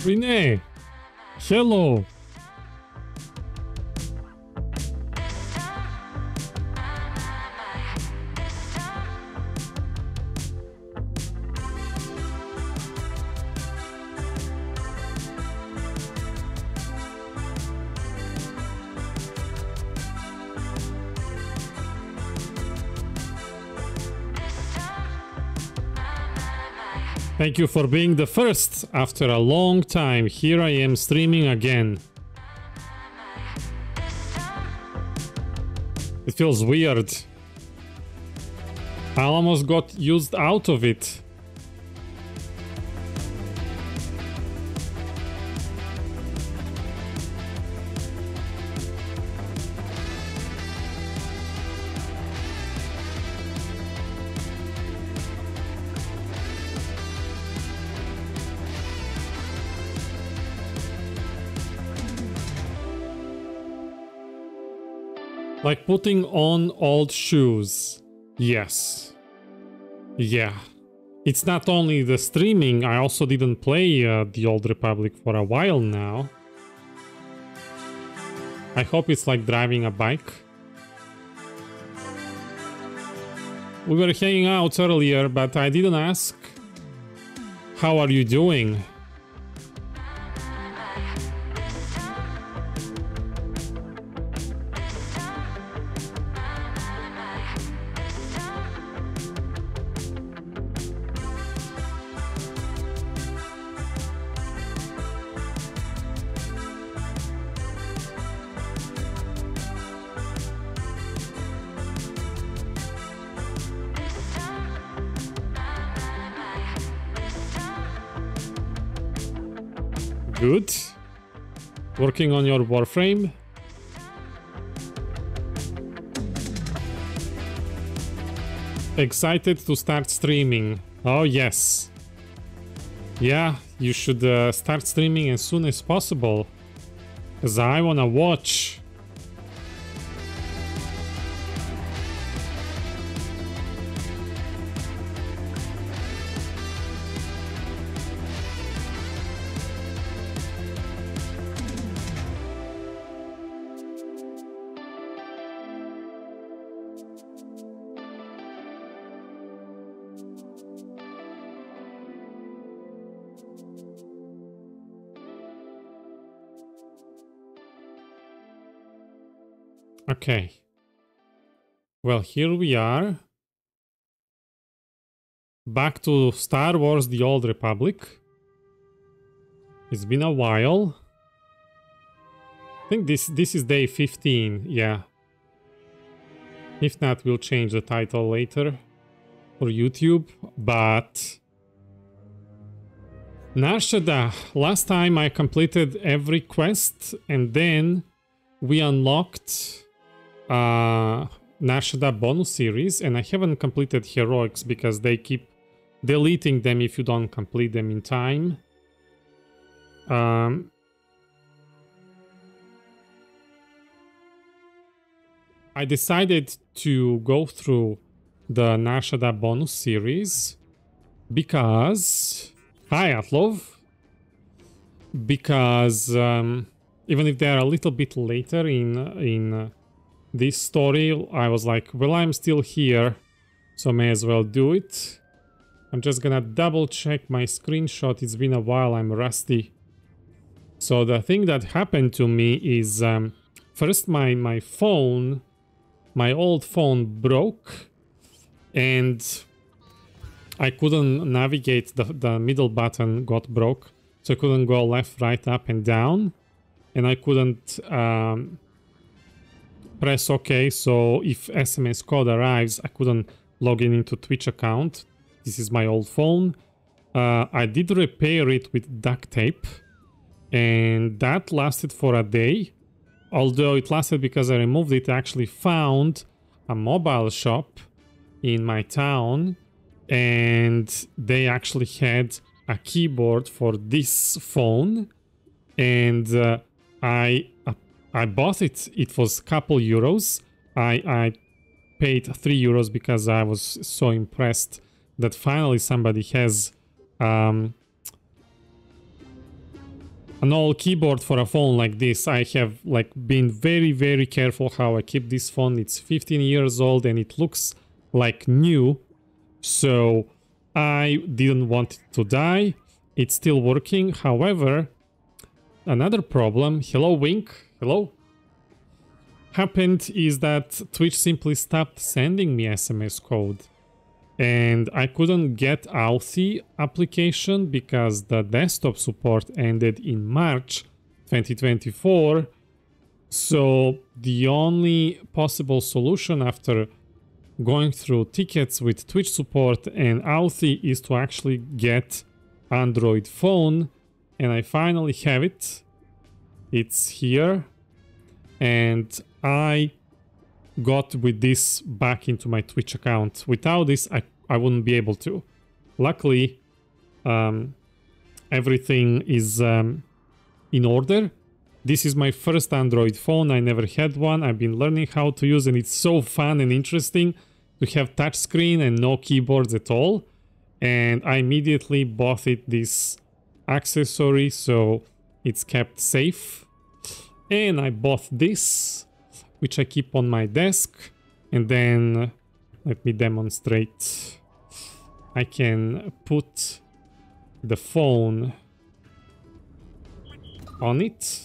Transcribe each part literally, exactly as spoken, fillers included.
Renee, hello. Thank you for being the first after a long time. Here I am streaming again. It feels weird. I almost got used out of it. Like putting on old shoes. Yes. Yeah. It's not only the streaming, I also didn't play uh, the Old Republic for a while now. I hope it's like driving a bike. We were hanging out earlier, but I didn't ask. How are you doing? Good. Working on your Warframe. Excited to start streaming. Oh yes. Yeah, you should uh, start streaming as soon as possible. Because I wanna watch. Okay. Well, here we are. Back to Star Wars: The Old Republic. It's been a while. I think this this is day fifteen, yeah. If not, we'll change the title later for YouTube, but Nar Shaddaa. Last time I completed every quest and then we unlocked uh, Nar Shaddaa bonus series, and I haven't completed heroics because they keep deleting them if you don't complete them in time. Um, I decided to go through the Nar Shaddaa bonus series because... Hi, Atlov! Because um, even if they're a little bit later in, in uh, this story, I was like, well, I'm still here, so may as well do it. I'm just gonna double check my screenshot. It's been a while, I'm rusty. So the thing that happened to me is, um, first my, my phone, my old phone broke, and I couldn't navigate, the, the middle button got broke, so I couldn't go left, right, up and down, and I couldn't um, press OK, so if S M S code arrives, I couldn't log in into Twitch account. This is my old phone. Uh, I did repair it with duct tape, and that lasted for a day. Although it lasted because I removed it, I actually found a mobile shop in my town, and they actually had a keyboard for this phone, and uh, I uh, I bought it. It was a couple euros. I, I paid three euros because I was so impressed that finally somebody has um, an old keyboard for a phone like this. I have like been very, very careful how I keep this phone. It's fifteen years old and it looks like new. So I didn't want it to die. It's still working. However, another problem, hello Wink, hello, happened is that Twitch simply stopped sending me S M S code. And I couldn't get Authy application because the desktop support ended in March twenty twenty-four. So the only possible solution after going through tickets with Twitch support and Authy is to actually get Android phone. And I finally have it. It's here. And I got with this back into my Twitch account. Without this, I, I wouldn't be able to. Luckily, um, everything is um, in order. This is my first Android phone. I never had one. I've been learning how to use it. And it's so fun and interesting to have touchscreen and no keyboards at all. And I immediately bought it this accessory so it's kept safe. And I bought this, which I keep on my desk, and then let me demonstrate. I can put the phone on it,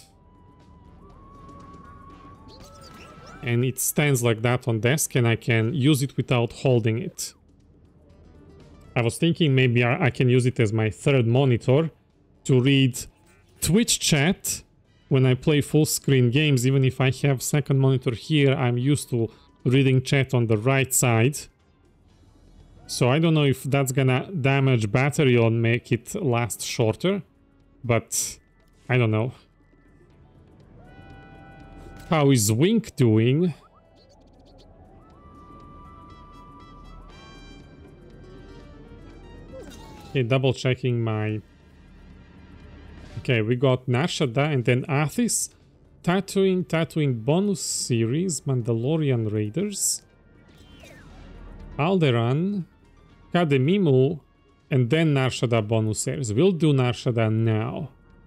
and it stands like that on desk, and I can use it without holding it. I was thinking maybe I, I can use it as my third monitor to read Twitch chat when I play full screen games. Even if I have second monitor here, I'm used to reading chat on the right side. So I don't know if that's gonna damage battery or make it last shorter, but I don't know. How is Wink doing? Okay, double checking my... Okay, we got Nar Shaddaa and then Athis, Tatooine, Tatooine bonus series, Mandalorian Raiders, Alderaan, Kademimu, and then Nar Shaddaa bonus series. We'll do Nar Shaddaa now.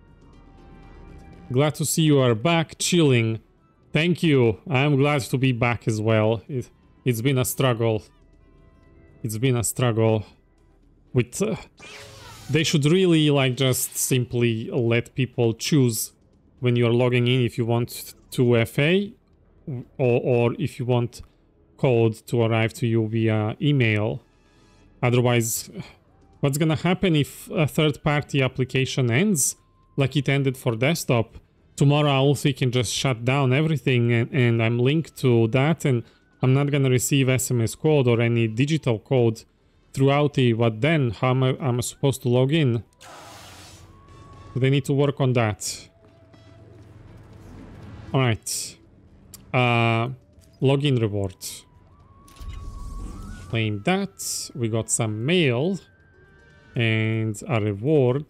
Glad to see you are back, chilling. Thank you. I'm glad to be back as well. It, it's been a struggle. It's been a struggle with... Uh, They should really like just simply let people choose when you're logging in if you want two F A or, or if you want code to arrive to you via email. Otherwise, what's gonna happen if a third-party application ends like it ended for desktop? Tomorrow Authy can just shut down everything and, and I'm linked to that and I'm not gonna receive S M S code or any digital code throughout the... What then? How am I, am I supposed to log in? They need to work on that. Alright. Uh, login reward. Claim that. We got some mail. And a reward.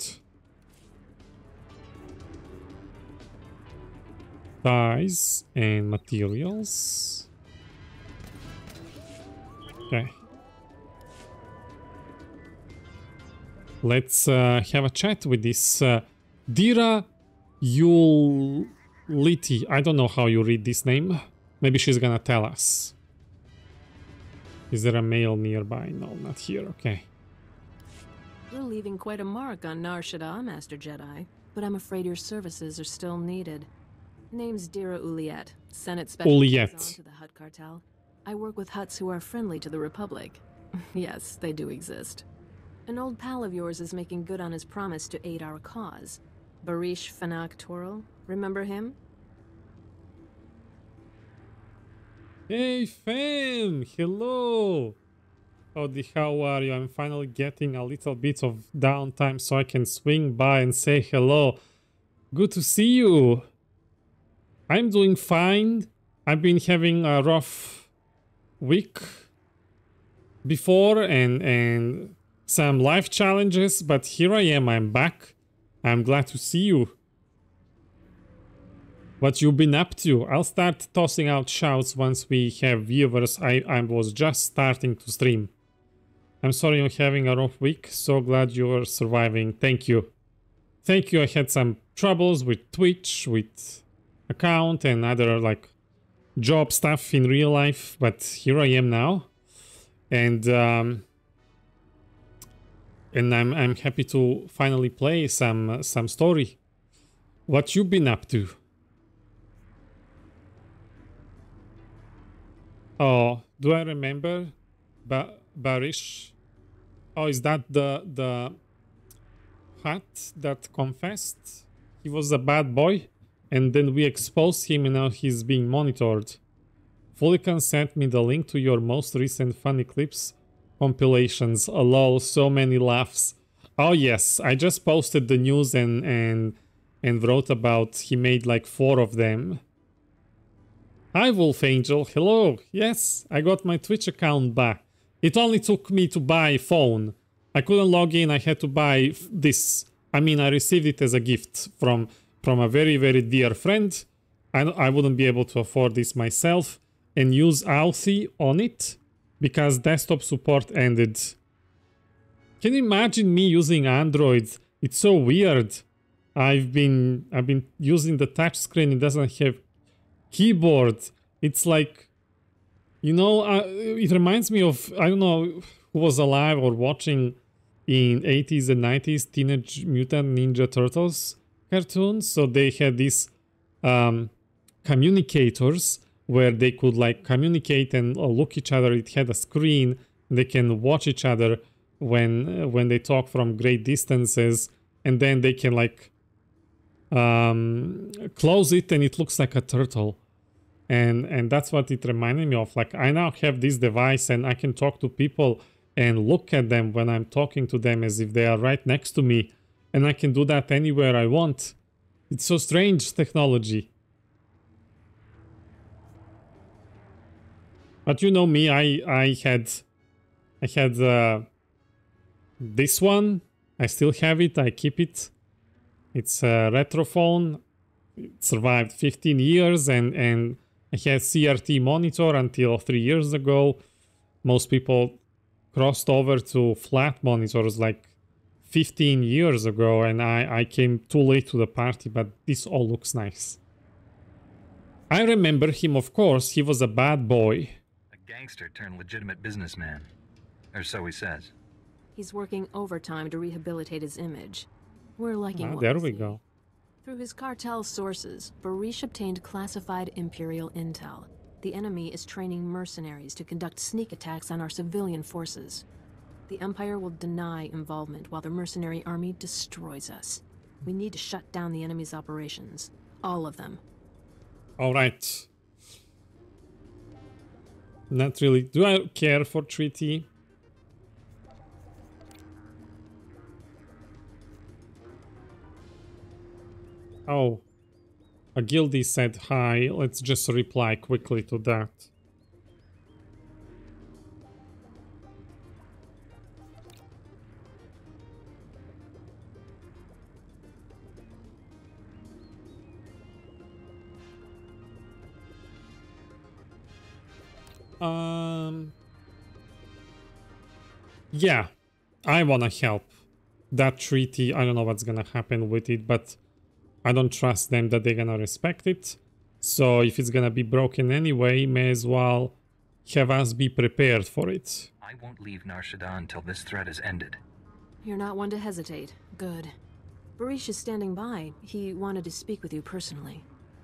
Dyes and materials. Okay. Let's uh, have a chat with this uh, Deera Yuliti. I don't know how you read this name. Maybe she's gonna tell us. Is there a mail nearby? No, not here. Okay. You're leaving quite a mark on Nar Shaddaa, Master Jedi. But I'm afraid your services are still needed. Name's Deera Uliet, Senate Special Liaison to the Hutt Cartel. I work with Hutts who are friendly to the Republic. Yes, they do exist. An old pal of yours is making good on his promise to aid our cause. Bareesh Fanak Toril, remember him? Hey fam, hello! Howdy, how are you? I'm finally getting a little bit of downtime so I can swing by and say hello. Good to see you! I'm doing fine. I've been having a rough week before and and some life challenges, but here I am, I'm back. I'm glad to see you. What you've been up to? I'll start tossing out shouts once we have viewers. I, I was just starting to stream. I'm sorry you're having a rough week. So glad you're surviving. Thank you. thank you. I had some troubles with Twitch, with account and other like job stuff in real life, but here I am now, and um, and I'm I'm happy to finally play some uh, some story. What you been up to? Oh, do I remember ba Bareesh? Oh, is that the the hat that confessed he was a bad boy, and then we exposed him, and now he's being monitored? Fulican sent me the link to your most recent funny clips compilations. Lol, so many laughs. Oh yes, I just posted the news and and and wrote about he made like four of them. Hi Wolf Angel, hello. Yes, I got my Twitch account back. It only took me to buy a phone. I couldn't log in, I had to buy this. I mean, I received it as a gift from from a very very dear friend. I, I wouldn't be able to afford this myself and use Authy on it because desktop support ended. Can you imagine me using Android? It's so weird. I've been I've been using the touchscreen. It doesn't have keyboard. It's like, you know, uh, it reminds me of, I don't know who was alive or watching in eighties and nineties Teenage Mutant Ninja Turtles cartoons. So they had these um, communicators where they could like communicate and uh, look each other. It had a screen. They can watch each other when uh, when they talk from great distances, and then they can like um, close it and it looks like a turtle. And and that's what it reminded me of. Like, I now have this device and I can talk to people and look at them when I'm talking to them as if they are right next to me, and I can do that anywhere I want. It's so strange technology. But you know me, I I had I had uh, this one. I still have it. I keep it. It's a retro phone. It survived fifteen years, and and I had C R T monitor until three years ago. Most people crossed over to flat monitors like fifteen years ago, and I, I came too late to the party, but this all looks nice. I remember him, of course. He was a bad boy. A gangster turned legitimate businessman. Or so he says. He's working overtime to rehabilitate his image. We're liking Ah, what there we we see. go. Through his cartel sources, Bareesh obtained classified Imperial Intel. The enemy is training mercenaries to conduct sneak attacks on our civilian forces. The Empire will deny involvement while the mercenary army destroys us. We need to shut down the enemy's operations. All of them. All right. Not really. Do I care for treaty? Oh. A guildie said hi. Let's just reply quickly to that. Um. Yeah, I wanna help. That treaty, I don't know what's gonna happen with it, but I don't trust them that they're gonna respect it. So if it's gonna be broken anyway, may as well have us be prepared for it. I won't leave Nar Shaddaa until this threat is ended. You're not one to hesitate. Good. Bareesh is standing by. He wanted to speak with you personally.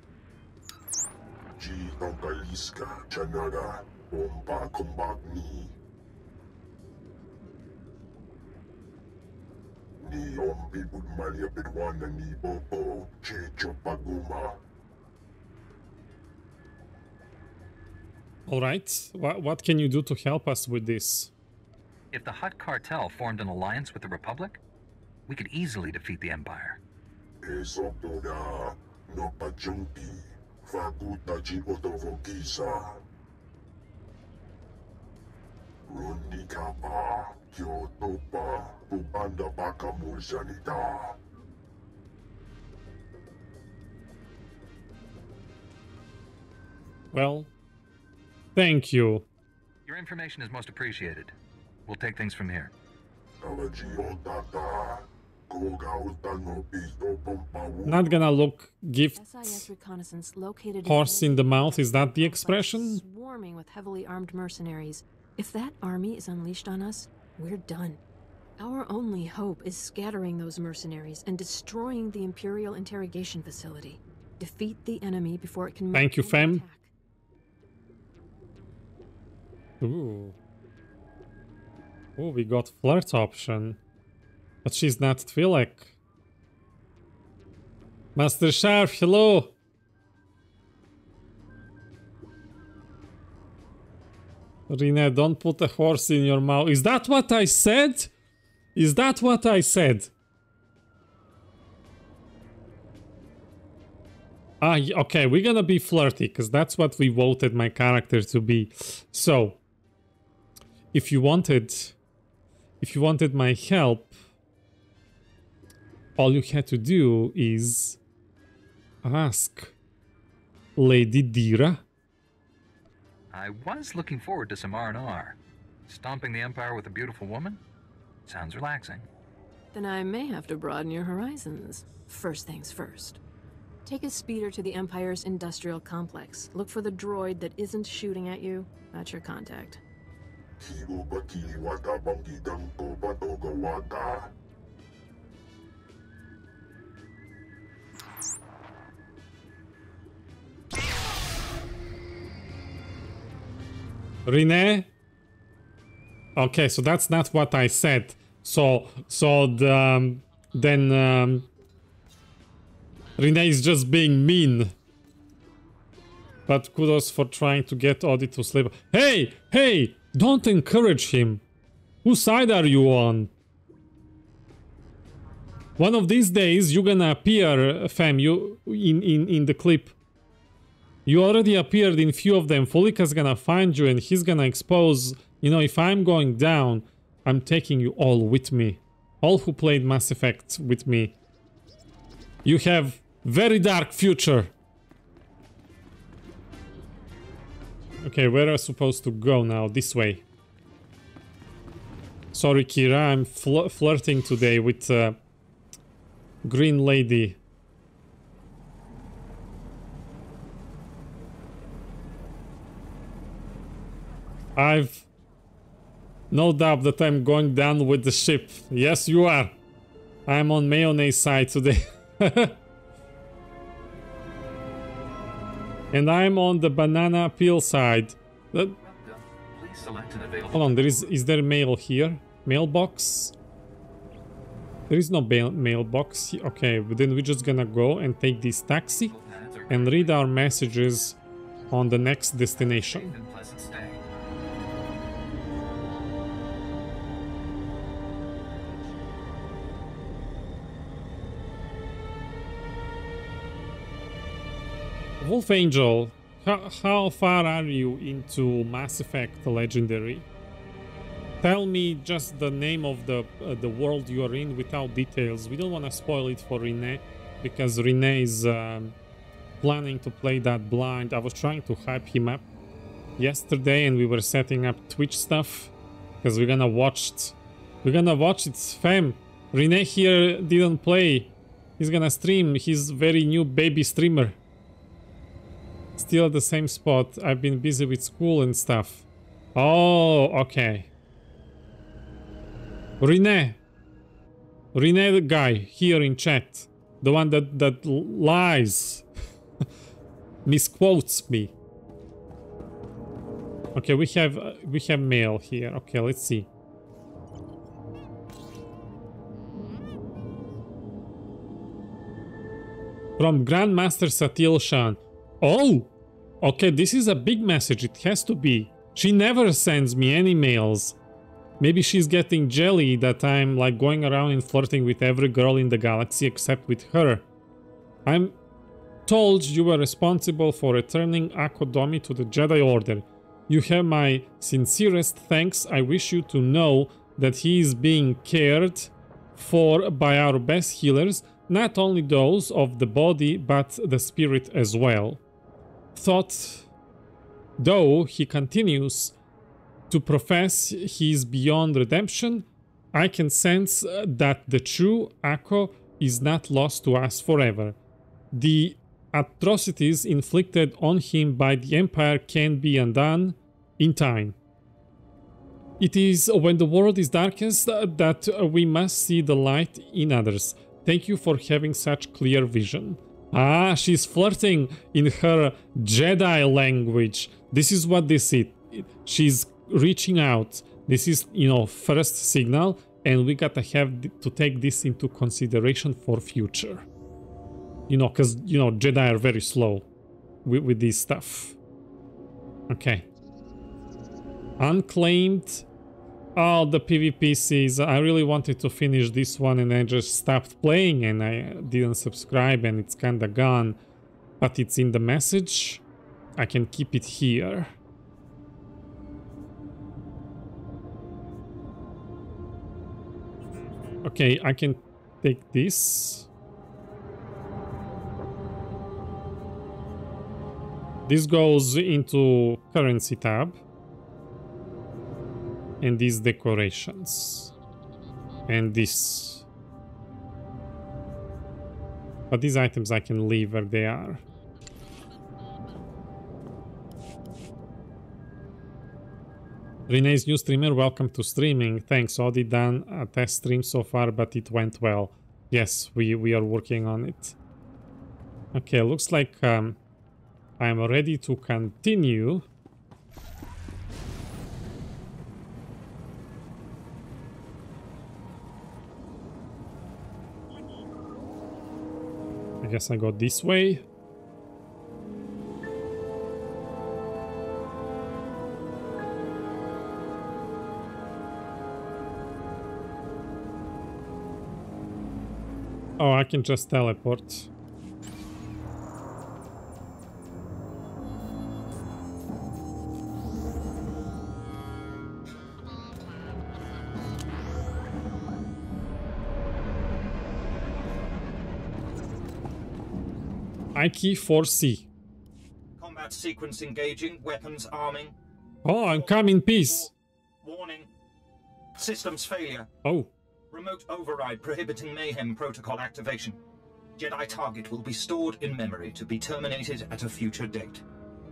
All right, what, what can you do to help us with this? If the Hutt cartel formed an alliance with the Republic, we could easily defeat the Empire. Well, thank you. Your information is most appreciated. We'll take things from here. Not gonna look gift S I S reconnaissance located horse in the mouth. Is that the expression? Swarming with heavily armed mercenaries. If that army is unleashed on us, we're done. Our only hope is scattering those mercenaries and destroying the Imperial Interrogation Facility. Defeat the enemy before it can. Thank you, fam. Attack. Ooh. Oh, we got flirt option. But she's not Twi'lek. Master Sharp, hello! Rene, don't put a horse in your mouth. Is that what I said? Is that what I said? Ah, okay, we're gonna be flirty, because that's what we voted my character to be. So, if you wanted... If you wanted my help, all you had to do is ask Lady Deera. I was looking forward to some R and R. Stomping the Empire with a beautiful woman? Sounds relaxing. Then I may have to broaden your horizons. First things first. Take a speeder to the Empire's industrial complex. Look for the droid that isn't shooting at you. That's your contact. Rene? Okay, so that's not what I said. So, so the, um, then um, Rene is just being mean. But kudos for trying to get Audie to sleep. Hey, hey, don't encourage him. Whose side are you on? One of these days you're gonna appear, fam, you in in in the clip. You already appeared in few of them. Fulika's gonna find you and he's gonna expose... You know, if I'm going down, I'm taking you all with me. All who played Mass Effect with me. You have very dark future. Okay, where are we supposed to go now? This way. Sorry, Kira, I'm fl flirting today with uh, Green Lady. I've no doubt that I'm going down with the ship. Yes, you are. I'm on mayonnaise side today. And I'm on the banana peel side. That... Hold on, there is is there mail here? Mailbox? There is no mail mailbox. Okay, but then we're just gonna go and take this taxi and read our messages on the next destination. Wolf Angel, how, how far are you into Mass Effect Legendary? Tell me just the name of the uh, the world you are in without details. We don't want to spoil it for Rene, because Rene is um, planning to play that blind. I was trying to hype him up yesterday and we were setting up Twitch stuff, because we're gonna watch it. We're gonna watch it, fam. Rene here didn't play. He's gonna stream. He's very new baby streamer. Still at the same spot. I've been busy with school and stuff. Oh, okay. Rene. Rene the guy here in chat. The one that, that lies. Misquotes me. Okay, we have uh, we have mail here. Okay, let's see. From Grandmaster Satil Shan. Oh! Okay, this is a big message. It has to be. She never sends me any mails. Maybe she's getting jelly that I'm like going around and flirting with every girl in the galaxy except with her. I'm told you were responsible for returning Akodomi to the Jedi Order. You have my sincerest thanks. I wish you to know that he is being cared for by our best healers, not only those of the body but the spirit as well. Thought, though he continues to profess he is beyond redemption, I can sense uh, that the true Akko is not lost to us forever. The atrocities inflicted on him by the Empire can be undone in time. It is when the world is darkest uh, that uh, we must see the light in others. Thank you for having such clear vision. Ah, she's flirting in her Jedi language. This is what this is. She's reaching out. This is, you know, first signal, and we gotta have to take this into consideration for future. You know, because, you know, Jedi are very slow with, with this stuff. Okay. Unclaimed. Oh, the PvP sees. I really wanted to finish this one and I just stopped playing and I didn't subscribe and it's kinda gone. But it's in the message. I can keep it here. Okay, I can take this. This goes into currency tab. And these decorations. And this. But these items I can leave where they are. Renee's new streamer, welcome to streaming. Thanks, Audi done a test stream so far, but it went well. Yes, we, we are working on it. Okay, looks like um, I'm ready to continue. I guess I go this way. Oh, I can just teleport. I key four C. Combat sequence engaging, weapons arming. Oh, I'm coming in peace. Warning. Systems failure. Oh. Remote override prohibiting mayhem protocol activation. Jedi target will be stored in memory to be terminated at a future date.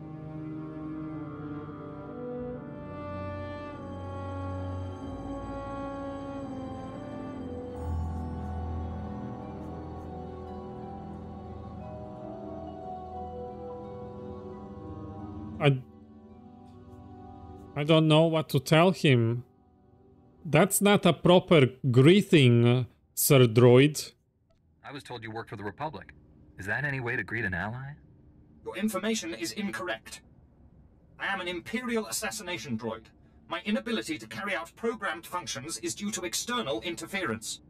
I... I don't know what to tell him. That's not a proper greeting, Sir Droid. I was told you worked for the Republic. Is that any way to greet an ally? Your information is incorrect. I am an Imperial assassination droid. My inability to carry out programmed functions is due to external interference.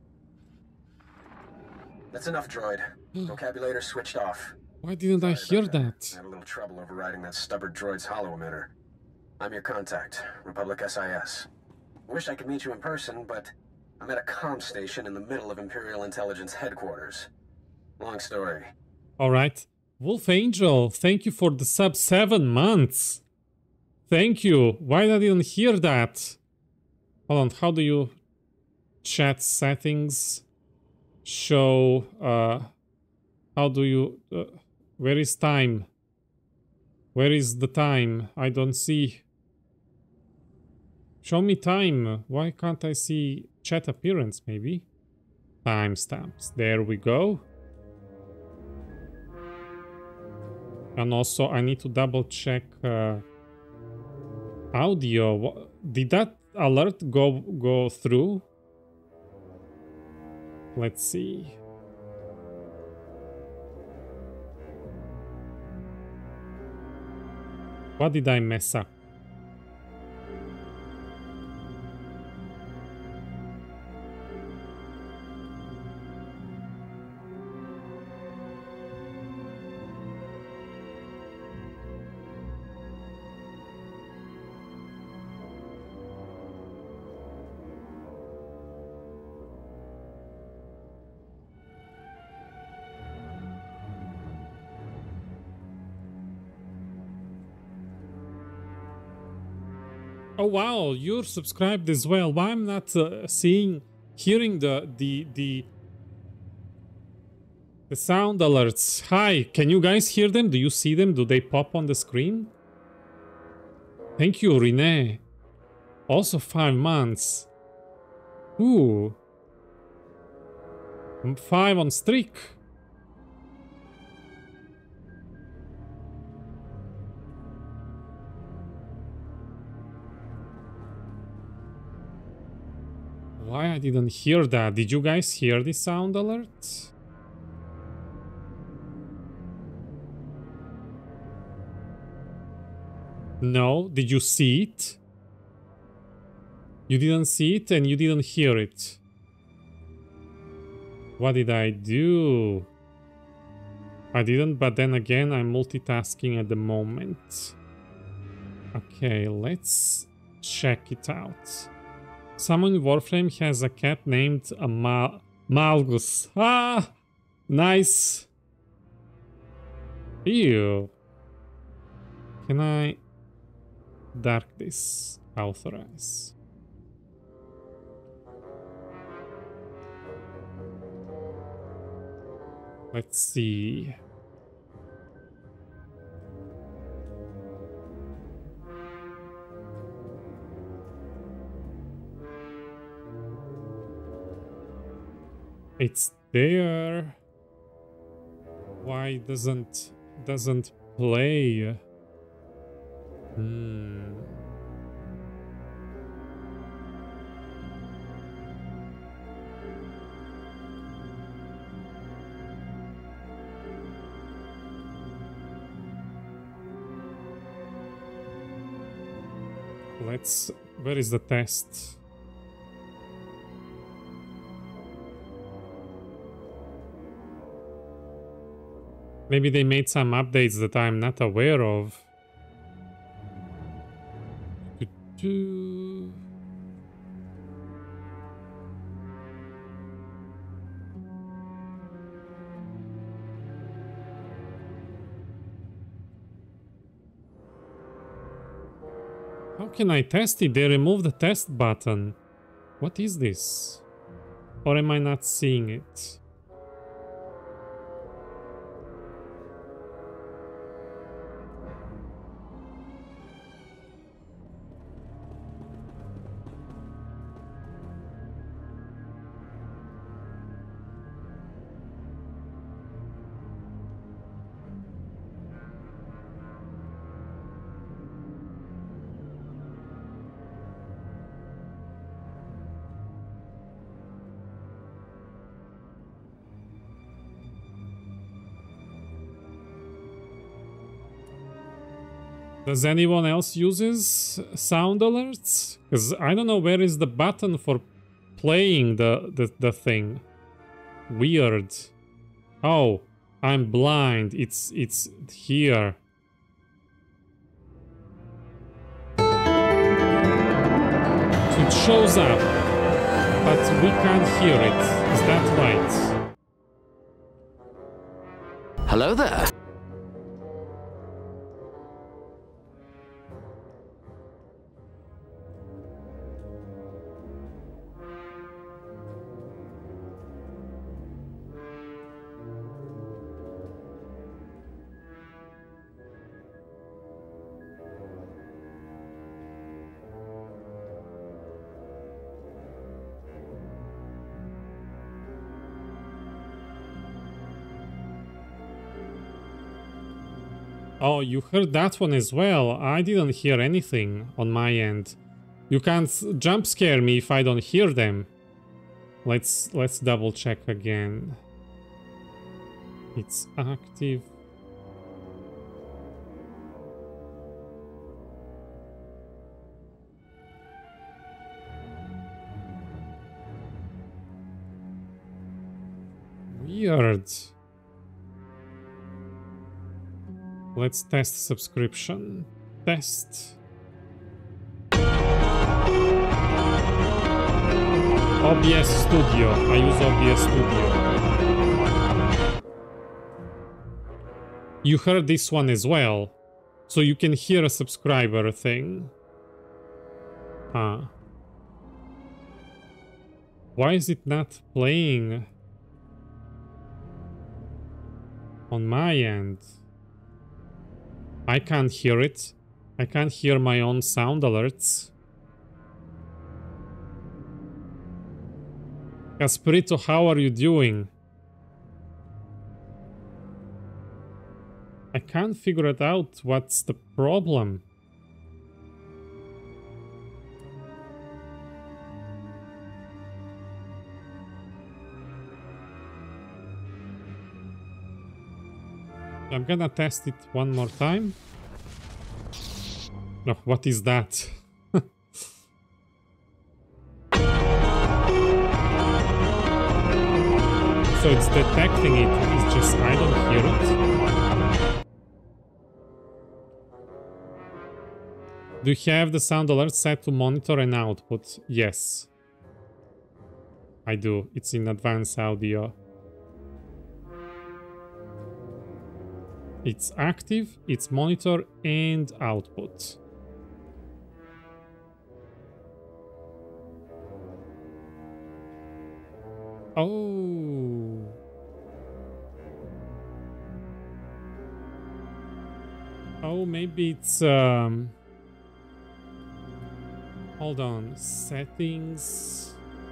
That's enough, droid. Vocabulator switched off. Why didn't I hear that? I had a little trouble overriding that stubborn droid's hollow emitter. I'm your contact, Republic S I S. Wish I could meet you in person, but I'm at a comm station in the middle of Imperial Intelligence headquarters. Long story. Alright. Wolf Angel, thank you for the sub seven months. Thank you. Why I didn't hear that? Hold on, how do you... Chat settings... Show... Uh, how do you... Uh, where is time? Where is the time? I don't see... Show me time. Why can't I see chat appearance, maybe? Timestamps. There we go. And also, I need to double check uh, audio. Did that alert go go through? Let's see. What did I mess up? Oh wow, you're subscribed as well. Why I'm not uh, seeing, hearing the the the the sound alerts? Hi, can you guys hear them? Do you see them? Do they pop on the screen? Thank you, Renee. Also five months. Ooh. Five on streak. Why I didn't hear that? Did you guys hear the sound alert? No? Did you see it? You didn't see it and you didn't hear it. What did I do? I didn't, but then again, I'm multitasking at the moment. Okay, let's check it out. Someone in Warframe has a cat named a Mal Malgus. Ah! Nice! Ew. Can I dark this? Authorize. Let's see. It's there. Why doesn't doesn't play? Hmm. Let's. Where is the test? Maybe they made some updates that I'm not aware of. How can I test it? They removed the test button. What is this? Or am I not seeing it? Does anyone else uses sound alerts? Because I don't know where is the button for playing the, the, the thing. Weird. Oh, I'm blind. It's it's here. So it shows up, but we can't hear it. Is that right? Hello there. Oh, you heard that one as well. I didn't hear anything on my end. You can't jump scare me if I don't hear them. Let's let's double check again. It's active. Weird. Let's test subscription. Test. O B S Studio. I use O B S Studio. You heard this one as well. So you can hear a subscriber thing. Huh. Why is it not playing on my end? I can't hear it. I can't hear my own sound alerts. Casperito, how are you doing? I can't figure it out. What's the problem? I'm gonna test it one more time. No, what is that? So it's detecting it, it's just I don't hear it. Do you have the sound alert set to monitor and output? Yes. I do. It's in advanced audio. It's active, it's monitor and output. Oh. Oh, maybe it's um hold on, settings,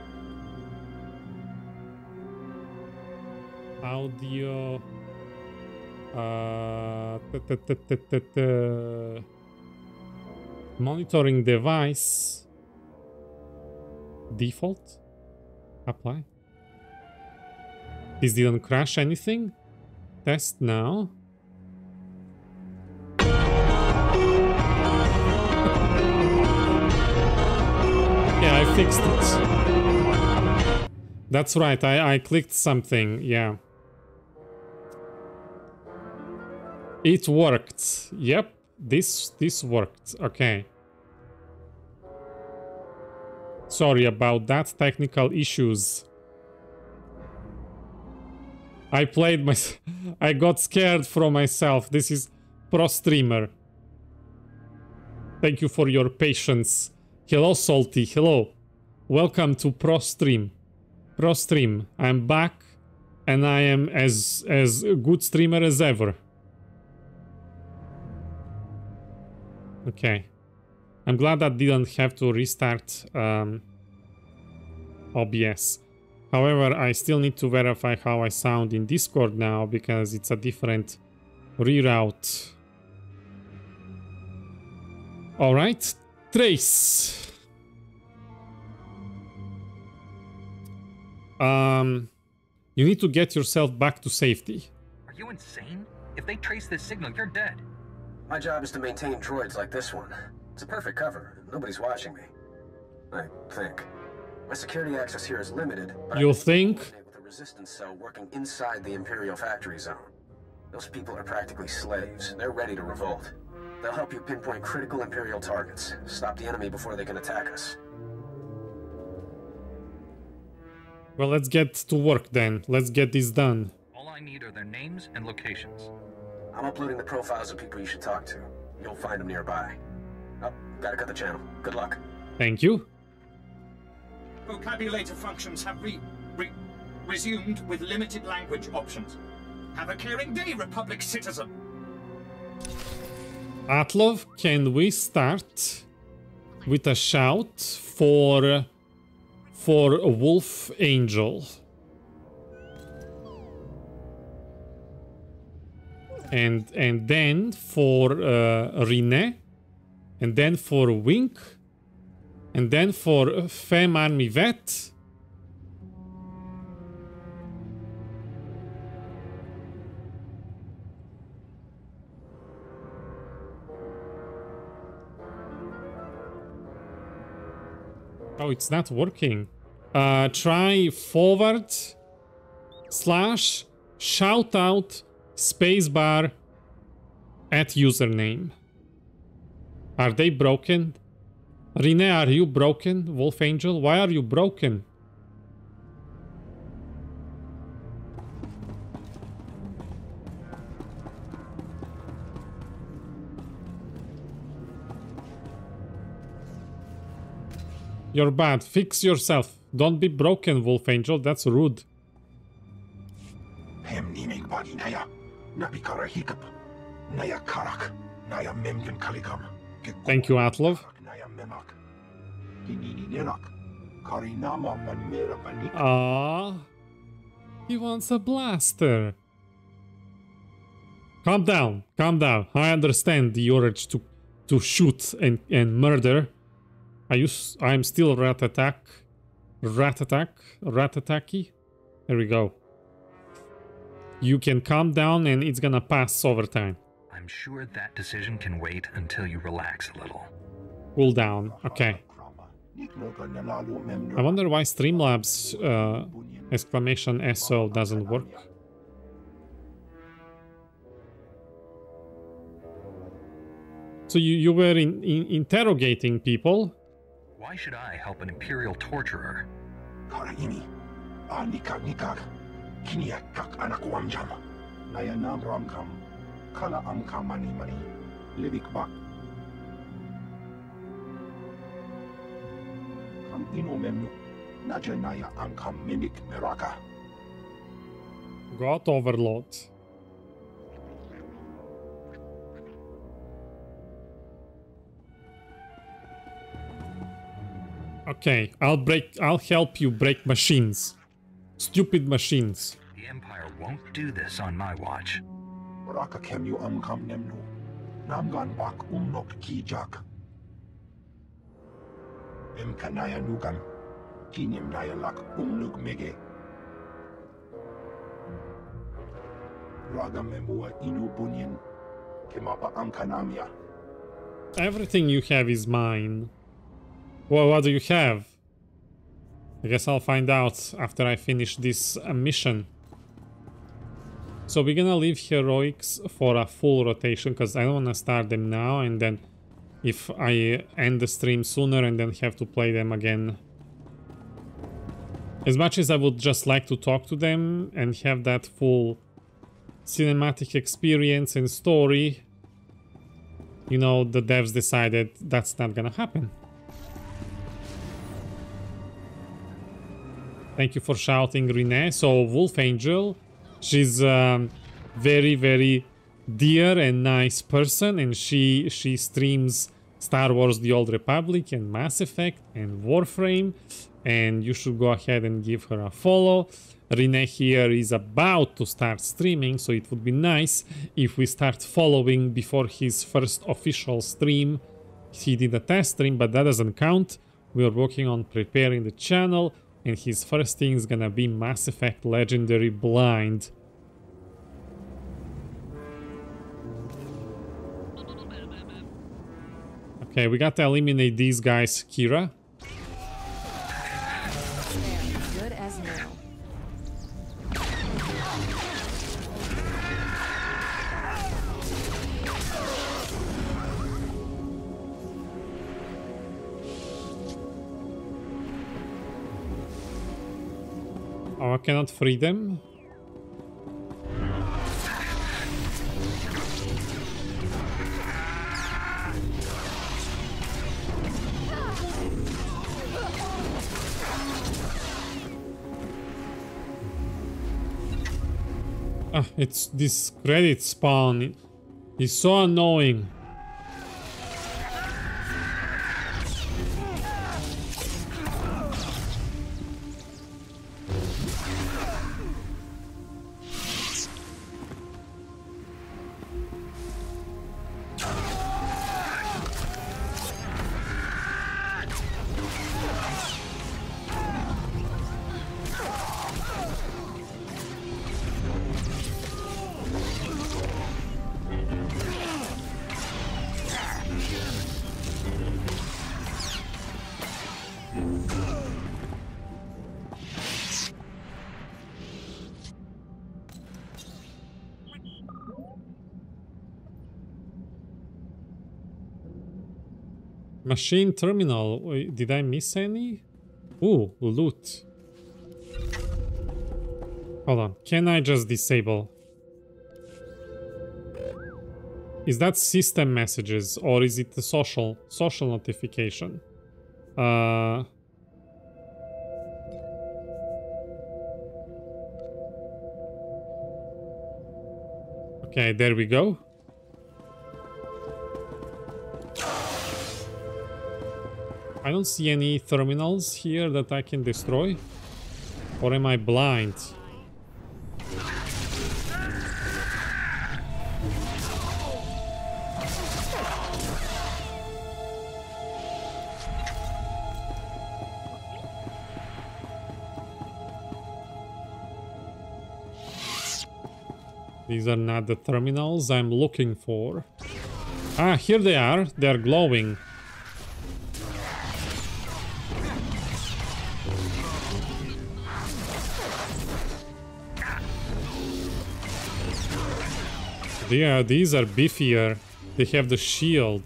audio. Uh, t -t -t -t -t -t monitoring device default apply. This didn't crash anything. Test now. Yeah, I fixed it. That's right, I, I clicked something, yeah. It worked. Yep, this this worked. Okay. Sorry about that, technical issues. I played my... I got scared from myself. This is Pro Streamer. Thank you for your patience. Hello, Salty. Hello. Welcome to Pro Stream. Pro Stream. I'm back and I am as, as good streamer as ever. Okay. I'm glad that didn't have to restart um, O B S. However, I still need to verify how I sound in Discord now because it's a different reroute. Alright, Trace. Um, you need to get yourself back to safety. Are you insane? If they trace this signal, you're dead. My job is to maintain droids like this one. It's a perfect cover. Nobody's watching me. I think. My security access here is limited, but you I think? with a resistance cell working inside the Imperial factory zone. Those people are practically slaves. They're ready to revolt. They'll help you pinpoint critical Imperial targets. Stop the enemy before they can attack us. Well, let's get to work then. Let's get this done. All I need are their names and locations. I'm uploading the profiles of people you should talk to. You'll find them nearby. Oh, gotta cut the channel. Good luck. Thank you. Vocabulator functions have re, re, resumed with limited language options. Have a caring day, Republic citizen. Atlov, can we start with a shout for for Wolf Angel? And and then for uh, Rene, and then for Wink, and then for Femme Army Vet. Oh, it's not working. Uh, try forward slash shout out spacebar at username. Are they broken? Rene, are you broken? Wolf Angel, why are you broken? You're bad. Fix yourself. Don't be broken, Wolf Angel. That's rude. Thank you, Atlov. Ah, he wants a blaster. Calm down, calm down. I understand the urge to to shoot and and murder. I use. I'm still rat attack, rat attack, rat attacky. There we go. You can calm down, and it's gonna pass over time. I'm sure that decision can wait until you relax a little. Cool down. Okay. I wonder why Streamlabs uh, exclamation S O doesn't work. So you, you were in, in, interrogating people? Why should I help an Imperial torturer? God Overlord. Okay, I'll break. I'll help you break machines. Stupid machines. The Empire won't do this on my watch. Everything you have is mine. Well, what do you have? I guess I'll find out after I finish this uh, mission. So we're gonna leave heroics for a full rotation because I don't want to start them now, and then if I end the stream sooner and then have to play them again. As much as I would just like to talk to them and have that full cinematic experience and story, you know, the devs decided that's not gonna happen. Thank you for shouting, Renee. So, Wolf Angel, she's um, very, very dear and nice person, and she she streams Star Wars The Old Republic and Mass Effect and Warframe, and you should go ahead and give her a follow. Renee here is about to start streaming, so it would be nice if we start following before his first official stream. He did a test stream, but that doesn't count. We are working on preparing the channel, and his first thing is gonna be Mass Effect Legendary Blind. Okay, we got to eliminate these guys, Kira. Good as new. Oh, I cannot free them. Ah, it's this credit spawn. It's so annoying. Machine terminal. Wait, did I miss any? Ooh, loot. Hold on. Can I just disable? Is that system messages or is it the social social notification? Uh, Okay, there we go. I don't see any terminals here that I can destroy. Or am I blind? These are not the terminals I'm looking for. Ah, here they are. They're glowing. Yeah, these are beefier. They have the shield.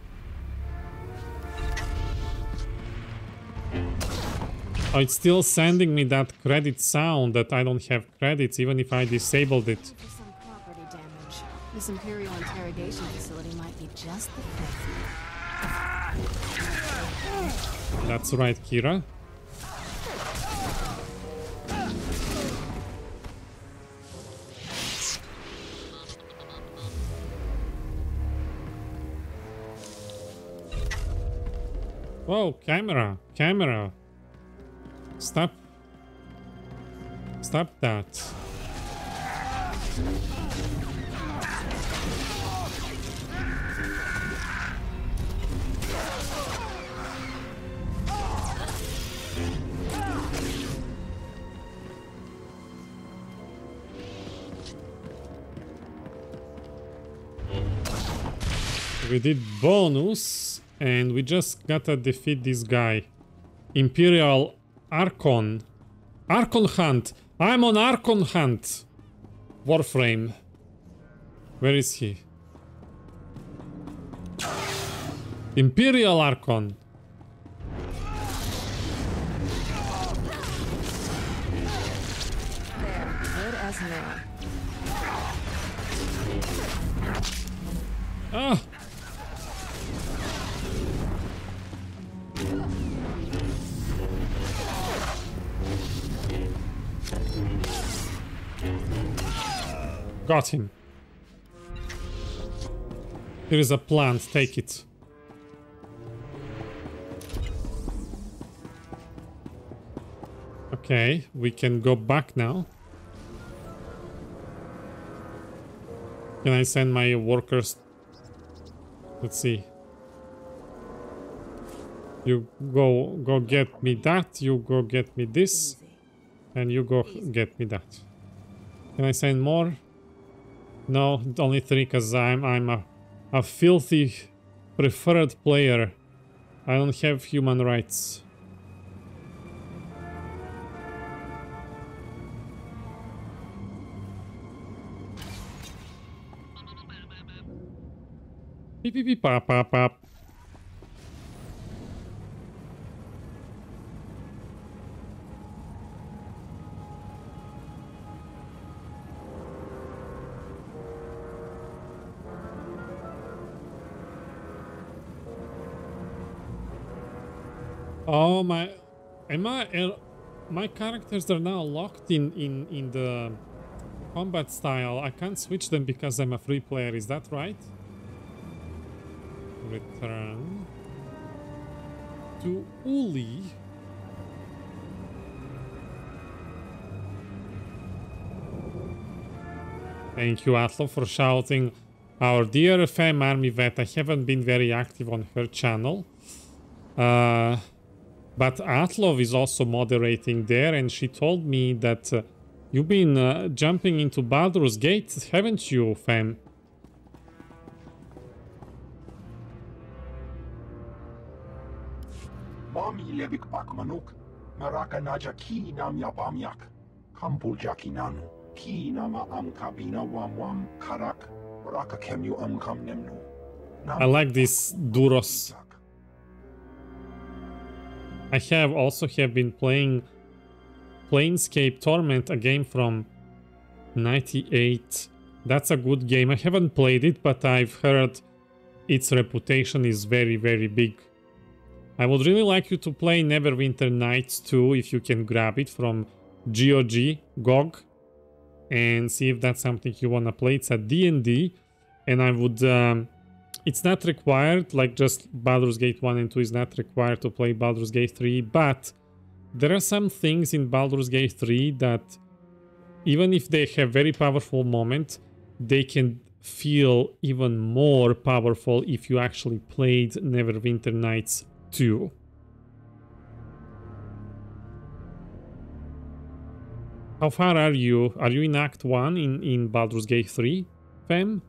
Oh, it's still sending me that credit sound that I don't have credits, even if I disabled it. For some property damage. This Imperial interrogation facility might be just the fit for you. That's right, Kira. Whoa, camera, camera. Stop. Stop that. We did bonus, and we just gotta defeat this guy. Imperial Archon. Archon Hunt. I'm on Archon Hunt. Warframe. Where is he? Imperial Archon. There, good as new. Ah! Got him. Here is a plant, take it. Okay, we can go back now. Can I send my workers? Let's see. You go go get me that, you go get me this, and you go get me that. Can I send more? No, only three, because I'm I'm a, a filthy preferred player. I don't have human rights. Beep beep beep pop pop pop. Oh my, am I? Uh, my characters are now locked in in in the combat style. I can't switch them because I'm a free player. Is that right? Return to Uli. Thank you, Atlo, for shouting. Our dear F M army vet. I haven't been very active on her channel. Uh, but Atlov is also moderating there, and she told me that uh, you've been uh, jumping into Baldur's Gate, haven't you, fam? Mami lebik bakmanuk, maraka naja ki nam yabamyak, kampul jakinanu, ki nama am kabina wam wam karak, raka kemyu am kam nemnu. I like this Duros. I have also have been playing Planescape Torment, a game from ninety-eight. That's a good game. I haven't played it, but I've heard its reputation is very, very big. I would really like you to play Neverwinter Nights too, if you can grab it from G O G, G O G. and see if that's something you want to play. It's a D and D, and I would... Um, it's not required, like just Baldur's Gate one and two is not required to play Baldur's Gate three, but there are some things in Baldur's Gate three that, even if they have very powerful moments, they can feel even more powerful if you actually played Neverwinter Nights two. How far are you? Are you in Act one in, in Baldur's Gate three, fam?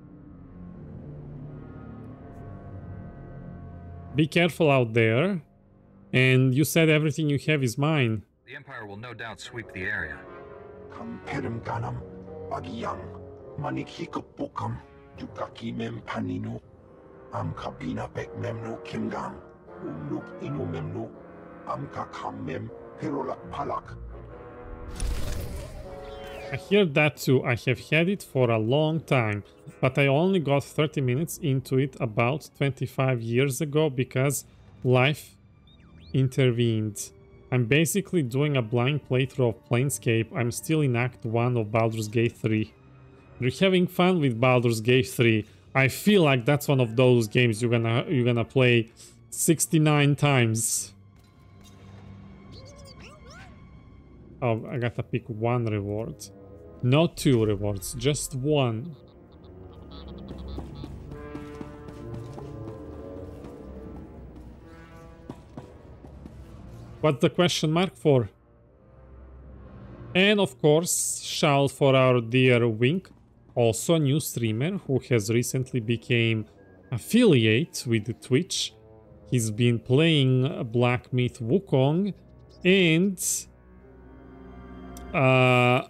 Be careful out there. And you said everything you have is mine. The Empire will no doubt sweep the area. Kamperim ganam, bagiyang, manikikupukam, yukaki mem paninu, am kabina pek memnu kimgam, umnuk inu memnu, am kakam mem, hirolak palak. I hear that too. I have had it for a long time, but I only got thirty minutes into it about twenty-five years ago because life intervened. I'm basically doing a blind playthrough of Planescape. I'm still in Act one of Baldur's Gate three. You're having fun with Baldur's Gate three. I feel like that's one of those games you're gonna you're gonna play sixty-nine times. Oh, I gotta pick one reward. Not two rewards, just one. What's the question mark for? And of course, shout for our dear Wink, also a new streamer who has recently became affiliate with Twitch. He's been playing Black Myth Wukong and uh,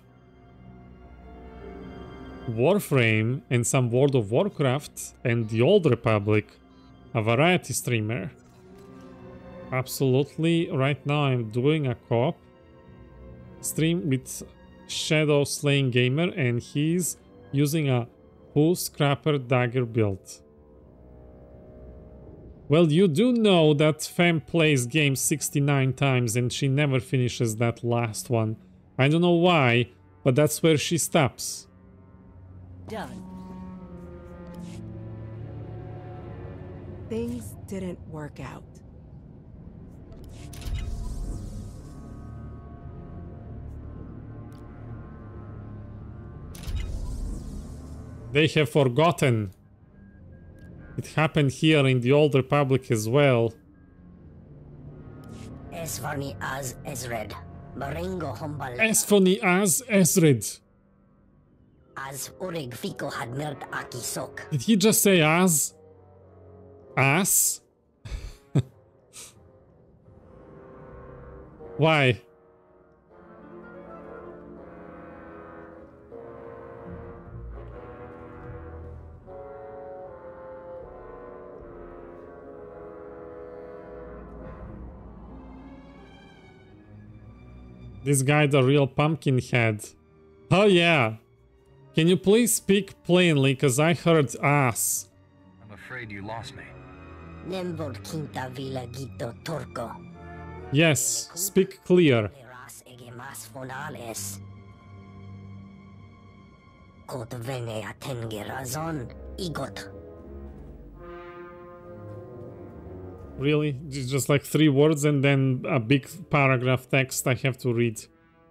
Warframe and some World of Warcraft and the Old Republic, a variety streamer. Absolutely, right now I'm doing a co-op stream with Shadow Slaying Gamer and he's using a Who Scrapper Dagger build. Well, you do know that Fem plays games sixty-nine times and she never finishes that last one. I don't know why, but that's where she stops. Done. Things didn't work out. They have forgotten. It happened here in the Old Republic as well. Esfani as Ezred. Baringo Hombal. Esfani as Ezred. As Urig Fico had mirt Aki Sok. Did he just say as? As? Why? This guy, the real pumpkin head. Oh yeah. Can you please speak plainly, cause I heard ass. I'm afraid you lost me. Nembod Quinta Villa Gito Turco. Yes, speak clear. Eras egemas fonales. Kot vene atenge razon igot. Really? Just like three words and then a big paragraph text I have to read.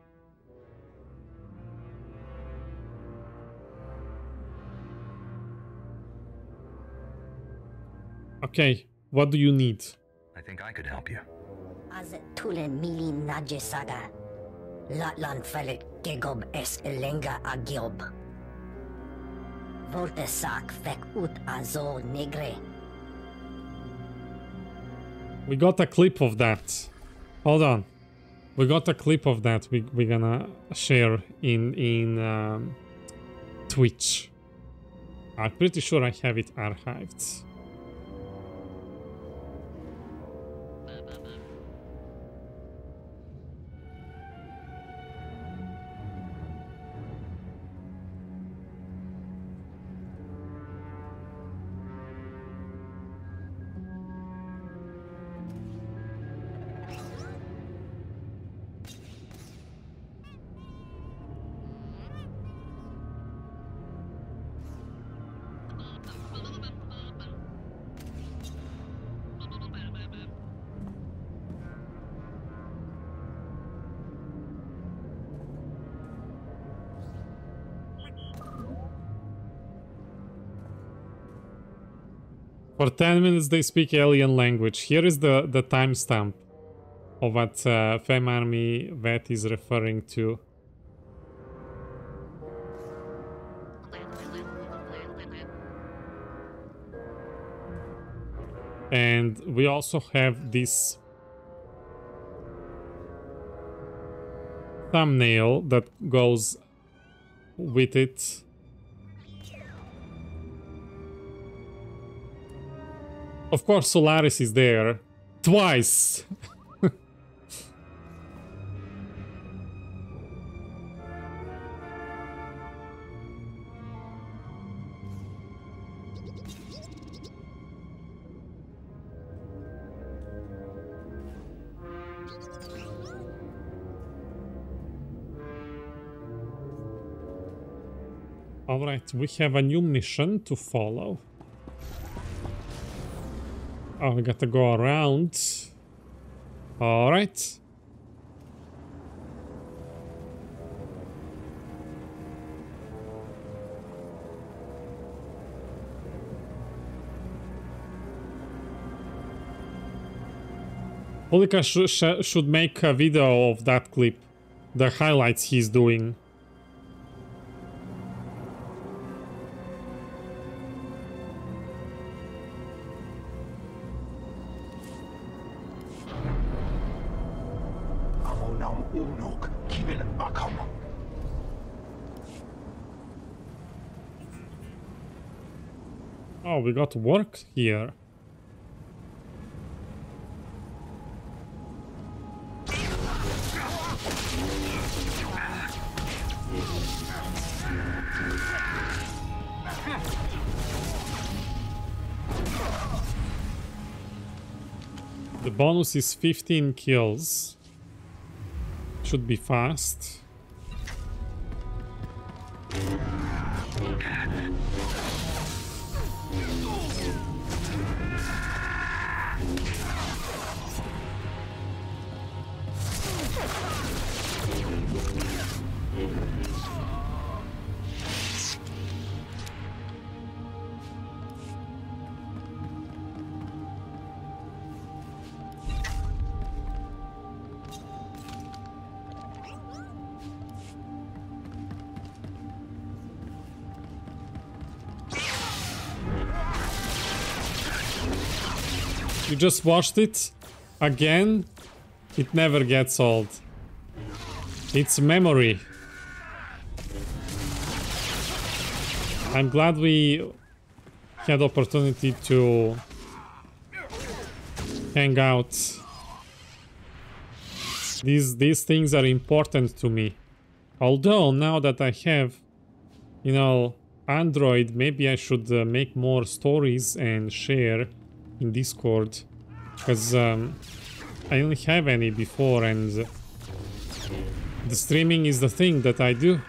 Okay, what do you need? I think I could help you. As Tulen Mili Naje Saga. Latlan Felik Gegob es Elenga Agiob. Volte Sak Fek Ut Azo Negre. We got a clip of that. Hold on. We got a clip of that we, we're gonna share in, in um, Twitch. I'm pretty sure I have it archived. For ten minutes they speak alien language. Here is the, the timestamp of what uh, Fem Army Vet is referring to. And we also have this thumbnail that goes with it. Of course, Solaris is there. Twice! Alright, we have a new mission to follow. Oh, we got to go around. Alright. Polika sh sh should make a video of that clip. The highlights he's doing. Oh, we got work here. The bonus is fifteen kills. Should be fast. You just watched it again? It never gets old. It's memory. I'm glad we had opportunity to hang out. These these things are important to me. Although now that I have, you know, Android, maybe I should uh, make more stories and share in Discord, because um, I didn't have any before, and the streaming is the thing that I do.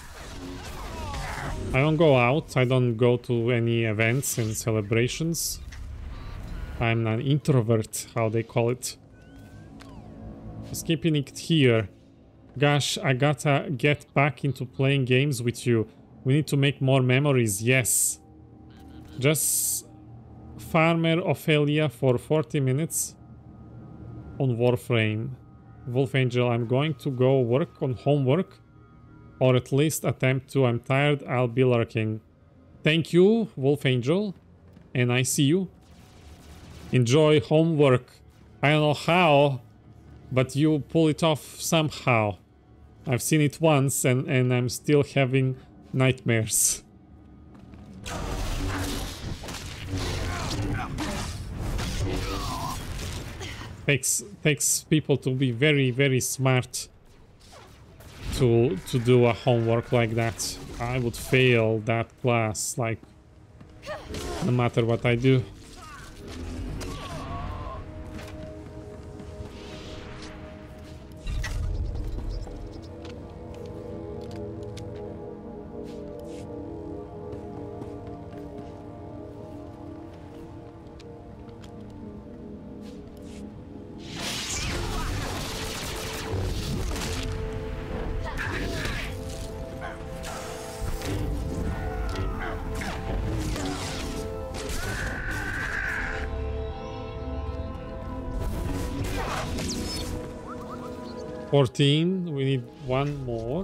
I don't go out, I don't go to any events and celebrations. I'm an introvert, how they call it. Just keeping it here. Gosh, I gotta get back into playing games with you. We need to make more memories, yes. Just Farmer Ophelia for forty minutes on Warframe. Wolf Angel, I'm going to go work on homework, or at least attempt to. I'm tired, I'll be lurking. Thank you, Wolf Angel, and I see you. Enjoy homework. I don't know how, but you pull it off somehow. I've seen it once, and, and I'm still having nightmares. Takes takes people to be very very smart to to do a homework like that. I would fail that class, like, no matter what I do. fourteen. We need one more.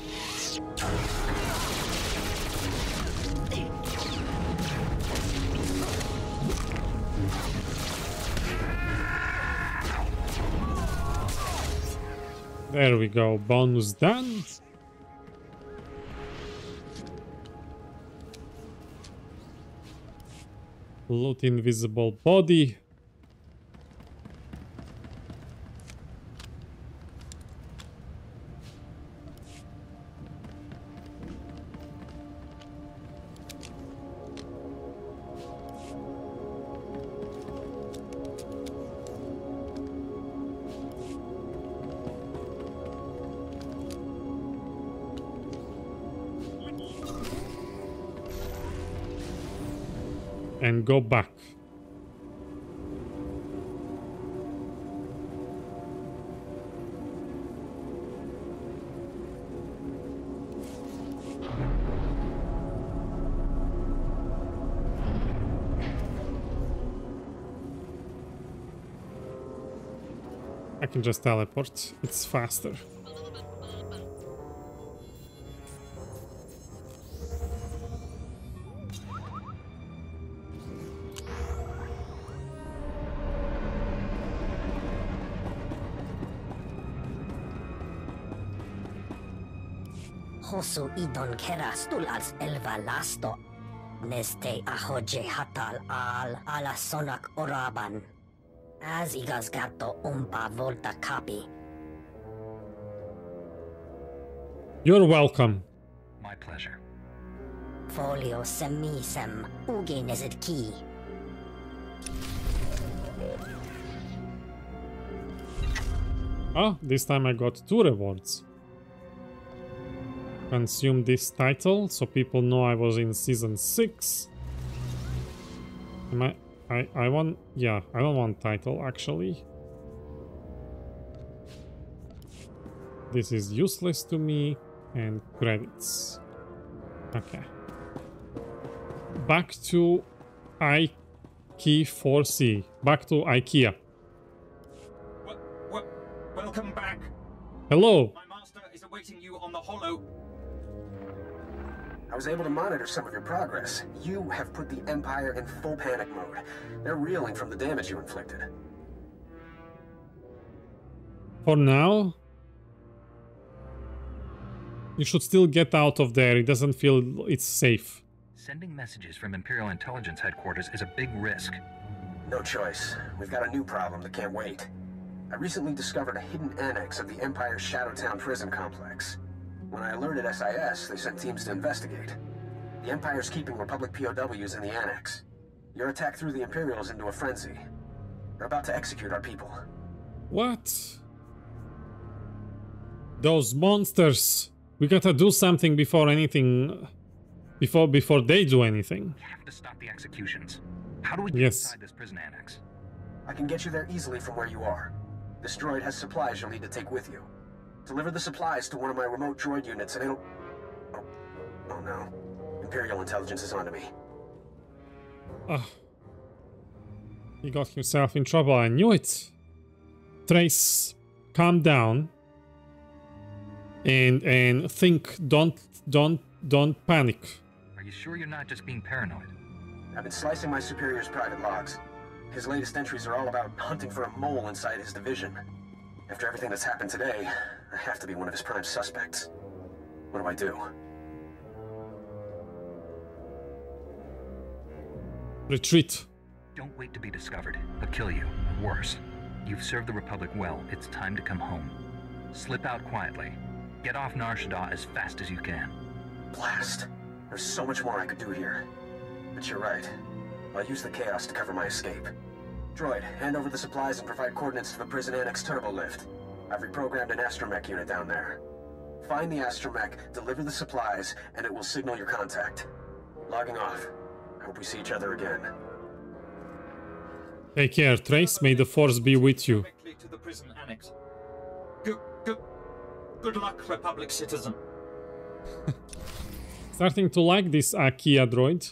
There we go. Bonus done. Loot invisible body. And go back. I can just teleport. It's faster. Hosu idon kera stulals elva lasto. Neste ahoje hatal al ala sonak oraban. As igas gato umpa volta copy. You're welcome. My pleasure. Folio semisem uge nezit key. Ah, this time I got two rewards. Consume this title so people know I was in season six. Am I, I, I want, yeah, I don't want title actually. This is useless to me. And credits. Okay. Back to I key four C. Back to IKEA. Well, well, welcome back. Hello. My master is awaiting you on the hollow. I was able to monitor some of your progress. You have put the Empire in full panic mode. They're reeling from the damage you inflicted. For now, you should still get out of there. It doesn't feel it's safe. Sending messages from Imperial Intelligence headquarters is a big risk. No choice. We've got a new problem that can't wait. I recently discovered a hidden annex of the Empire's Shadowtown prison complex. When I alerted S I S, they sent teams to investigate. The Empire's keeping Republic P O Ws in the annex. Your attack threw the Imperials into a frenzy. They're about to execute our people. What? Those monsters. We gotta do something before anything... Before before they do anything. We have to stop the executions. How do we get Yes. inside this prison annex? I can get you there easily from where you are. This droid has supplies you'll need to take with you. Deliver the supplies to one of my remote droid units and it'll... Oh, oh no. Imperial Intelligence is onto me. Ah. He got himself in trouble, I knew it. Trace, calm down. And and think, don't don't don't panic. Are you sure you're not just being paranoid? I've been slicing my superior's private logs. His latest entries are all about hunting for a mole inside his division. After everything that's happened today, I have to be one of his prime suspects. What do I do? Retreat. Don't wait to be discovered. They'll kill you. Worse. You've served the Republic well. It's time to come home. Slip out quietly. Get off Nar Shaddaa as fast as you can. Blast. There's so much more I could do here. But you're right. I'll use the chaos to cover my escape. Droid, hand over the supplies and provide coordinates to the prison annex turbo lift. I've reprogrammed an astromech unit down there. Find the astromech, deliver the supplies, and it will signal your contact. Logging off. I hope we see each other again. Take care, Trace. May the Force be with you. Directly to the prison annex. Good, good, good luck, Republic citizen. Starting to like this IKEA droid.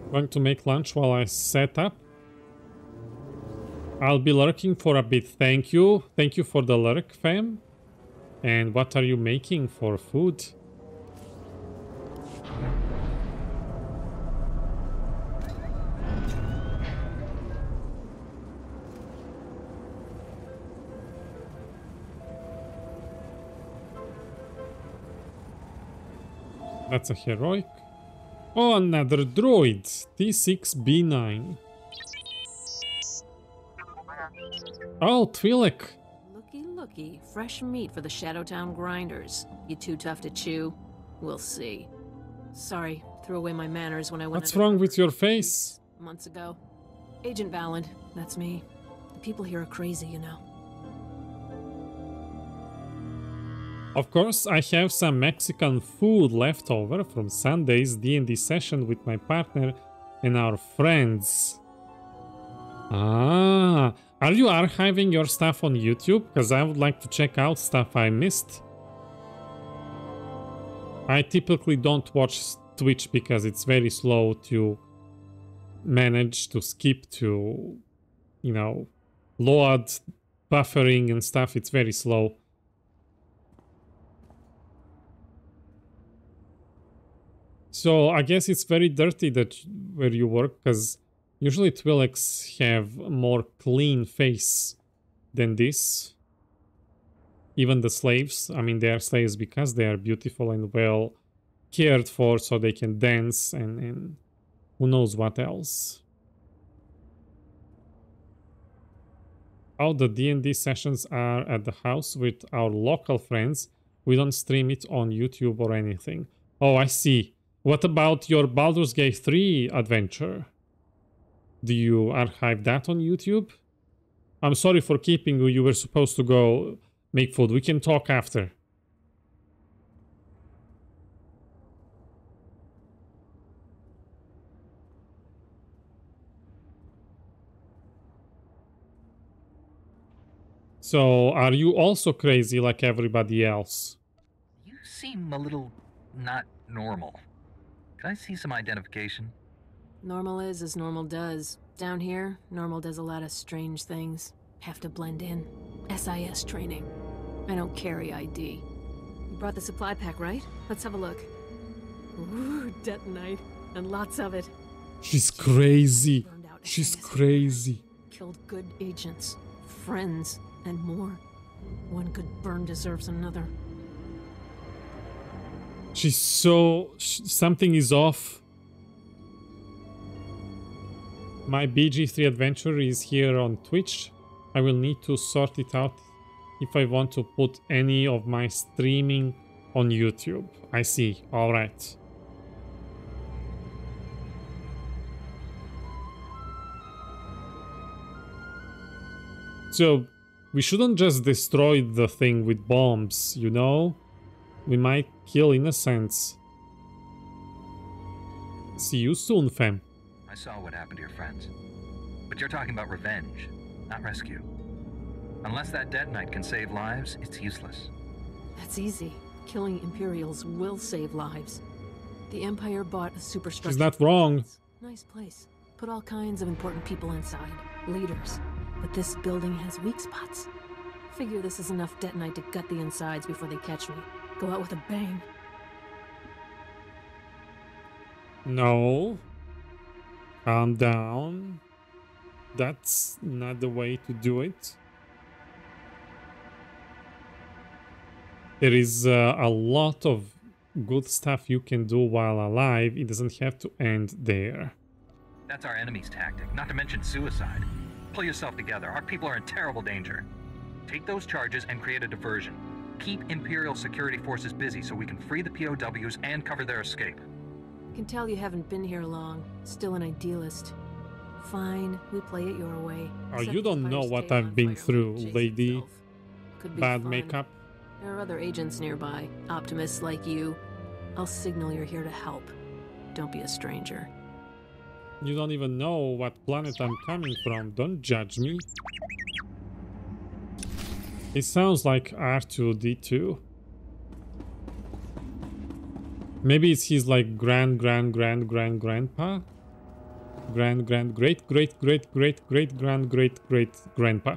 Going to make lunch while I set up. I'll be lurking for a bit. Thank you. Thank you for the lurk, fam. And what are you making for food? That's a heroic. Oh, another droid. T six B nine. Oh, Twi'lek. Looky, looky. Fresh meat for the Shadowtown grinders. You too tough to chew? We'll see. Sorry, threw away my manners when I went. What's wrong with your face? Months ago. Agent Valland, that's me. The people here are crazy, you know. Of course, I have some Mexican food left over from Sunday's D and D session with my partner and our friends. Ah, are you archiving your stuff on YouTube? Because I would like to check out stuff I missed. I typically don't watch Twitch because it's very slow to manage to skip to, you know, load, buffering and stuff. It's very slow. So I guess it's very dirty that where you work, because usually Twi'leks have more clean face than this. Even the slaves, I mean, they are slaves because they are beautiful and well cared for, so they can dance and, and who knows what else. All the D and D sessions are at the house with our local friends. We don't stream it on YouTube or anything. Oh, I see. What about your Baldur's Gate three adventure? Do you archive that on YouTube? I'm sorry for keeping you. You were supposed to go make food. We can talk after. So, are you also crazy like everybody else? You seem a little not normal. Can I see some identification? Normal is as normal does. Down here, normal does a lot of strange things. Have to blend in. S I S training. I don't carry I D. You brought the supply pack, right? Let's have a look. Ooh, detonite. And lots of it. She's crazy. She's crazy. Killed good agents, friends, and more. One good burn deserves another. She's so... Sh something is off. My B G three adventure is here on Twitch. I will need to sort it out if I want to put any of my streaming on YouTube. I see. Alright. So, we shouldn't just destroy the thing with bombs, you know? We might kill innocents. See you soon, fam. I saw what happened to your friends. But you're talking about revenge, not rescue. Unless that detonite can save lives, it's useless. That's easy. Killing Imperials will save lives. The Empire bought a superstructure. She's not wrong. Nice place. Put all kinds of important people inside. Leaders. But this building has weak spots. Figure this is enough detonite to gut the insides before they catch me. Go out with a bang. No. Calm down. That's not the way to do it. There is uh, a lot of good stuff you can do while alive. It doesn't have to end there. That's our enemy's tactic, not to mention suicide. Pull yourself together. Our people are in terrible danger. Take those charges and create a diversion. Keep Imperial security forces busy so we can free the P O Ws and cover their escape. Can tell you haven't been here long. Still an idealist. Fine, we play it your way. Oh, you don't know what I've been through, lady. Bad makeup. There are other agents nearby, optimists like you. I'll signal you're here to help. Don't be a stranger. You don't even know what planet I'm coming from. Don't judge me. It sounds like R two D two. Maybe it's his like grand grand grand grand grandpa. grand, grand, great, great, great, great, great, grand, great, great grandpa.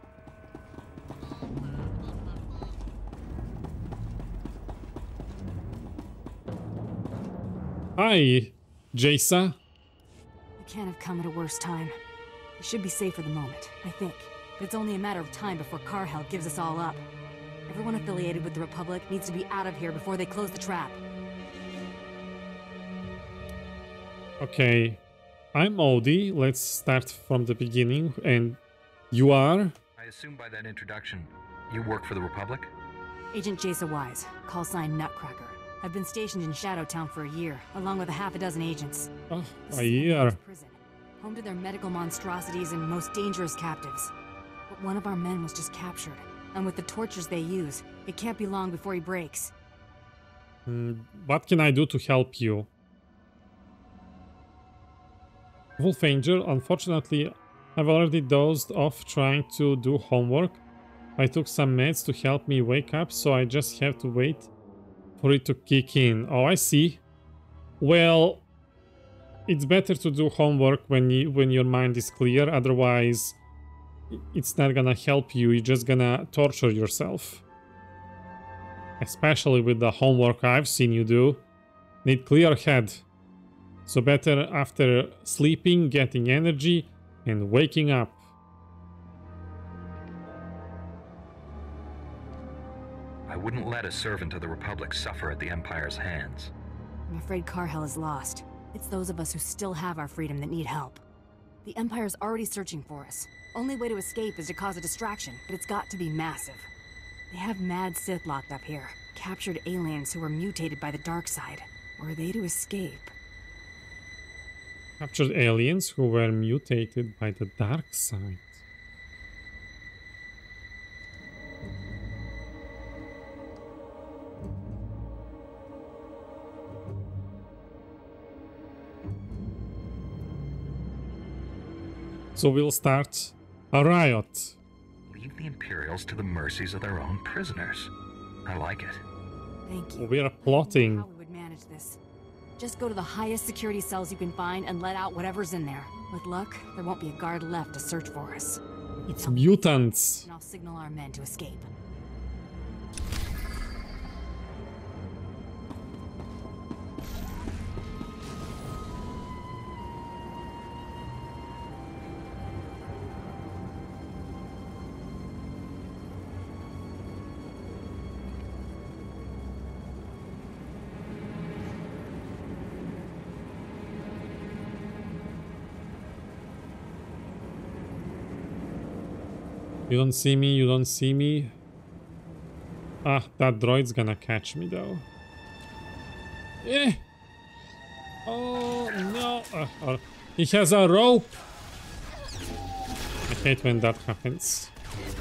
Hi, Jasa. We can't have come at a worse time. We should be safe for the moment, I think. But it's only a matter of time before Karhel gives us all up. Everyone affiliated with the Republic needs to be out of here before they close the trap. Okay, I'm Odie. Let's start from the beginning. And you are? I assume by that introduction, you work for the Republic? Agent Jasa Wise, call sign Nutcracker. I've been stationed in Shadowtown for a year, along with a half a dozen agents. Oh, This a is the year. Lord's prison, home to their medical monstrosities and most dangerous captives. But one of our men was just captured, and with the tortures they use, it can't be long before he breaks. Mm, what can I do to help you? Wolfanger, unfortunately, I've already dozed off trying to do homework. I took some meds to help me wake up, so I just have to wait for it to kick in. Oh, I see. Well, it's better to do homework when you when your mind is clear, otherwise it's not gonna help you, you're just gonna torture yourself. Especially with the homework I've seen you do. Need clear head. So better after sleeping, getting energy, and waking up. I wouldn't let a servant of the Republic suffer at the Empire's hands. I'm afraid Karhel is lost. It's those of us who still have our freedom that need help. The Empire's already searching for us. Only way to escape is to cause a distraction, but it's got to be massive. They have mad Sith locked up here. Captured aliens who were mutated by the dark side. Were they to escape? Captured aliens who were mutated by the dark side. So we'll start a riot. Leave the Imperials to the mercies of their own prisoners. I like it. Thank you. We are plotting. How we would manage this. Just go to the highest security cells you can find and let out whatever's in there. With luck, there won't be a guard left to search for us. It's mutants. And I'll signal our men to escape. You don't see me, you don't see me. Ah, that droid's gonna catch me though. Eh! Oh no! Uh, uh, he has a rope! I hate when that happens.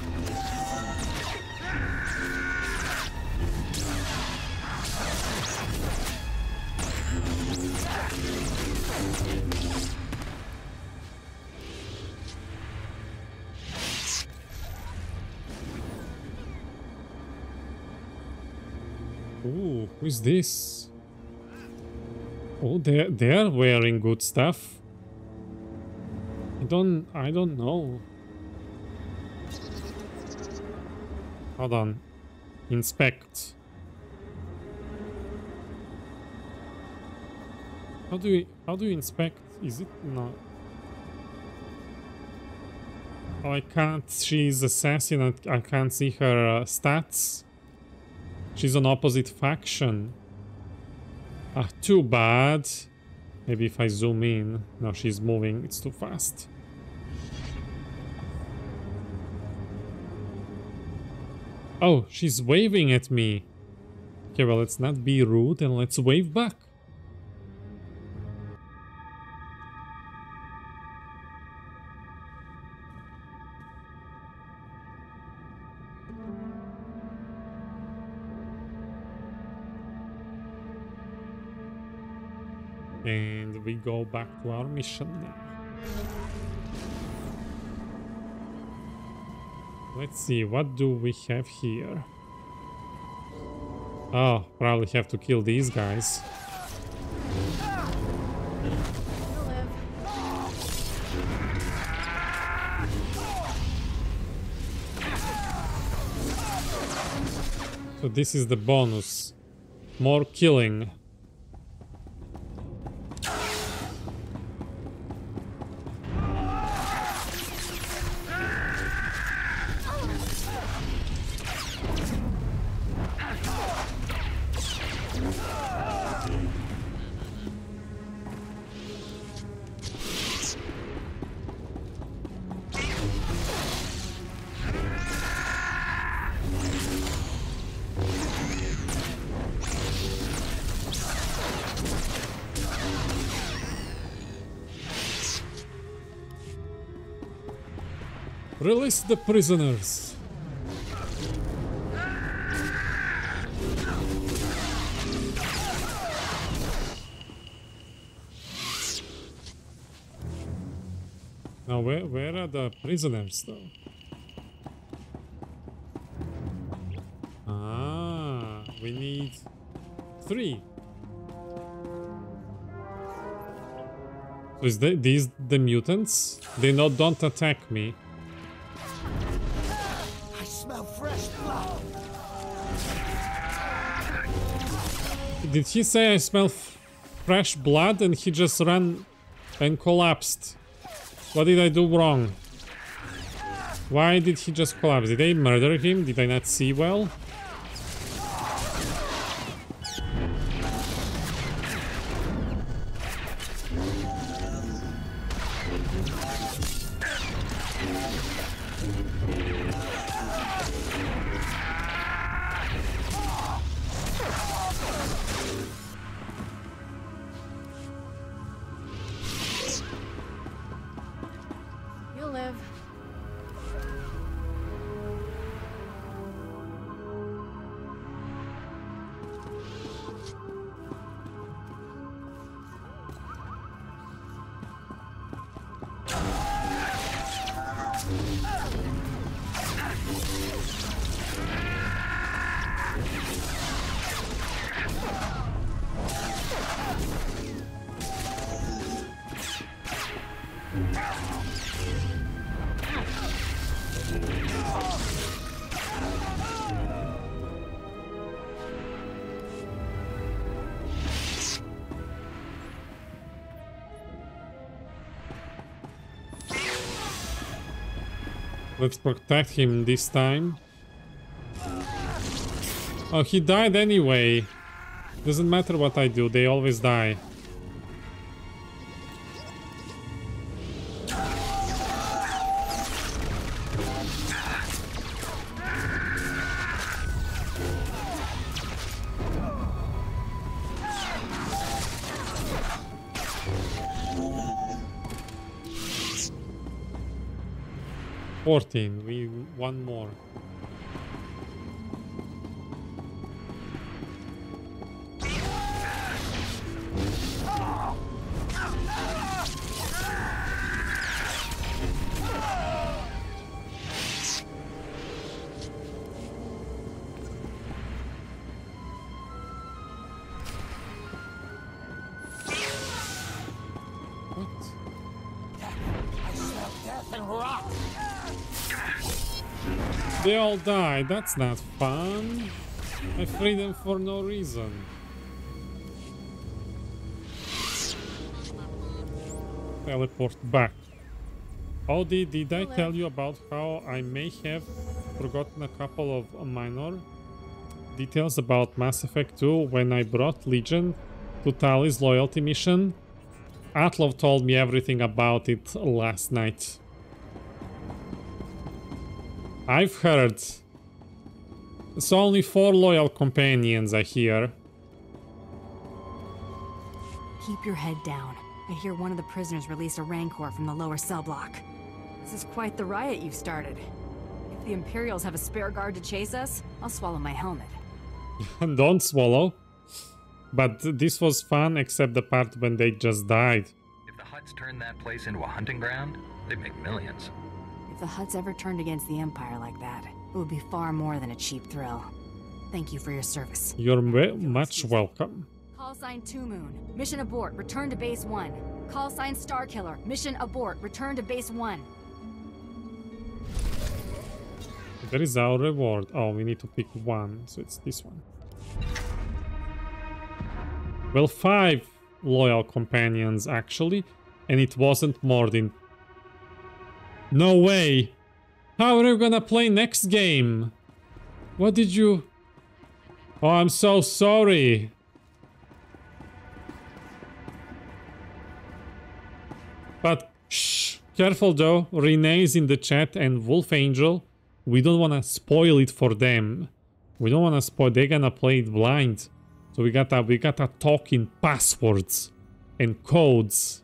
Ooh, who's this? Oh, they're, they're wearing good stuff. I don't, I don't know. Hold on. Inspect. How do we, how do you inspect? Is it not? Oh, I can't. She's assassin. I, I can't see her uh, stats. She's on opposite faction. Ah, too bad. Maybe if I zoom in. No, she's moving. It's too fast. Oh, she's waving at me. Okay, well, let's not be rude and let's wave back. And we go back to our mission now. Let's see, what do we have here? Oh, probably have to kill these guys. So this is the bonus. More killing. Release the prisoners. Now, where, where are the prisoners, though? Ah, we need three. So is the, these the mutants? They not don't attack me. I smell fresh blood. Did he say I smell f fresh blood and he just ran and collapsed? What did I do wrong? Why did he just collapse? Did I murder him? Did I not see well? Let's protect him this time. Oh, he died anyway. Doesn't matter what I do, they always die. fourteen, we one more. They all died. That's not fun. I freed them for no reason. Teleport back. Oh, did, did I tell you about how I may have forgotten a couple of minor details about Mass Effect two when I brought Legion to Tali's loyalty mission? Atlov told me everything about it last night. I've heard. So only four loyal companions are here. Keep your head down. I hear one of the prisoners released a rancor from the lower cell block. This is quite the riot you've started. If the Imperials have a spare guard to chase us, I'll swallow my helmet. Don't swallow. But this was fun, except the part when they just died. If the Hutts turned that place into a hunting ground, they'd make millions. If the Hutts ever turned against the Empire like that, it would be far more than a cheap thrill. Thank you for your service. You're very much welcome. Call sign Two Moon. Mission abort. Return to base one. Call sign Starkiller. Mission abort. Return to base one. There is our reward. Oh, we need to pick one, so it's this one. Well, five loyal companions, actually, and it wasn't more than... No way! How are you gonna play next game? What did you... Oh, I'm so sorry. But, shh, careful though. Renee is in the chat and Wolf Angel. We don't want to spoil it for them. We don't want to spoil. They're gonna play it blind. So we gotta, we gotta talk in passwords and codes.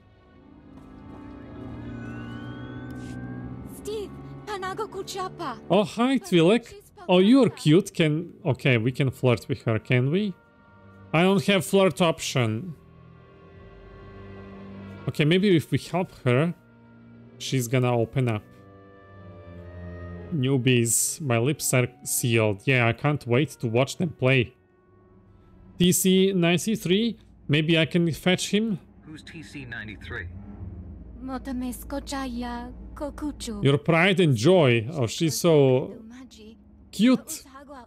Steve, Panago Kuchapa. Oh, hi, Twi'lek. Oh, you're cute. Can... Okay, we can flirt with her, can we? I don't have flirt option. Okay, maybe if we help her, she's gonna open up. Newbies, my lips are sealed. Yeah, I can't wait to watch them play. T C ninety-three, maybe I can fetch him? Who's T C ninety-three? Your pride and joy. Oh, she's so cute.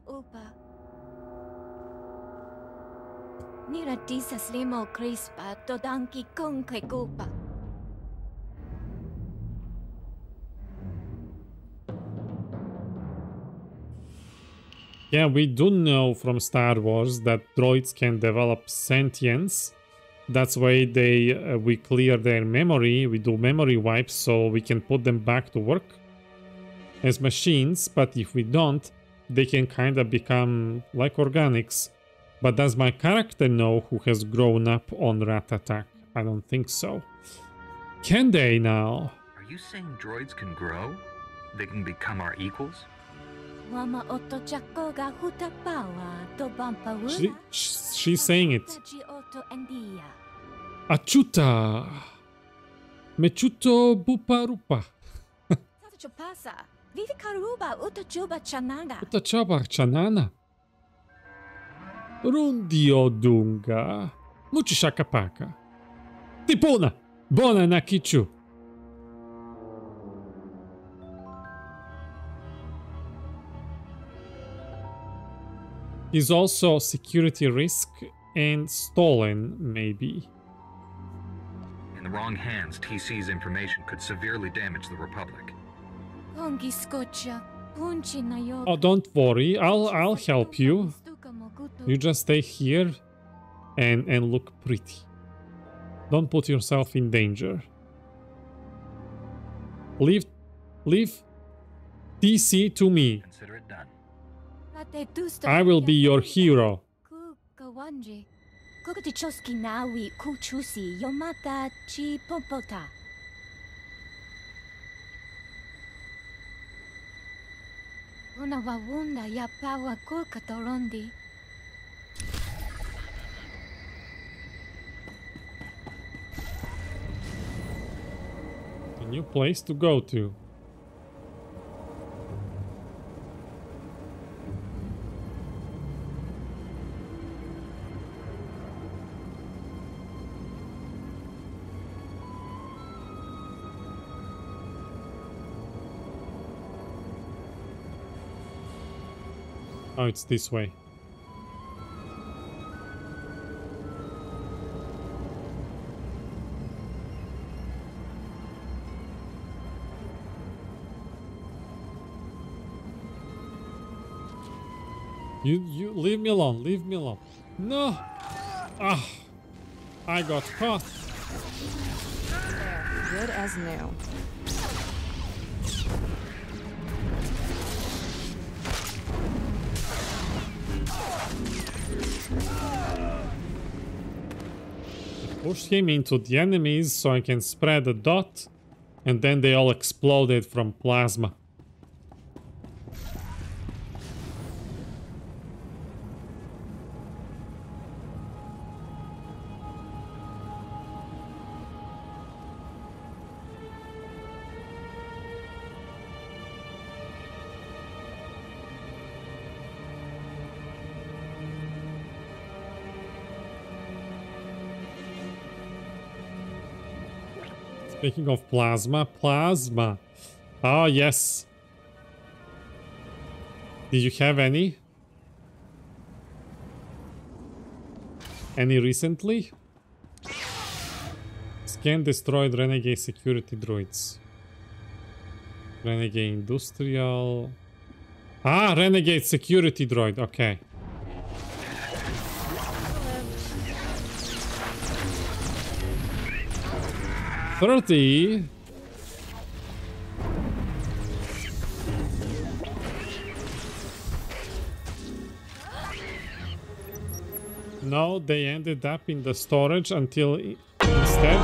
Yeah, we do know from Star Wars that droids can develop sentience. That's why they uh, we clear their memory, we do memory wipes so we can put them back to work as machines, but if we don't, they can kind of become like organics. But does my character know who has grown up on Rat Attack? I don't think so. Can they now? Are you saying droids can grow? They can become our equals? She, she's saying it. Achuta. Mechuto bupa rupa. Utachaba chanana. Rundio dunga. Muchishakapaka. Tipuna. Bona nakichu. Is also security risk and stolen, maybe. In the wrong hands, T C's information could severely damage the Republic. Oh, don't worry, I'll I'll help you. You just stay here and and look pretty. Don't put yourself in danger. Leave leave T C to me. Consider it done. I will be your hero. A new place to go to. Oh, it's this way. You, you, leave me alone, leave me alone. No! Ah! I got caught. There, good as new. Push him into the enemies so I can spread a dot, and then they all exploded from plasma. Speaking of plasma, plasma. Oh, yes. Did you have any? Any recently? Scan destroyed Renegade security droids. Renegade industrial... Ah, Renegade security droid, okay. thirty. No, they ended up in the storage until instead.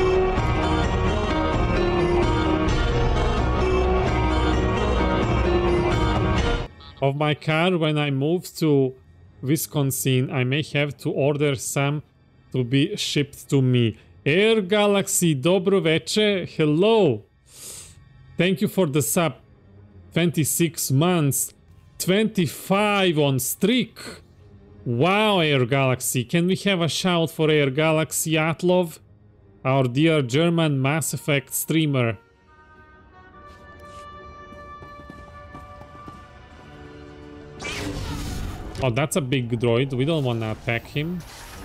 Of my car when I moved to Wisconsin, I may have to order some to be shipped to me. Air Galaxy, dobro veče, hello. Thank you for the sub. twenty-six months, twenty-five on streak. Wow, Air Galaxy. Can we have a shout for Air Galaxy Atlov? Our dear German Mass Effect streamer. Oh, that's a big droid. We don't want to attack him.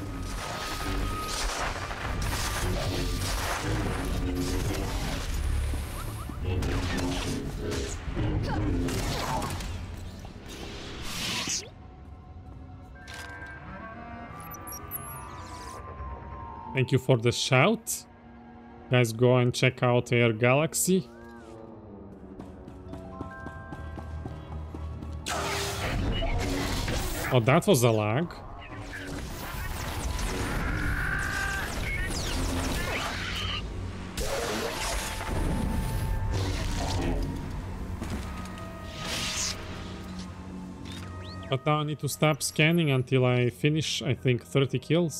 Thank you for the shout. Guys, go and check out Air Galaxy. Oh, that was a lag. But now I need to stop scanning until I finish, I think, thirty kills.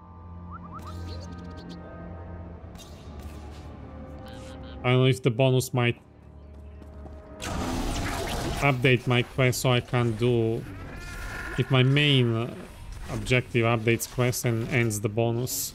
I don't know if the bonus might update my quest so I can't do... If my main objective updates quest and ends the bonus.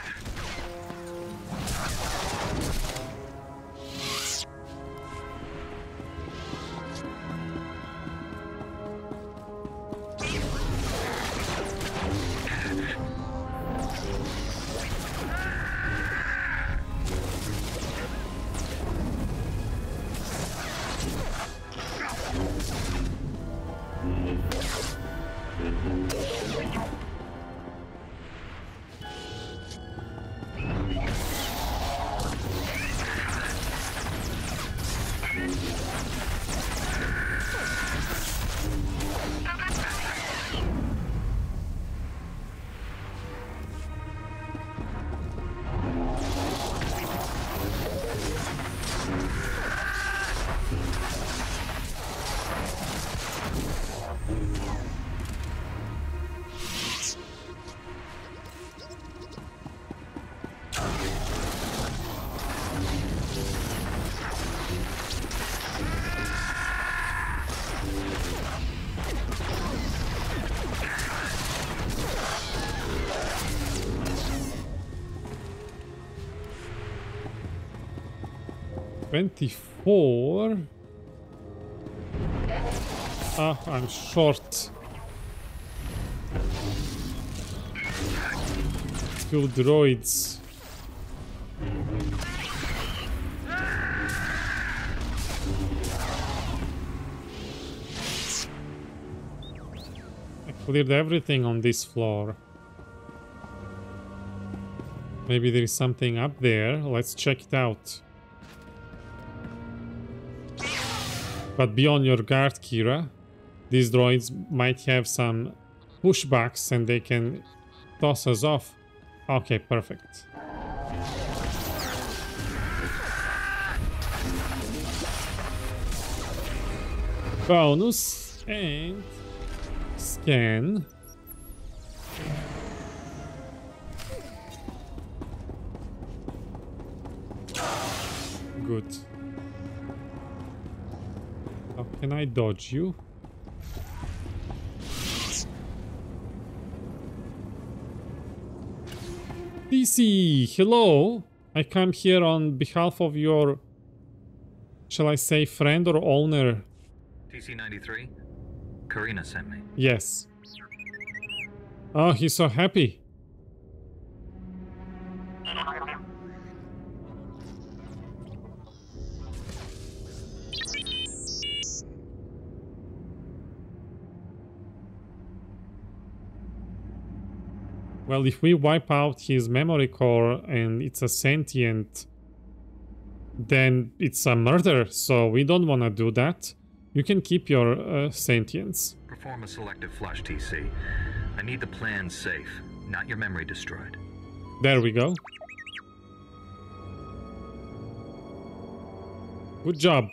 twenty-four. Ah, I'm short. Two droids. I cleared everything on this floor. Maybe there is something up there. Let's check it out. But be on your guard, Kira. These droids might have some pushbacks and they can toss us off. Okay, perfect. Bonus and scan. Good. How can I dodge you? D C, hello! I come here on behalf of your, shall I say, friend or owner? T C ninety-three, Karina sent me. Yes. Oh, he's so happy. Well, if we wipe out his memory core and it's a sentient, then it's a murder, so we don't want to do that. You can keep your uh, sentience. Perform a selective flush, T C. I need the plans safe, not your memory destroyed. There we go. Good job.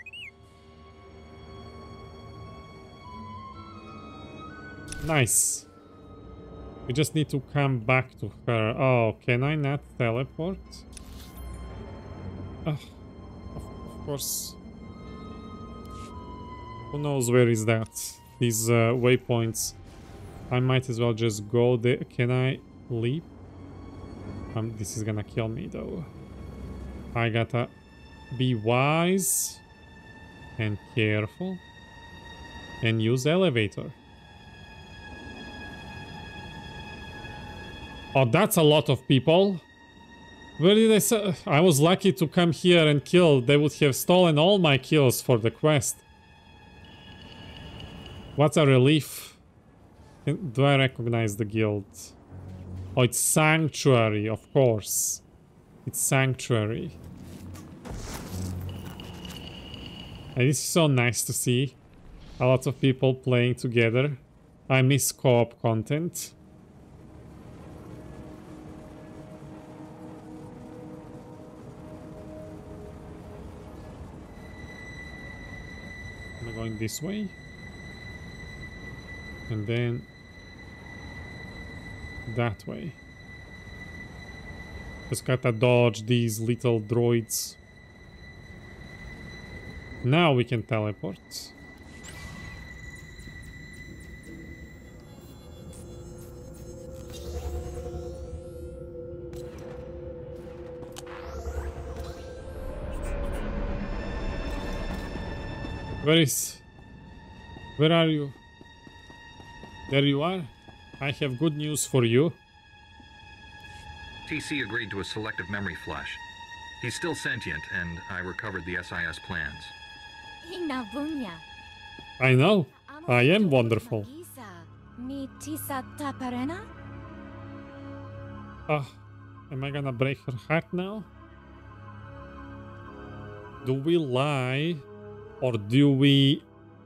Nice. We just need to come back to her. Oh, can I not teleport? Oh, of, of course. Who knows where is that? These uh, waypoints. I might as well just go there. Can I leap? Um, this is gonna kill me though. I gotta be wise and careful and use elevator. Oh, that's a lot of people. Where did I say? I was lucky to come here and kill. They would have stolen all my kills for the quest. What a relief. Do I recognize the guild? Oh, it's Sanctuary, of course. It's Sanctuary. And this is so nice to see. A lot of people playing together. I miss co-op content. Am I going this way? And then that way. Just gotta dodge these little droids. Now we can teleport. Where is... Where are you? There you are. I have good news for you. T C agreed to a selective memory flush. He's still sentient, and I recovered the S I S plans. I know. I am wonderful. Ah, am I gonna break her heart now? Do we lie? Or do we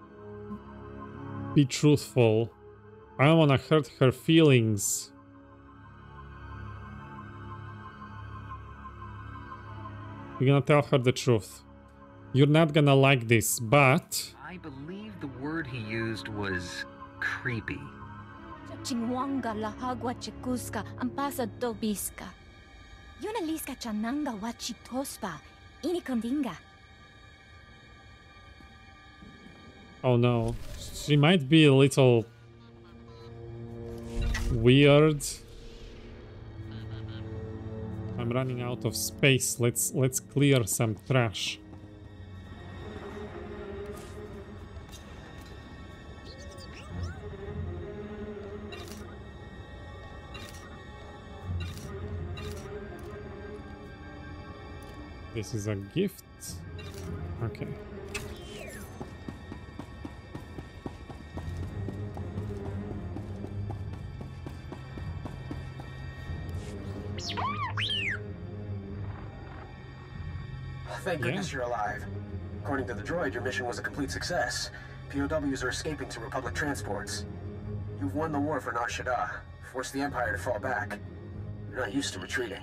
be truthful? I don't want to hurt her feelings. We're gonna tell her the truth. You're not gonna like this, but... I believe the word he used was creepy. Oh no, she might be a little weird. I'm running out of space. Let's let's clear some trash. This is a gift. Okay. Thank goodness Yeah. you're alive. According to the droid, your mission was a complete success. P O Ws are escaping to Republic transports. You've won the war for Nar Shaddaa, forced the Empire to fall back. You're not used to retreating.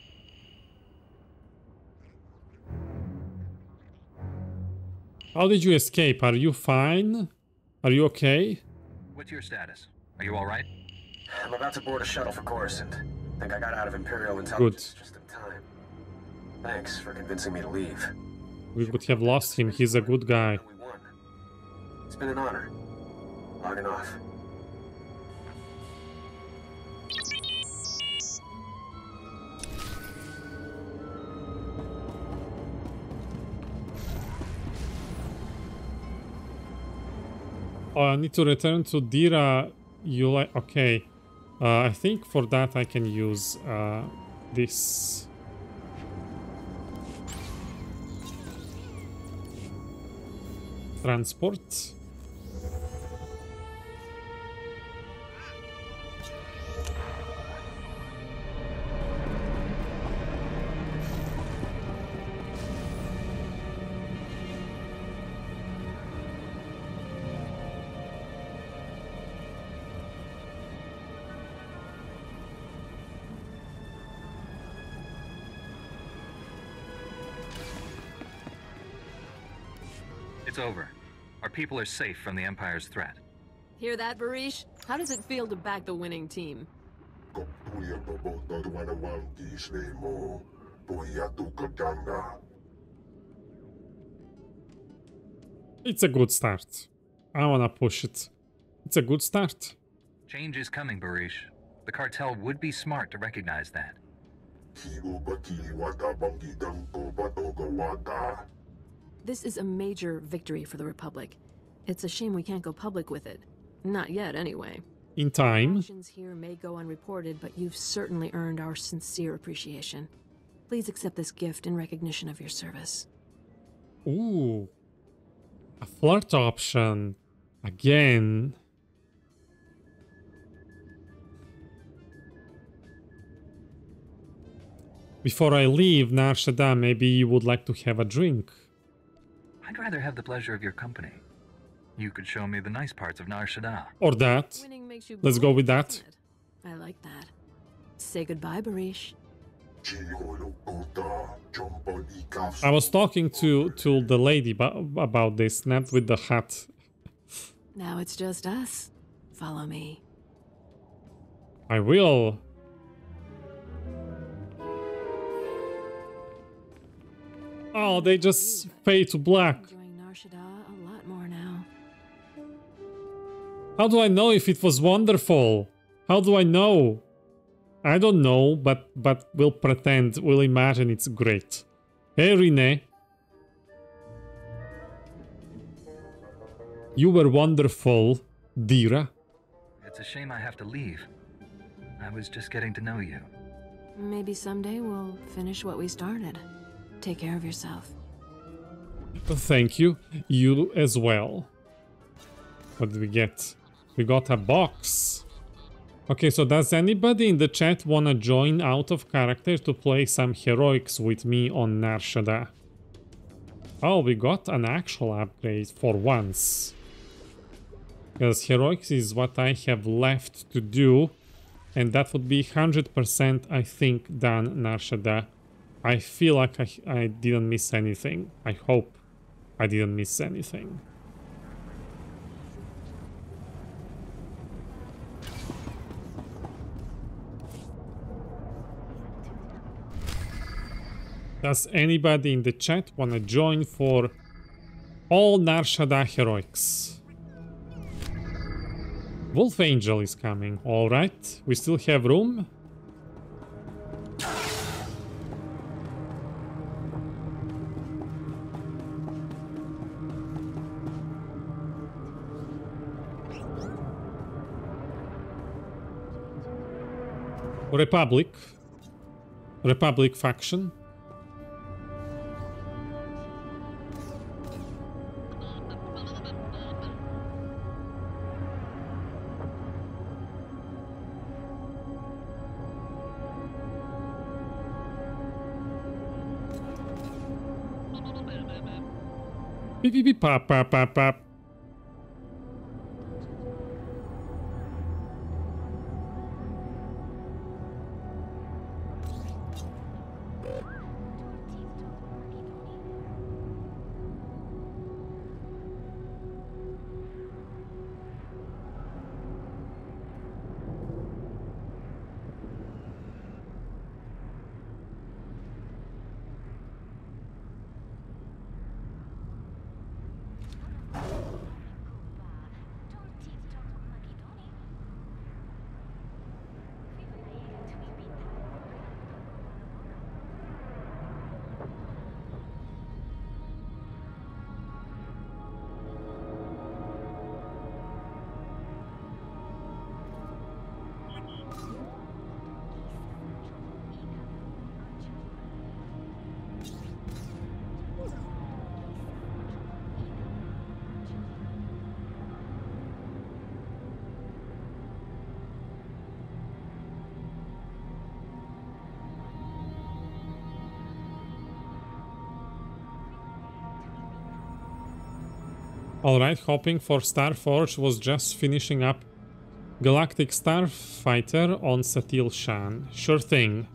How did you escape? Are you fine? Are you okay? What's your status? Are you all right? I'm about to board a shuttle for Coruscant. Think I got out of Imperial Intelligence just in time. Thanks for convincing me to leave. We would have lost him. He's a good guy. We won. It's been an honor. Logging off. Oh, I need to return to Deera. You like... Okay. Uh, I think for that I can use uh, this. Transport. It's over. Our people are safe from the Empire's threat. Hear that, Bareesh? How does it feel to back the winning team? It's a good start. I wanna push it. It's a good start. Change is coming, Bareesh. The cartel would be smart to recognize that. This is a major victory for the Republic. It's a shame we can't go public with it. Not yet, anyway. In time. Actions here may go unreported, but you've certainly earned our sincere appreciation. Please accept this gift in recognition of your service. Ooh. A flirt option. Again. Before I leave, Nar Shaddaa, maybe you would like to have a drink. I'd rather have the pleasure of your company. You could show me the nice parts of Nar Shaddaa. Or that. Let's go with that. I like that. Say goodbye, Bareesh. I was talking to, to the lady about this, not with the hat. Now it's just us. Follow me. I will. Oh, they just fade to black. Enjoying Nar Shaddaa a lot more now. How do I know if it was wonderful? How do I know? I don't know, but but we'll pretend, we'll imagine it's great. Hey, Rene. You were wonderful, Deera. It's a shame I have to leave. I was just getting to know you. Maybe someday we'll finish what we started. Take care of yourself. Thank you. You as well. What did we get? We got a box. Okay, so does anybody in the chat wanna join out of character to play some heroics with me on Nar Shaddaa? Oh, we got an actual upgrade for once. Because heroics is what I have left to do. And that would be one hundred percent, I think, done Nar Shaddaa. I feel like I, I didn't miss anything. I hope I didn't miss anything. Does anybody in the chat want to join for all Nar Shaddaa heroics? Wolf Angel is coming. Alright, we still have room. Republic. Republic faction. Beep beep beep pop pop pop pop. Alright, hoping for Starforge was just finishing up Galactic Starfighter on Satil Shan. Sure thing.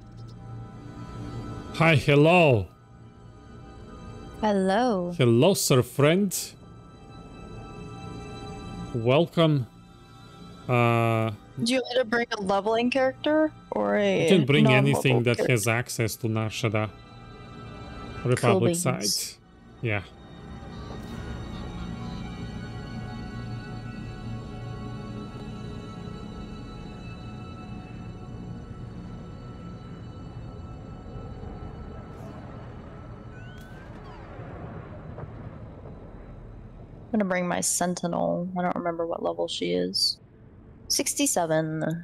Hi, hello. Hello. Hello, sir friend. Welcome. Uh, Do you want me to bring a leveling character or a you can bring anything that character? has access to Nar Shaddaa. Republic Cool side. beans. Yeah. I'm gonna bring my Sentinel. I don't remember what level she is. sixty-seven.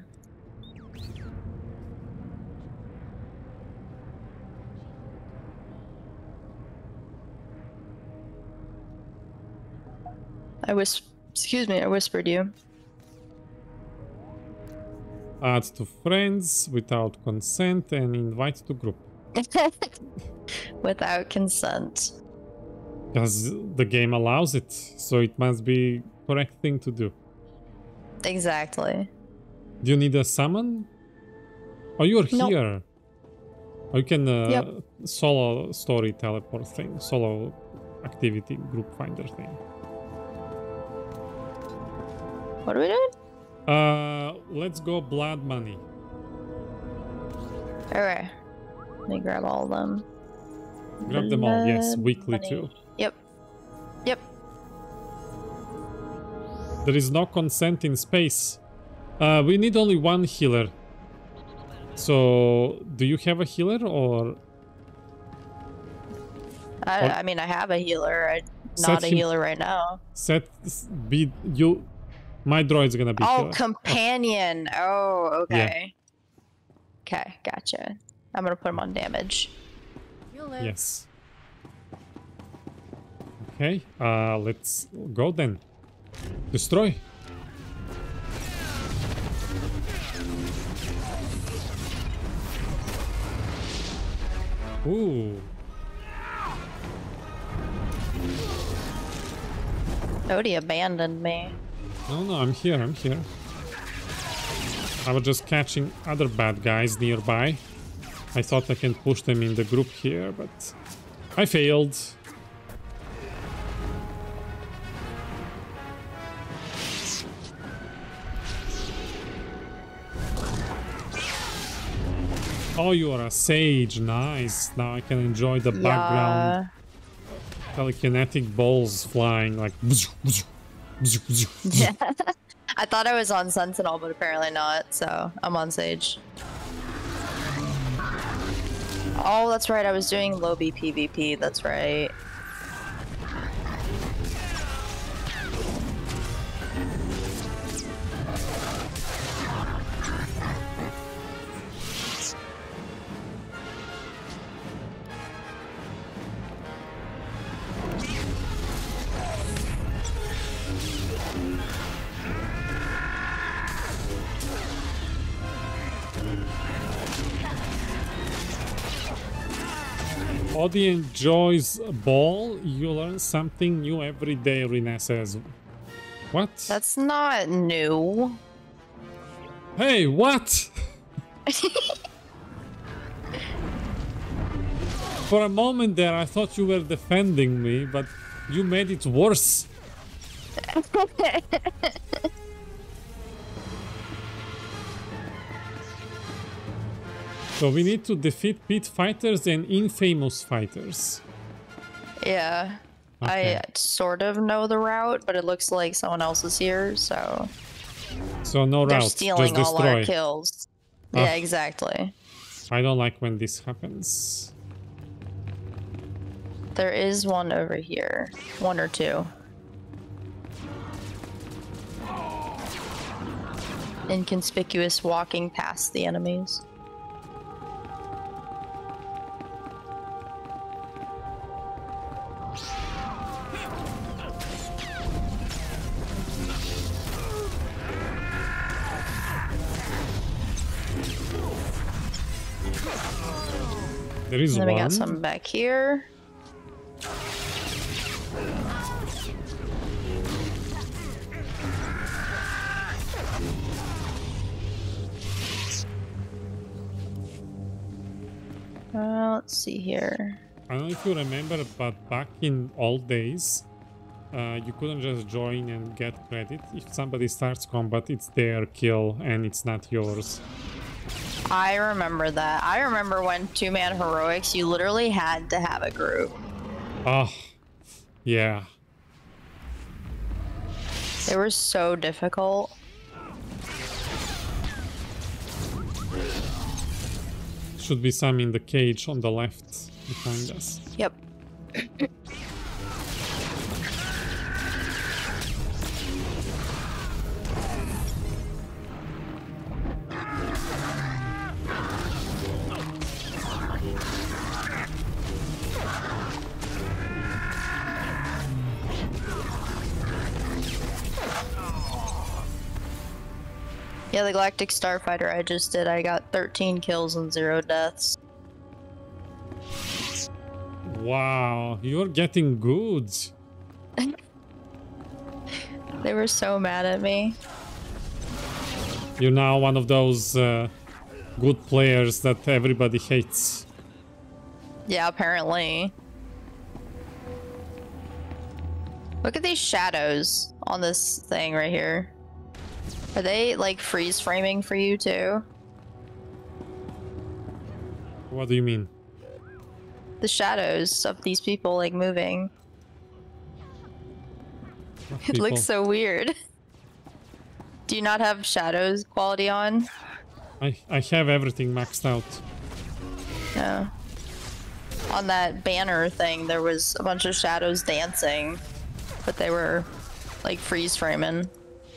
I whis- excuse me, I whispered you. Add to friends without consent and invite to group. Without consent. Because the game allows it, so it must be correct thing to do. Exactly. Do you need a summon? Oh, you're Nope. here. Oh, you can uh, Yep. solo story teleport thing, solo activity group finder thing. What are we doing? Uh, let's go blood money. Okay. Let me grab all of them. Grab them all, yes, Blood weekly money. too. Yep. Yep. There is no consent in space. Uh, we need only one healer. So, do you have a healer or? I, Or- I mean, I have a healer. I'm Set not a him- healer right now. Set be you. My droid's gonna be. Oh, healer. companion. Oh, okay. Okay, gotcha. I'm gonna put him on damage. You'll live. Yes. Okay, uh, let's go then. Destroy. Ooh. Odie abandoned me. No, no, I'm here, I'm here. I was just catching other bad guys nearby. I thought I can push them in the group here, but I failed. Oh, you are a sage. Nice. Now I can enjoy the background. Telekinetic balls flying like... Yeah. I thought I was on Sentinel, but apparently not, so I'm on Sage. Oh, that's right, I was doing low B PvP, that's right. Audi enjoys ball. You learn something new every day, Rina says. What? That's not new. Hey, what? For a moment there, I thought you were defending me, but you made it worse. So we need to defeat pit fighters and infamous fighters. Yeah. Okay. I sort of know the route, but it looks like someone else is here, so... So no They're route, stealing just all our destroy. kills. Ah. Yeah, exactly. I don't like when this happens. There is one over here. One or two. Inconspicuous walking past the enemies. There is And then one. we got some back here. Uh, let's see here. I don't know if you remember, but back in old days, uh, you couldn't just join and get credit. If somebody starts combat, it's their kill and it's not yours. I remember that. I remember when two-man heroics, you literally had to have a group. Oh, yeah. They were so difficult. Should be some in the cage on the left behind us. Yep. Yeah, the Galactic Starfighter I just did, I got thirteen kills and zero deaths. Wow, you're getting good. They were so mad at me. You're now one of those uh, good players that everybody hates. Yeah, apparently. Look at these shadows on this thing right here. Are they like freeze framing for you too? What do you mean? The shadows of these people like moving. It looks so weird. Do you not have shadows quality on? I, I have everything maxed out. No. On that banner thing, there was a bunch of shadows dancing, but they were like freeze framing.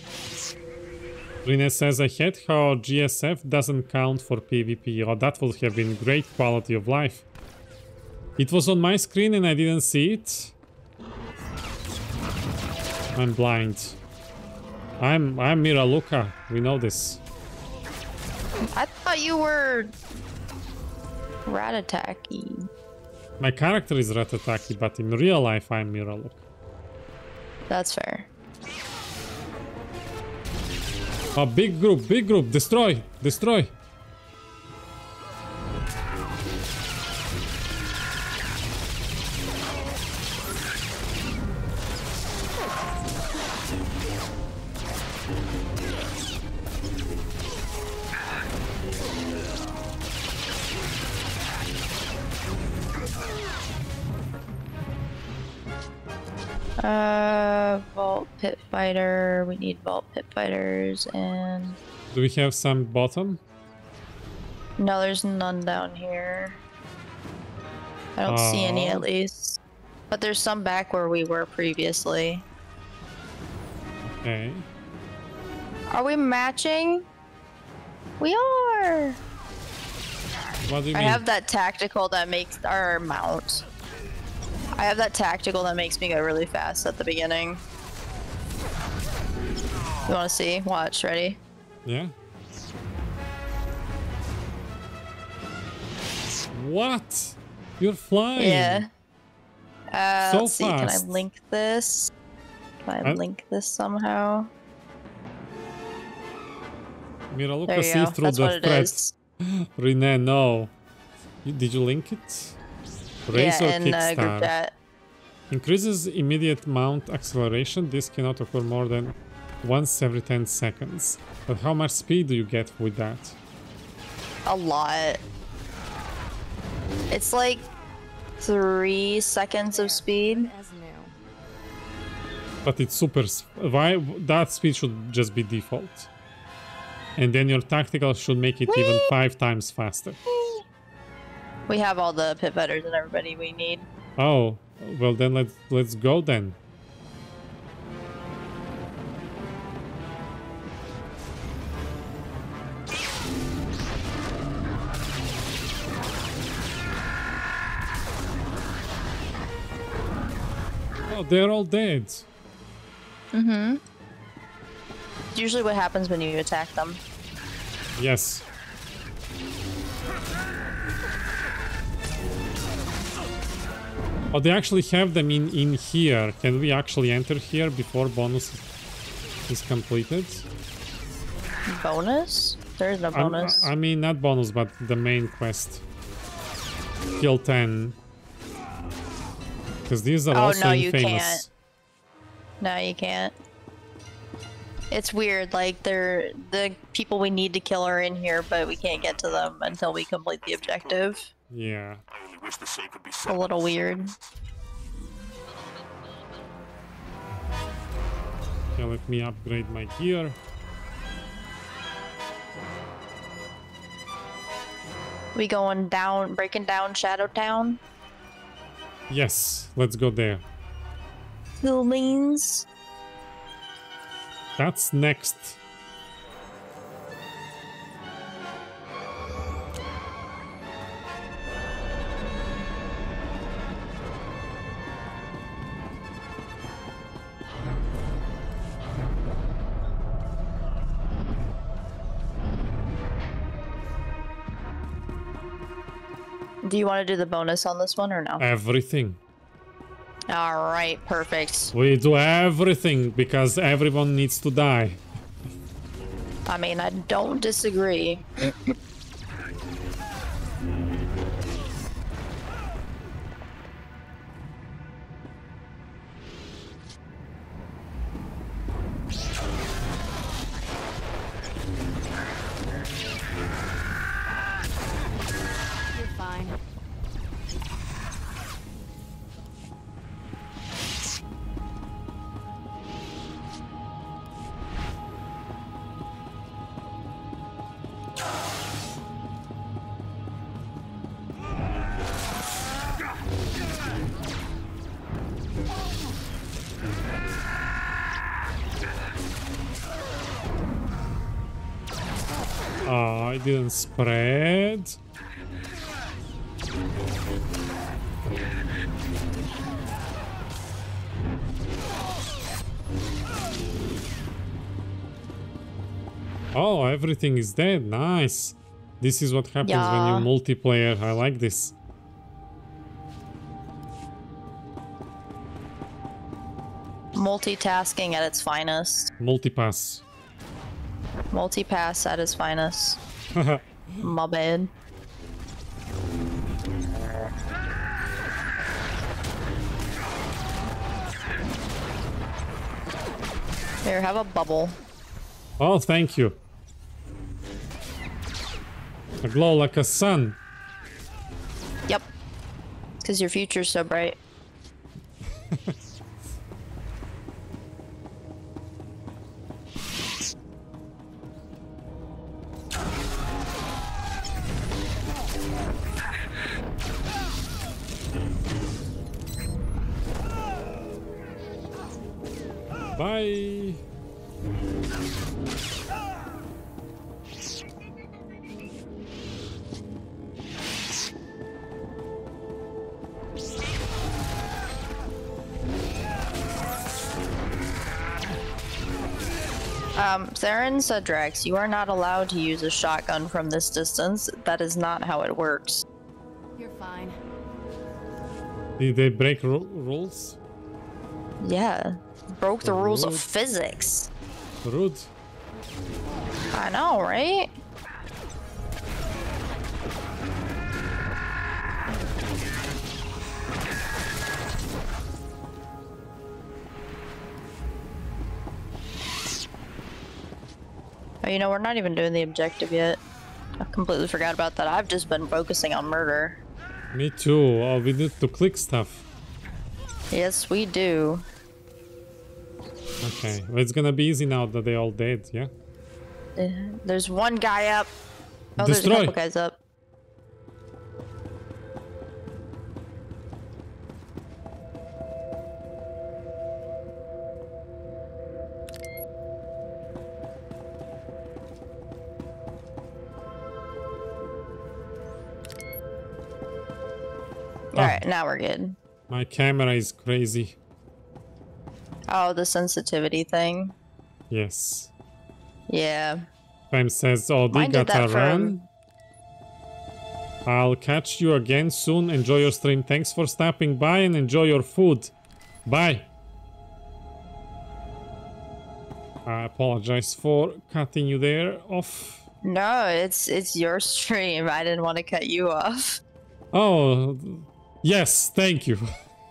Rene says, I hate how G S F doesn't count for PvP. Oh, that would have been great quality of life. It was on my screen and I didn't see it. I'm blind. I'm I'm Miraluka. We know this. I thought you were Ratataki. My character is Ratataki, but in real life I'm Miraluka. That's fair. A big group, big group, destroy, destroy. Uh, Vault Pit Fighter. We need Vault Pit Fighters and... Do we have some bottom? No, there's none down here. I don't uh... see any at least. But there's some back where we were previously. Okay. Are we matching? We are! What do you I mean? have that tactical that makes our mount. I have that tactical that makes me go really fast at the beginning. You wanna see? Watch, ready? Yeah. What? You're flying. Yeah. Uh, so let's see, fast. can I link this? Can I I... link this somehow? Miraluka sees through the threats. Rene, no. You, did you link it? Raise yeah, or and uh, group chat. Increases immediate mount acceleration. This cannot occur more than once every ten seconds. But how much speed do you get with that? A lot. It's like three seconds of speed. But it's super. Why that speed should just be default, and then your tactical should make it Whee! even five times faster. We have all the pit fighters and everybody we need. Oh, well then let's let's go then. Oh, they're all dead. Mm-hmm. It's usually what happens when you attack them. Yes. Oh, they actually have them in, in here. Can we actually enter here before bonus is completed? Bonus? There is no bonus. I, I mean, not bonus, but the main quest. kill ten. Because these are oh, also no, infamous. You can't. No, you can't. It's weird, like, they're the people we need to kill are in here, but we can't get to them until we complete the objective. Yeah. I only wish the same could be A little weird. Okay, let me upgrade my gear. We going down, breaking down Shadow Town? Yes, let's go there. Cool beans. That's next. Do you want to do the bonus on this one or no? Everything. Alright, perfect. We do everything because everyone needs to die. I mean, I don't disagree. You're fine. Oh, I didn't spread. Oh, everything is dead. Nice. This is what happens Yeah. when you multiplayer. I like this. Multitasking at its finest. Multipass. Multipass at its finest. My bad. Here, have a bubble. Oh, thank you. I glow like a sun. Yep. Because your future's so bright. Bye. Um, Theron said, Drax, you are not allowed to use a shotgun from this distance. That is not how it works. You're fine. Did they break ru rules? Yeah. Broke the rules of Rude. physics. Rude. I know, right? Oh, you know, we're not even doing the objective yet. I completely forgot about that. I've just been focusing on murder. Me too. Oh, we need to click stuff. Yes, we do. Okay, well, it's gonna be easy now that they're all dead, yeah? Uh, There's one guy up. Oh, Destroy. there's a couple guys up. Alright, now we're good. My camera is crazy. Oh, the sensitivity thing. Yes. Yeah. Fam says, oh, they Mine did got that a for- run. I'll catch you again soon. Enjoy your stream. Thanks for stopping by and enjoy your food. Bye. I apologize for cutting you there off. No, it's it's your stream. I didn't want to cut you off. Oh, yes, thank you.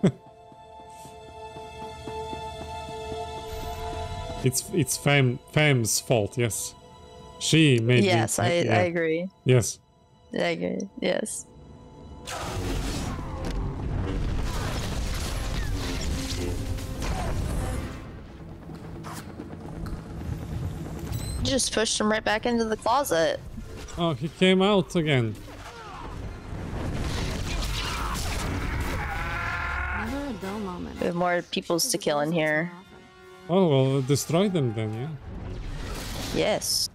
it's it's Fam Fam's fault, yes. She made Yes, me, I, yeah. I agree. Yes. I agree, yes. Just pushed him right back into the closet. Oh, he came out again. Never a dull moment. We have more peoples to kill in here. Oh, well, destroy them then, yeah. Yes.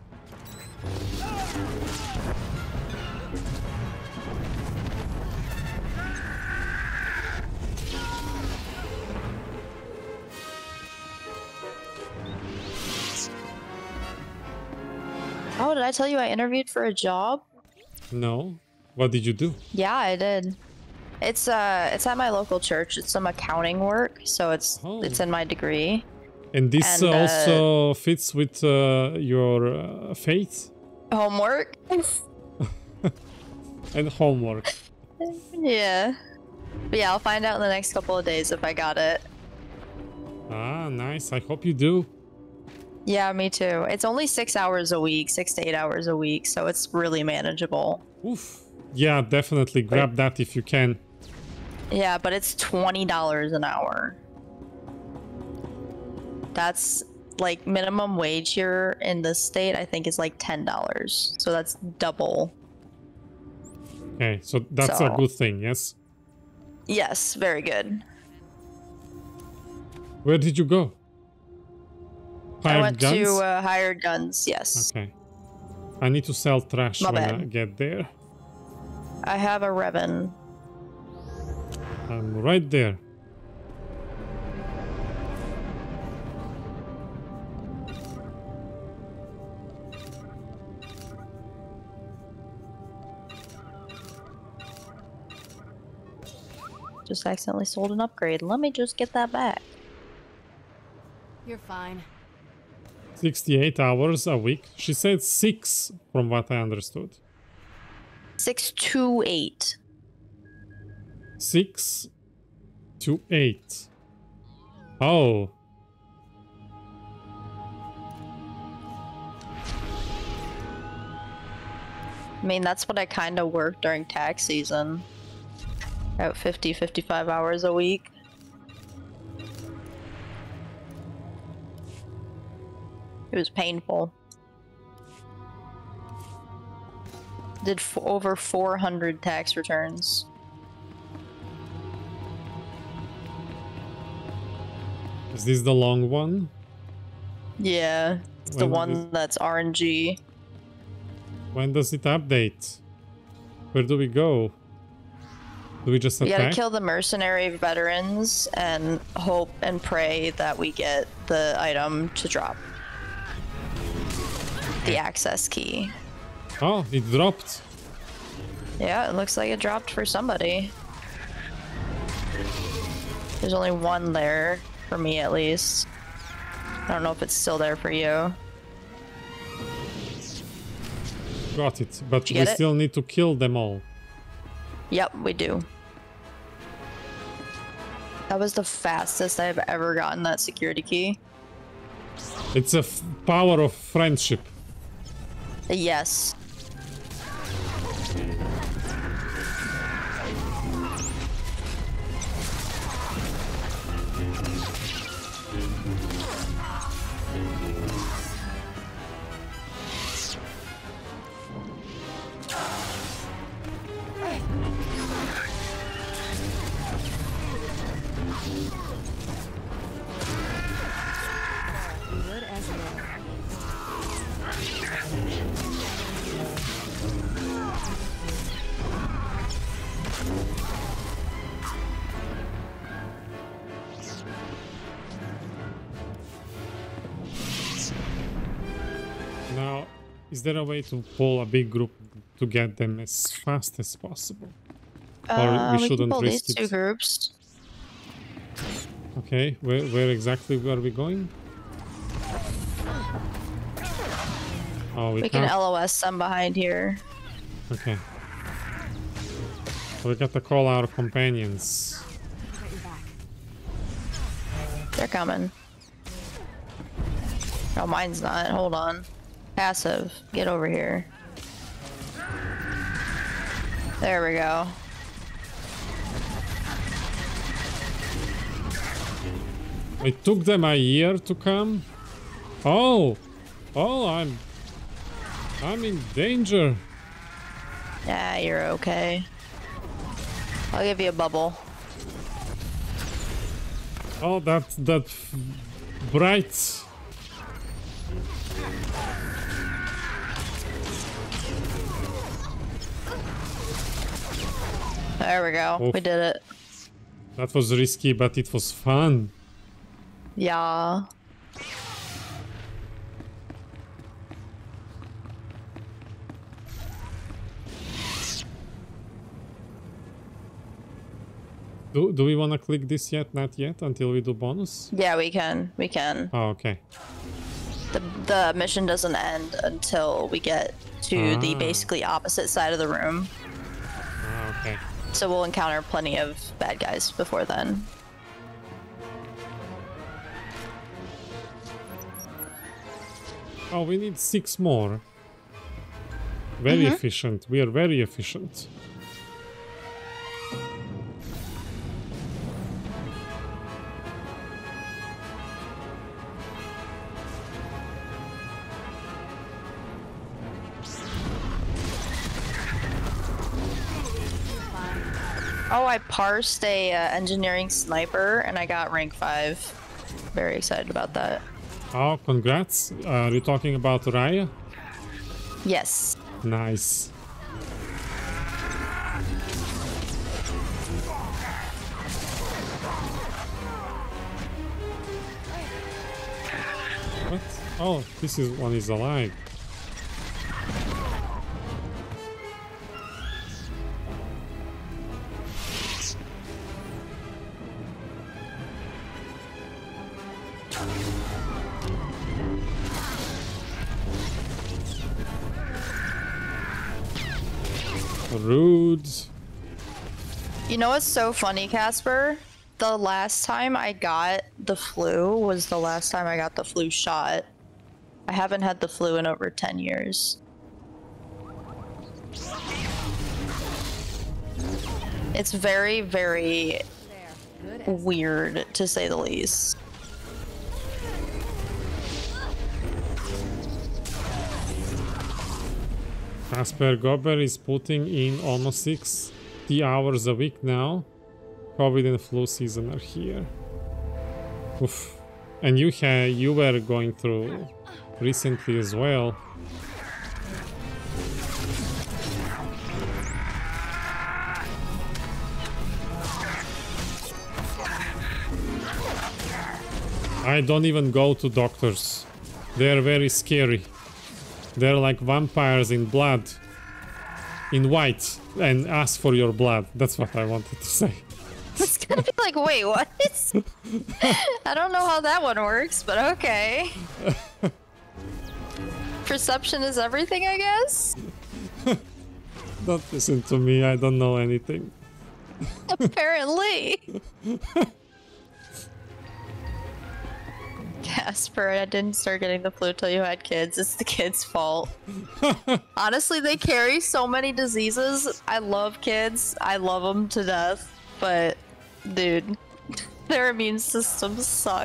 Oh, did I tell you I interviewed for a job? No. What did you do? Yeah, I did. It's uh, it's at my local church. It's some accounting work, so it's Oh. it's in my degree. And this And, uh, uh, also fits with uh, your uh, faith Homework. and homework. Yeah. But yeah, I'll find out in the next couple of days if I got it. Ah, nice. I hope you do. Yeah, me too. It's only six hours a week, six to eight hours a week, so it's really manageable. Oof. Yeah, definitely grab that if you can. Yeah, but it's twenty dollars an hour. That's like minimum wage here in this state, I think is like ten dollars. So that's double. Okay, so that's So- a good thing, yes? Yes, very good. Where did you go? I Hired went guns? to uh, hired guns, yes. Okay. I need to sell trash My when bad. I get there. I have a Revan. I'm right there. Just accidentally sold an upgrade. Let me just get that back. You're fine. sixty-eight hours a week. She said six, from what I understood. Six to eight. Six to eight. Oh. I mean, that's what I kind of work during tax season. About fifty, fifty-five hours a week. It was painful. Did f over four hundred tax returns. Is this the long one? Yeah, it's the When one is- that's R N G. When does it update? Where do we go? Do we just We gotta attack? kill the mercenary veterans and hope and pray that we get the item to drop. The access key. Oh, it dropped. Yeah, it looks like it dropped for somebody. There's only one there, for me at least. I don't know if it's still there for you. Got it, but you we get it? still need to kill them all. Yep, we do. That was the fastest I've ever gotten that security key. It's a f power of friendship. Yes. Good as new. Now, is there a way to pull a big group to get them as fast as possible? Or Uh, we we can shouldn't pull risk these two it? groups. Okay, where, where exactly are we going? Oh, we, We can can't. L O S some behind here. Okay. We got to call our companions. They're coming. Oh, mine's not. Hold on. Passive. Get over here. There we go. It took them a year to come. Oh, oh, I'm, I'm in danger. Yeah, you're okay. I'll give you a bubble. Oh, that that bright. There we go. Oof. We did it. That was risky, but it was fun. Yeah. Do, do we want to click this yet? Not yet, until we do bonus? Yeah, we can. We can. Oh, okay. The, the mission doesn't end until we get to ah. the basically opposite side of the room. Ah, okay. So we'll encounter plenty of bad guys before then. Oh, we need six more. Very mm-hmm. efficient. We are very efficient. Oh, I parsed a uh, engineering sniper and I got rank five. Very excited about that. Oh, congrats. Uh, are you talking about Raya? Yes. Nice. What? Oh, this is one is alive. Rude. You know what's so funny, Casper? The last time I got the flu was the last time I got the flu shot. I haven't had the flu in over ten years. It's very, very weird, to say the least. Casper Gober is putting in almost sixty hours a week now. COVID and flu season are here. Oof. And you had you were going through recently as well. I don't even go to doctors. They're very scary. They're like vampires in blood. In white. And ask for your blood. That's what I wanted to say. It's gonna be like, wait, what? I don't know how that one works, but okay. Perception is everything, I guess? Don't listen to me, I don't know anything. Apparently. Casper, I didn't start getting the flu till you had kids. It's the kids' fault. Honestly, they carry so many diseases. I love kids. I love them to death. But, dude, their immune systems suck.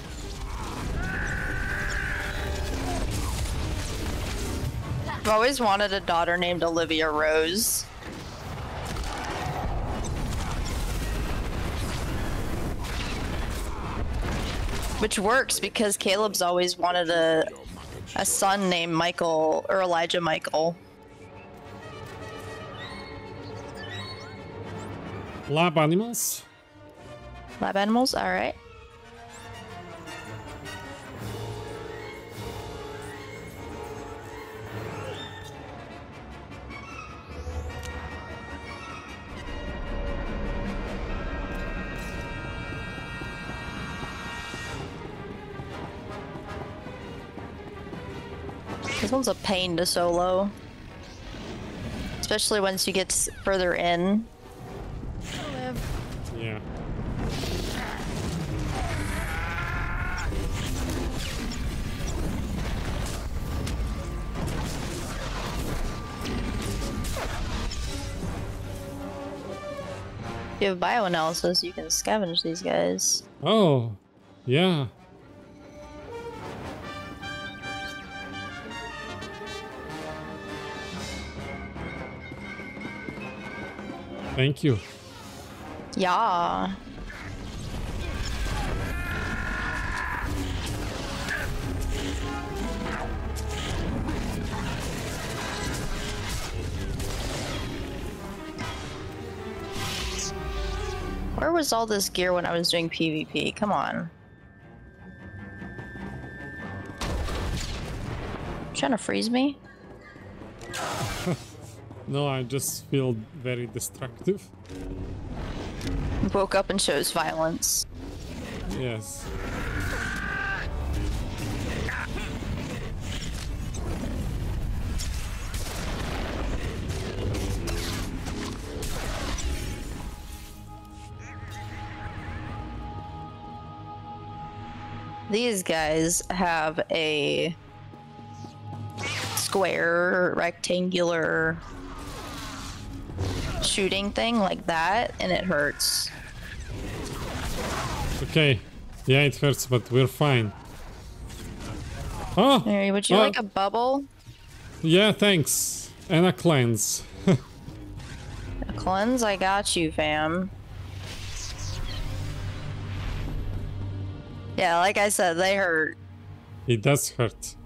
I've always wanted a daughter named Olivia Rose. Which works because Caleb's always wanted a a son named Michael or Elijah Michael. Lab animals? Lab animals? Alright. This one's a pain to solo. Especially once you get further in. Yeah. If you have bioanalysis, you can scavenge these guys. Oh, yeah. Thank you. Yeah. Where was all this gear when I was doing PvP? Come on. Trying to freeze me? No, I just feel very destructive. Woke up and chose violence. Yes. These guys have a square, rectangular shooting thing like that, and it hurts. Okay. Yeah, it hurts, but we're fine. Oh! Mary, would you oh. like a bubble? Yeah, thanks. And a cleanse. A cleanse? I got you, fam. Yeah, like I said, they hurt. It does hurt.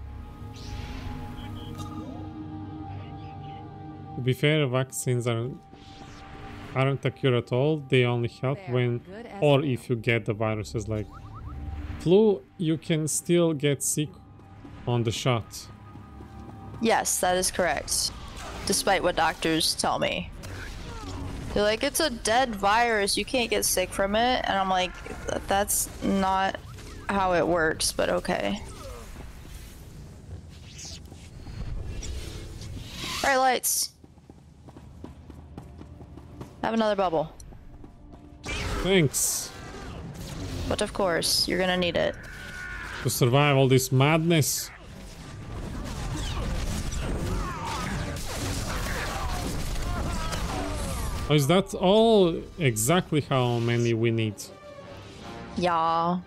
To be fair, vaccines aren't, aren't a cure at all. They only help when or if you get the viruses like flu, you can still get sick on the shot. Yes, that is correct. Despite what doctors tell me. They're like, it's a dead virus, you can't get sick from it. And I'm like, that's not how it works, but okay. Bright lights. Have another bubble. Thanks. But of course, you're gonna need it. To survive all this madness. Oh, is that all exactly how many we need? Yeah.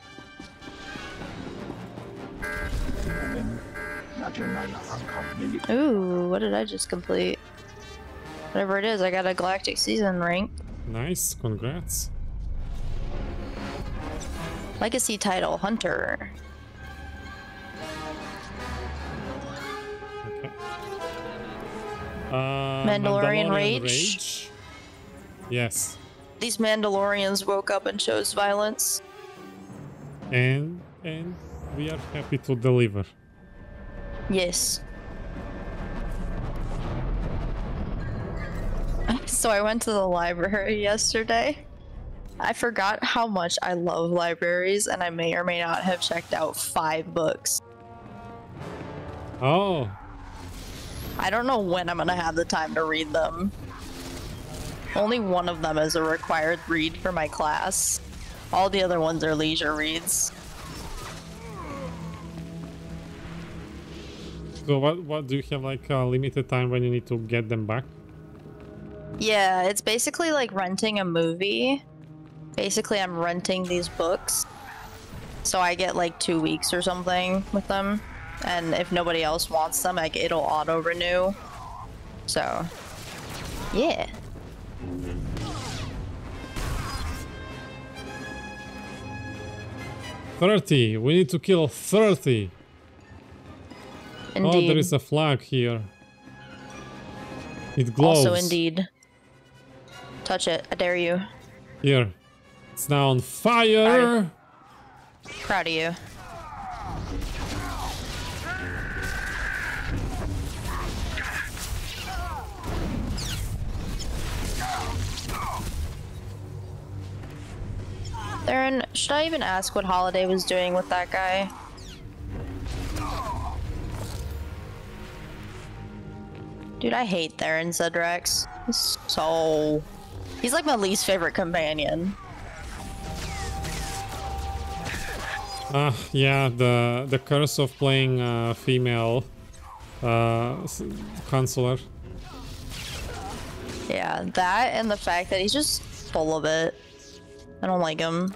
Ooh, what did I just complete? Whatever it is, I got a Galactic Season rank. Nice, congrats. Legacy title, Hunter. Okay. Uh, Mandalorian, Mandalorian Rage. Rage. Yes. These Mandalorians woke up and chose violence. And and we are happy to deliver. Yes. So I went to the library yesterday. I forgot how much I love libraries, and I may or may not have checked out five books. Oh. I don't know when I'm gonna have the time to read them. Only one of them is a required read for my class. All the other ones are leisure reads. So what what do you have, like a limited time when you need to get them back? Yeah, it's basically like renting a movie. Basically, I'm renting these books. So I get like two weeks or something with them. And if nobody else wants them, like it'll auto-renew. So, yeah. thirty. We need to kill thirty. Indeed. Oh, there is a flag here. It glows. Also, indeed. Touch it. I dare you. Here. It's now on fire. Proud of you. Theron, should I even ask what Holiday was doing with that guy? Dude, I hate Theron Zedrex. He's so He's like my least favorite companion. Uh, yeah, the the curse of playing uh, female uh, consular. Yeah, that and the fact that he's just full of it. I don't like him.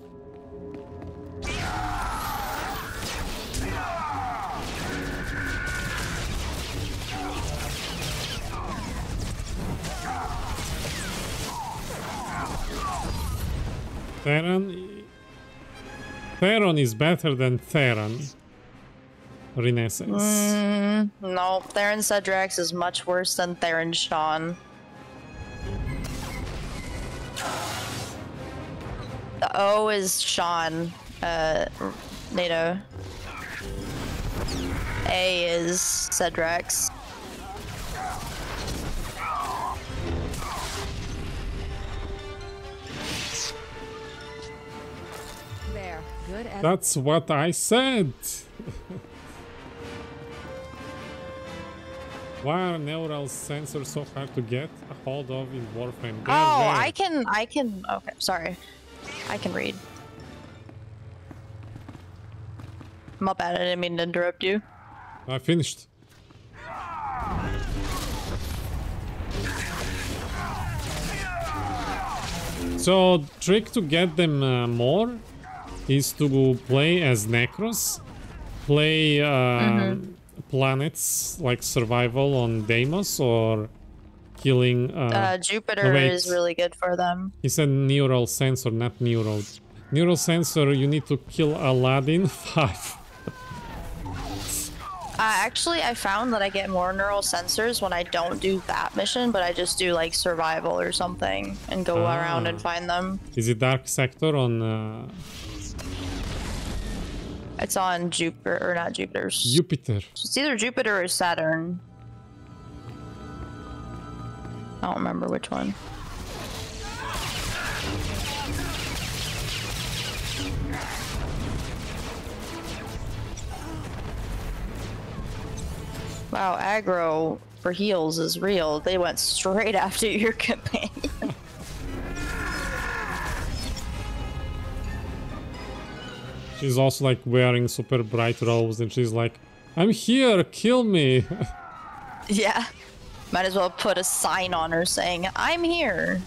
Theron... Theron is better than Theron. Renaissance. Mm, no, Theron Cedrax is much worse than Theron Sean. The O is Sean, uh, NATO. A is Cedrax. There, good. That's what I said. Why are neural sensors so hard to get a hold of in Warframe? They're Oh, there. I can, I can, okay, sorry. I can read. My bad, I didn't mean to interrupt you. I finished. So, trick to get them uh, more is to play as Necros, play uh, mm-hmm. planets like survival on Deimos or killing. Uh, uh, Jupiter no, wait. is really good for them. He said neural sensor, not neural. Neural sensor, you need to kill Aladdin five. Uh, actually, I found that I get more neural sensors when I don't do that mission, but I just do like survival or something and go ah. around and find them. Is it Dark Sector on? Uh... It's on Jupiter, or not Jupiter. Jupiter. It's either Jupiter or Saturn. I don't remember which one. Wow, aggro for heals is real. They went straight after your companion. She's also like wearing super bright robes and she's like, I'm here, kill me. Yeah. Might as well put a sign on her saying, I'm here.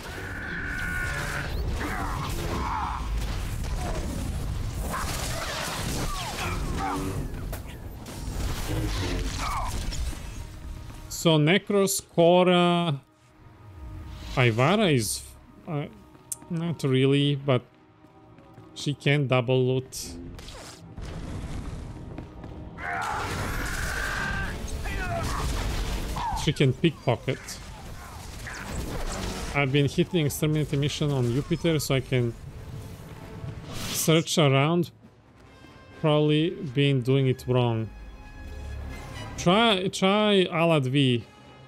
So Necros, Korra, Ivara is uh, not really, but she can double loot. She can pickpocket. I've been hitting exterminate mission on Jupiter so I can search around. Probably been doing it wrong. Try try Alad V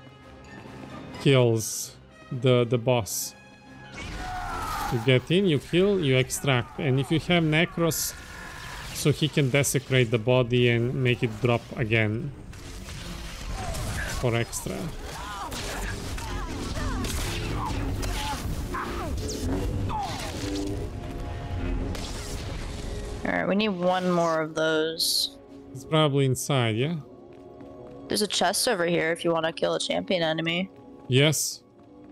kills the the boss. You get in, you kill, you extract, and if you have Necros, so he can desecrate the body and make it drop again for extra. Alright, we need one more of those. It's probably inside, yeah? There's a chest over here if you want to kill a champion enemy. Yes.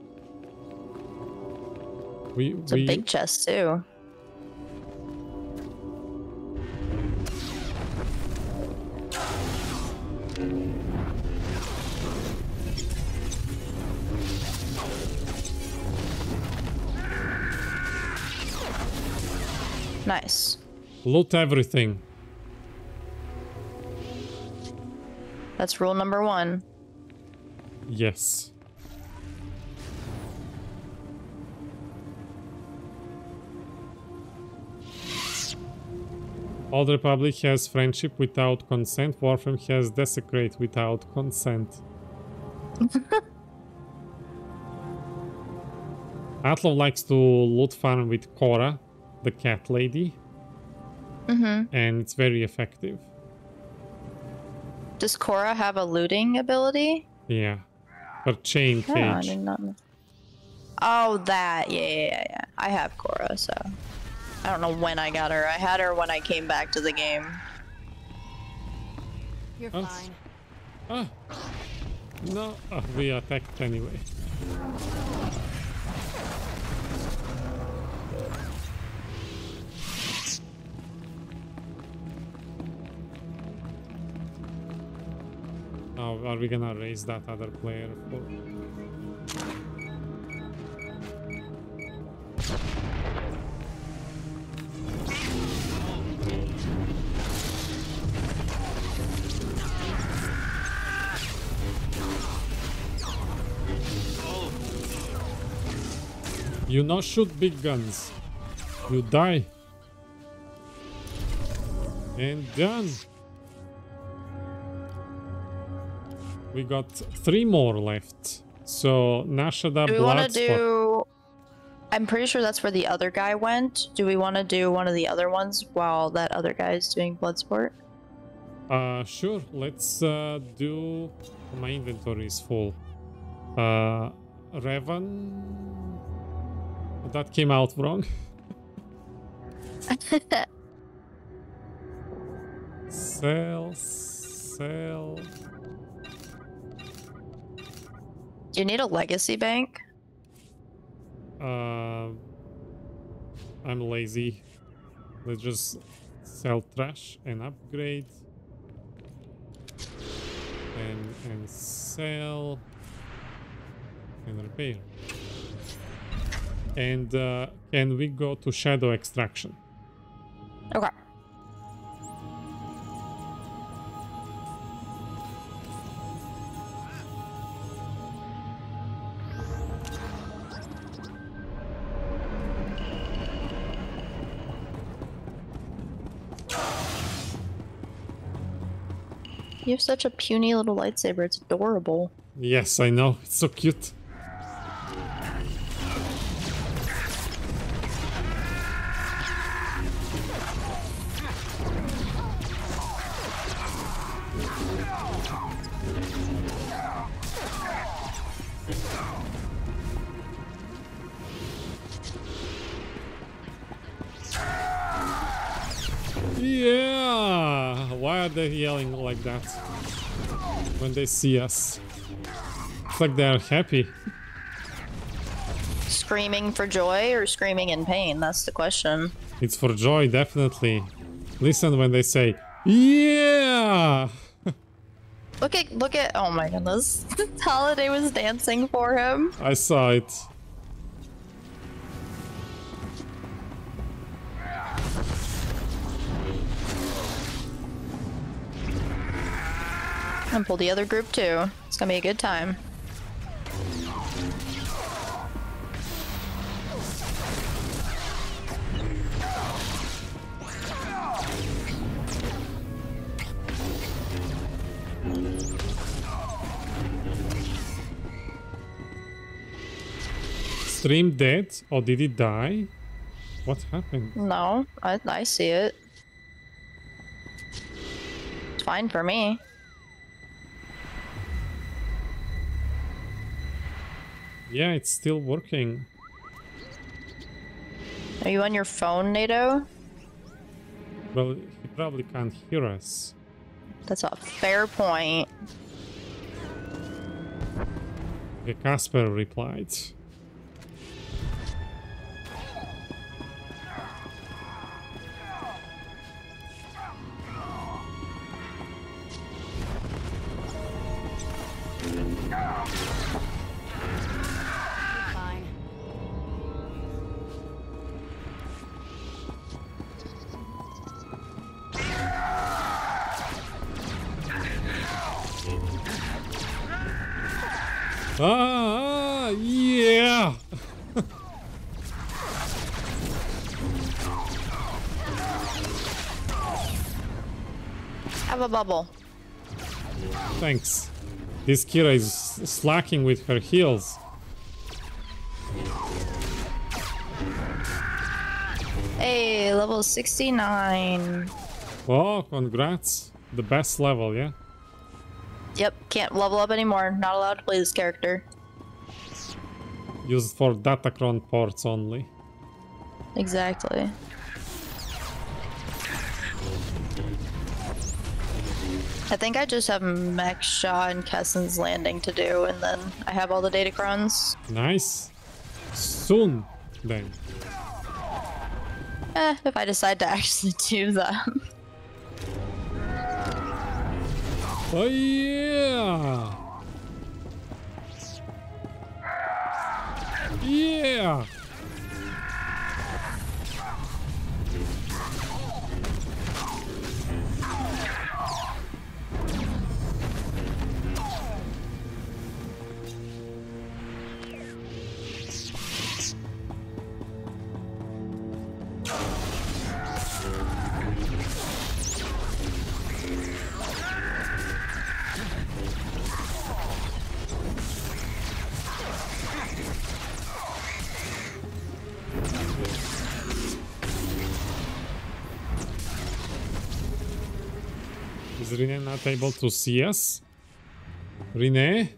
We, it's we... a big chest too. Nice. Loot everything. That's rule number one. Yes. Old Republic has friendship without consent. Warframe has desecrate without consent. Atlov likes to loot farm with Korra, the cat lady. Mm-hmm. And it's very effective. Does Korra have a looting ability? Yeah. Her chain cage. Oh, I did not know. Oh, that. Yeah, yeah, yeah, yeah. I have Cora, so... I don't know when I got her. I had her when I came back to the game. You're oh. fine. Ah. No. Oh, we attacked anyway. Oh, are we gonna raise that other player for... You no shoot big guns. You die. And done. We got three more left. So Nar Shaddaa, do we want to Bloodsport. do? I'm pretty sure that's where the other guy went. Do we want to do one of the other ones while that other guy is doing Bloodsport? Uh, sure. Let's uh, do. My inventory is full. Uh, Revan. That came out wrong. Sell, sell. Do you need a legacy bank? Uh, I'm lazy. Let's just sell trash and upgrade. And, and sell. And repair. And uh, can we go to shadow extraction? Okay. You have such a puny little lightsaber. It's adorable. Yes, I know. It's so cute. Yeah! Why are they yelling like that when they see us? It's like they're happy. Screaming for joy or screaming in pain? That's the question. It's for joy, definitely. Listen when they say, yeah! Look at, look at, oh my goodness. Holiday was dancing for him. I saw it. And pull the other group too. It's gonna be a good time. Stream dead? Or did he die? What happened? No, I, I see it. It's fine for me. Yeah, it's still working. Are you on your phone, NATO? Well, he probably can't hear us. That's a fair point. Okay, Casper replied. Ah, yeah. Have a bubble. Thanks. This Kira is slacking with her heals. Hey, level sixty-nine. Oh, congrats. The best level, yeah? Yep, can't level up anymore. Not allowed to play this character. Used for Datacron ports only. Exactly. I think I just have Mech Shaw and Kessen's Landing to do, and then I have all the Datacrons. Nice. Soon, then. Eh, if I decide to actually do them. Oh yeah! Yeah! Is Rene not able to see us? Rene?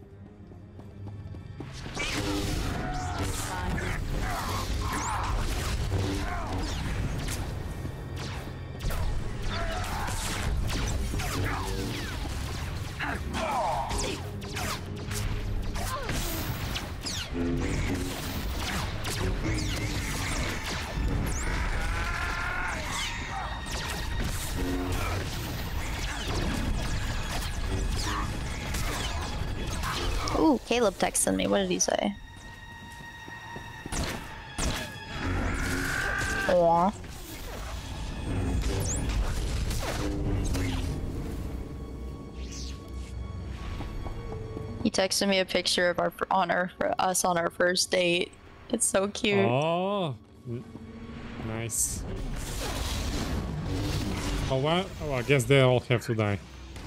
Ooh, Caleb texted me. What did he say? Aww. He texted me a picture of our on our for us on our first date. It's so cute. Oh, nice. Oh well, oh, I guess they all have to die.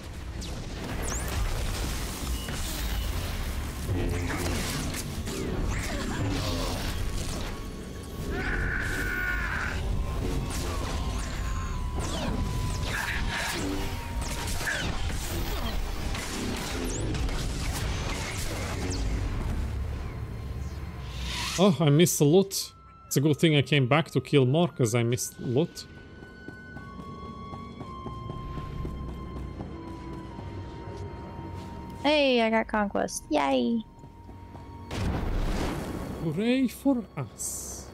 Oh, I missed the loot. It's a good thing I came back to kill more, because I missed loot. Hey, I got conquest. Yay! Hooray for us.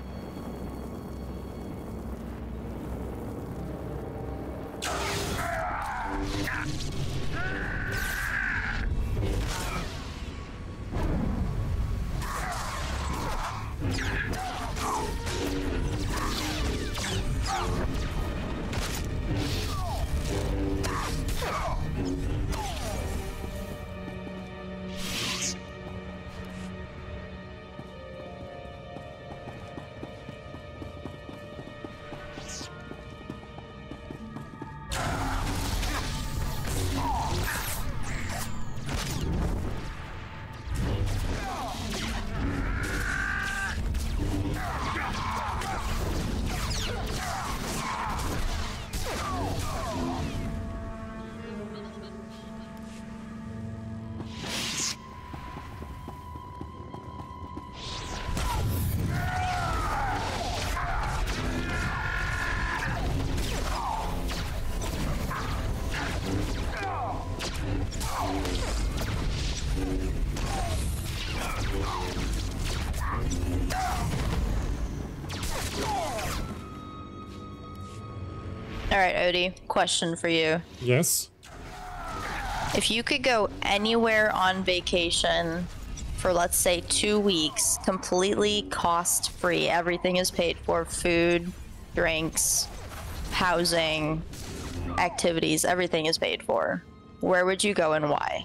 Alright, Odie, question for you. Yes? If you could go anywhere on vacation for, let's say, two weeks, completely cost-free, everything is paid for, food, drinks, housing, activities, everything is paid for, where would you go and why?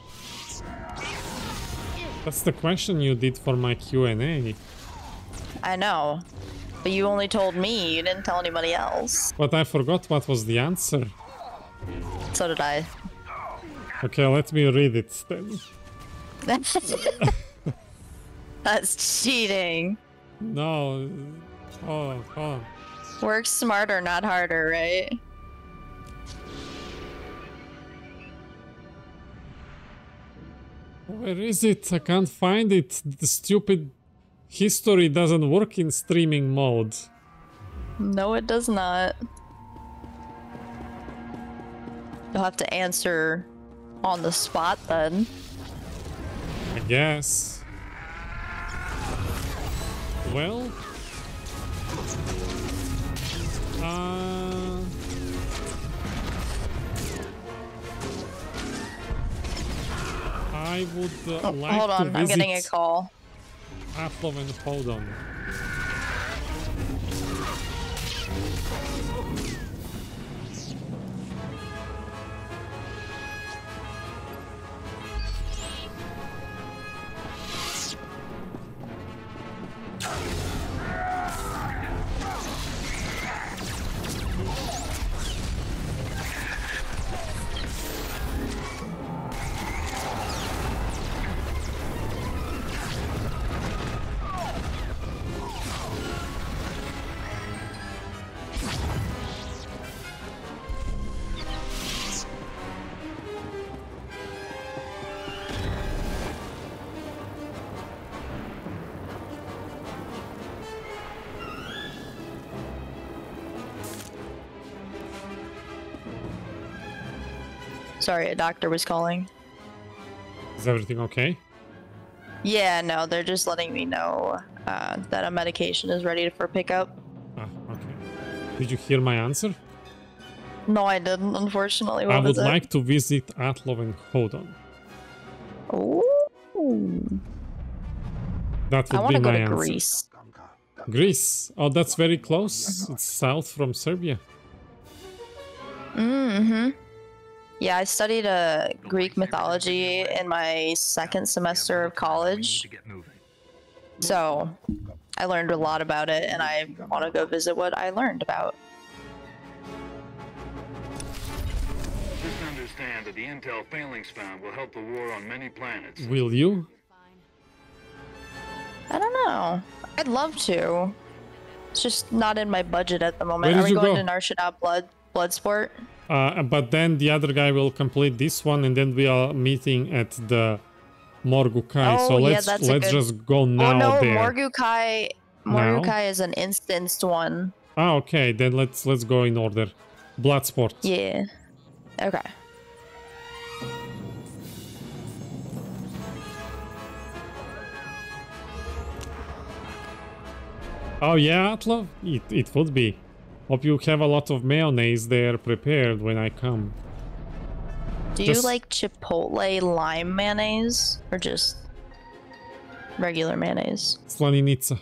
That's the question you did for my Q and A. I know. But you only told me, you didn't tell anybody else. But I forgot what was the answer. So did I. Okay, let me read it then. That's cheating. No. Oh, oh. Work smarter, not harder, right? Where is it? I can't find it. The stupid History doesn't work in streaming mode. No, it does not. You'll have to answer on the spot then. I guess. Well... Uh... I would uh, oh, like hold on, to I'm visit getting a call. Atlov and hold on. Sorry, a doctor was calling. Is everything okay? Yeah, no, they're just letting me know uh, that a medication is ready for pickup. Ah, okay. Did you hear my answer? No, I didn't, unfortunately. What I was would it? like to visit Atlov and Hodon. Ooh. That would I want be to go my to answer. Greece. Greece? Oh, that's very close. It's south from Serbia. Mm-hmm. Yeah, I studied uh, Greek mythology in my second semester of college. So, I learned a lot about it, and I want to go visit what I learned about. Just understand that the intel failings found will help the war on many planets. Will you? I don't know. I'd love to. It's just not in my budget at the moment. Where Are did we you going go? to Nar Shaddaa Blood Bloodsport? Uh, but then the other guy will complete this one, and then we are meeting at the Morgukai. Oh, so yeah, let's that's a let's good- just go now oh no, there. Morgukai. Now? Morgukai is an instanced one. Ah, okay. Then let's let's go in order. Bloodsport. Yeah. Okay. Oh yeah, Atlov? It it would be. Hope you have a lot of mayonnaise there prepared when I come. Do Just- you like chipotle lime mayonnaise or just regular mayonnaise? Slaninica.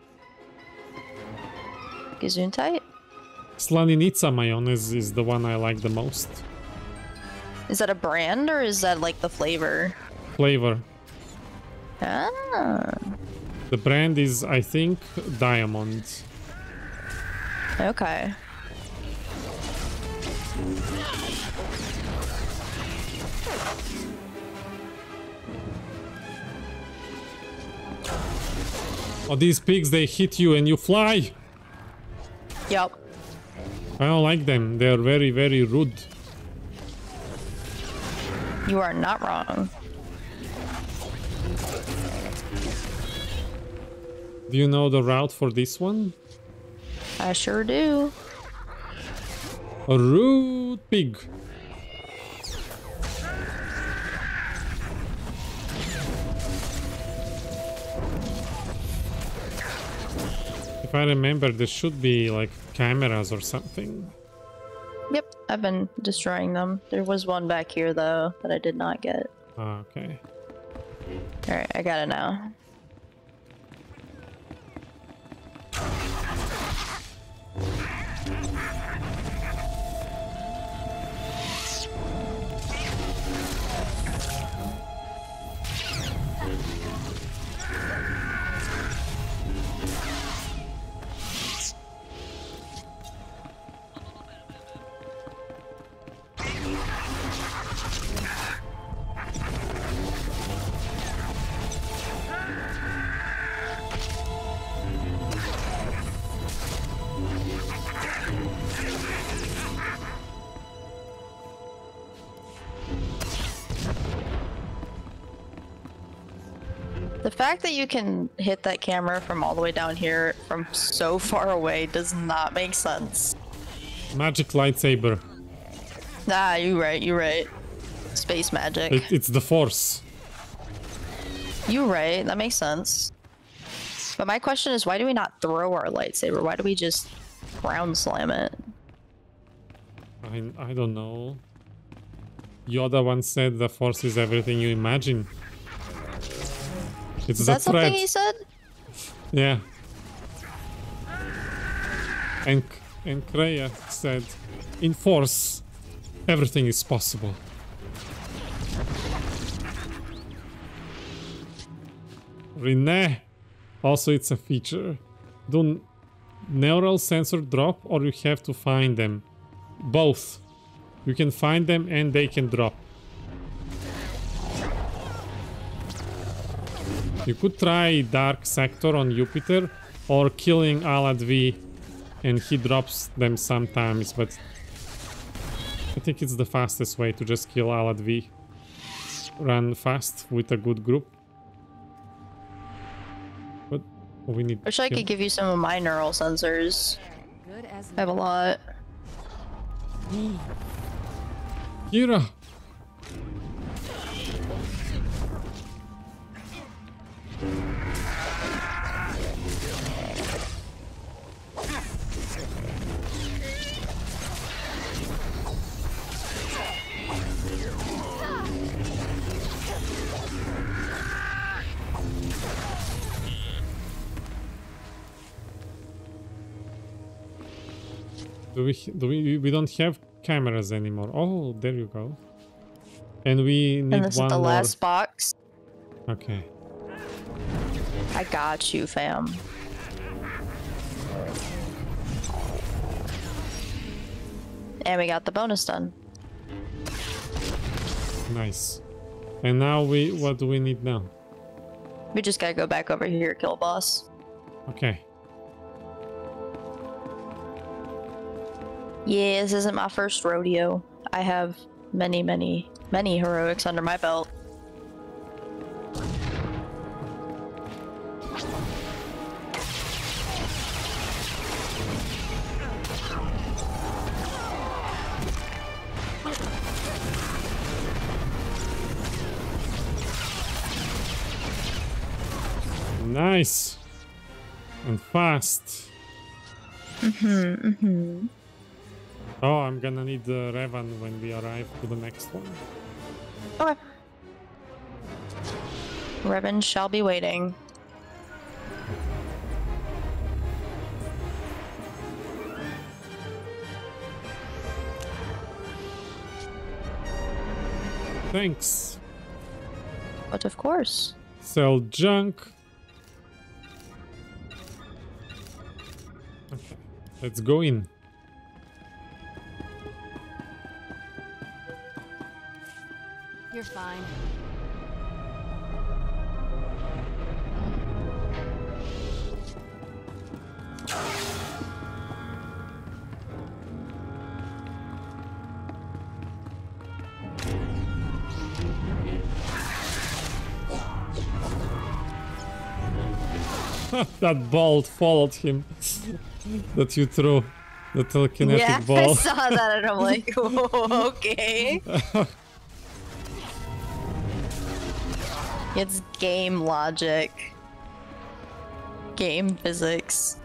Gesundheit? Slaninica mayonnaise is the one I like the most. Is that a brand or is that like the flavor? Flavor. Ah. The brand is, I think, Diamond. Okay. Oh, these pigs, they hit you and you fly! Yep. I don't like them. They're very, very rude. You are not wrong. Do you know the route for this one? I sure do. A rude pig. If I remember, there should be like cameras or something. Yep, I've been destroying them. There was one back here though that I did not get. Ah, okay. Alright, I got it now. fact that you can hit that camera from all the way down here from so far away does not make sense. Magic lightsaber. Ah, you're right, you're right. Space magic. It, it's the Force. You're right, that makes sense. But my question is, why do we not throw our lightsaber? Why do we just ground slam it? I, I don't know. Yoda once said the Force is everything you imagine. It's is the that thread. something he said? Yeah. And, and Kreia said, in Force, everything is possible. Renee. Also, it's a feature. Do neural sensor drop or you have to find them? Both. You can find them and they can drop. You could try Dark Sector on Jupiter or killing Alad V and he drops them sometimes, but I think it's the fastest way to just kill Alad V. Run fast with a good group. But we need. Wish I could give you some of my neural sensors. I have a lot. Kira. Do we, do we, we don't have cameras anymore. Oh, there you go. And we need and this one is the more. last box. Okay. I got you, fam. And we got the bonus done. Nice. And now we, what do we need now? We just gotta go back over here, kill boss. Okay. Yeah, this isn't my first rodeo. I have many, many, many heroics under my belt. Nice. And fast. Mm-hmm, mm-hmm. Oh, I'm gonna need the Revan when we arrive to the next one. Okay. Revan shall be waiting. Thanks. But of course. Sell junk. Okay, let's go in. You're fine. That ball followed him. That you threw. The telekinetic yeah, ball. I saw that and I'm like, oh, okay. It's game logic. Game physics.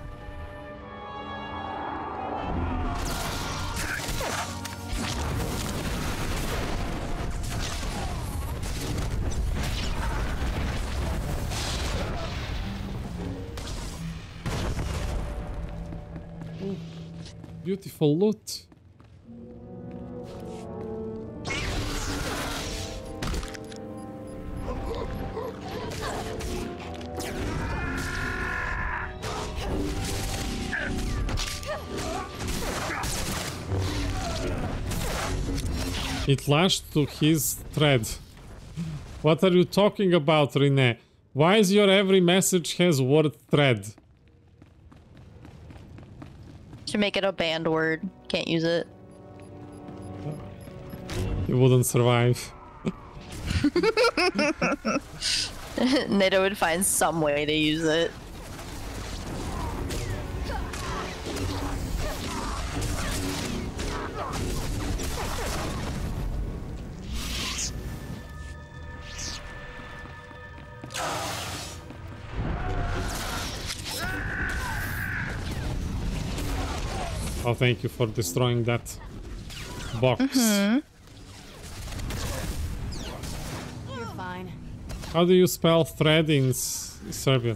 Ooh, beautiful loot. It lashed to his thread. What are you talking about, Renee? Why is your every message has word thread? Should make it a banned word. Can't use it. He wouldn't survive. NATO would find some way to use it. Oh, thank you for destroying that box. Mm-hmm. You're fine. How do you spell thread in S Serbian?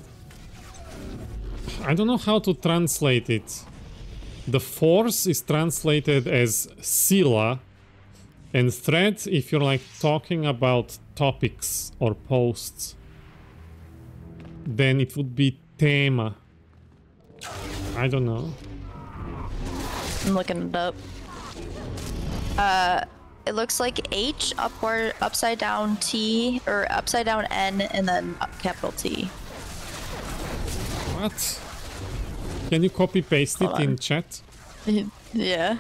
I don't know how to translate it. The force is translated as sila, and thread if you're like talking about topics or posts, then it would be tema. I don't know. I'm looking it up. Uh, it looks like H upward, upside down T, or upside down N, and then up capital T. What? Can you copy paste it in chat? Yeah.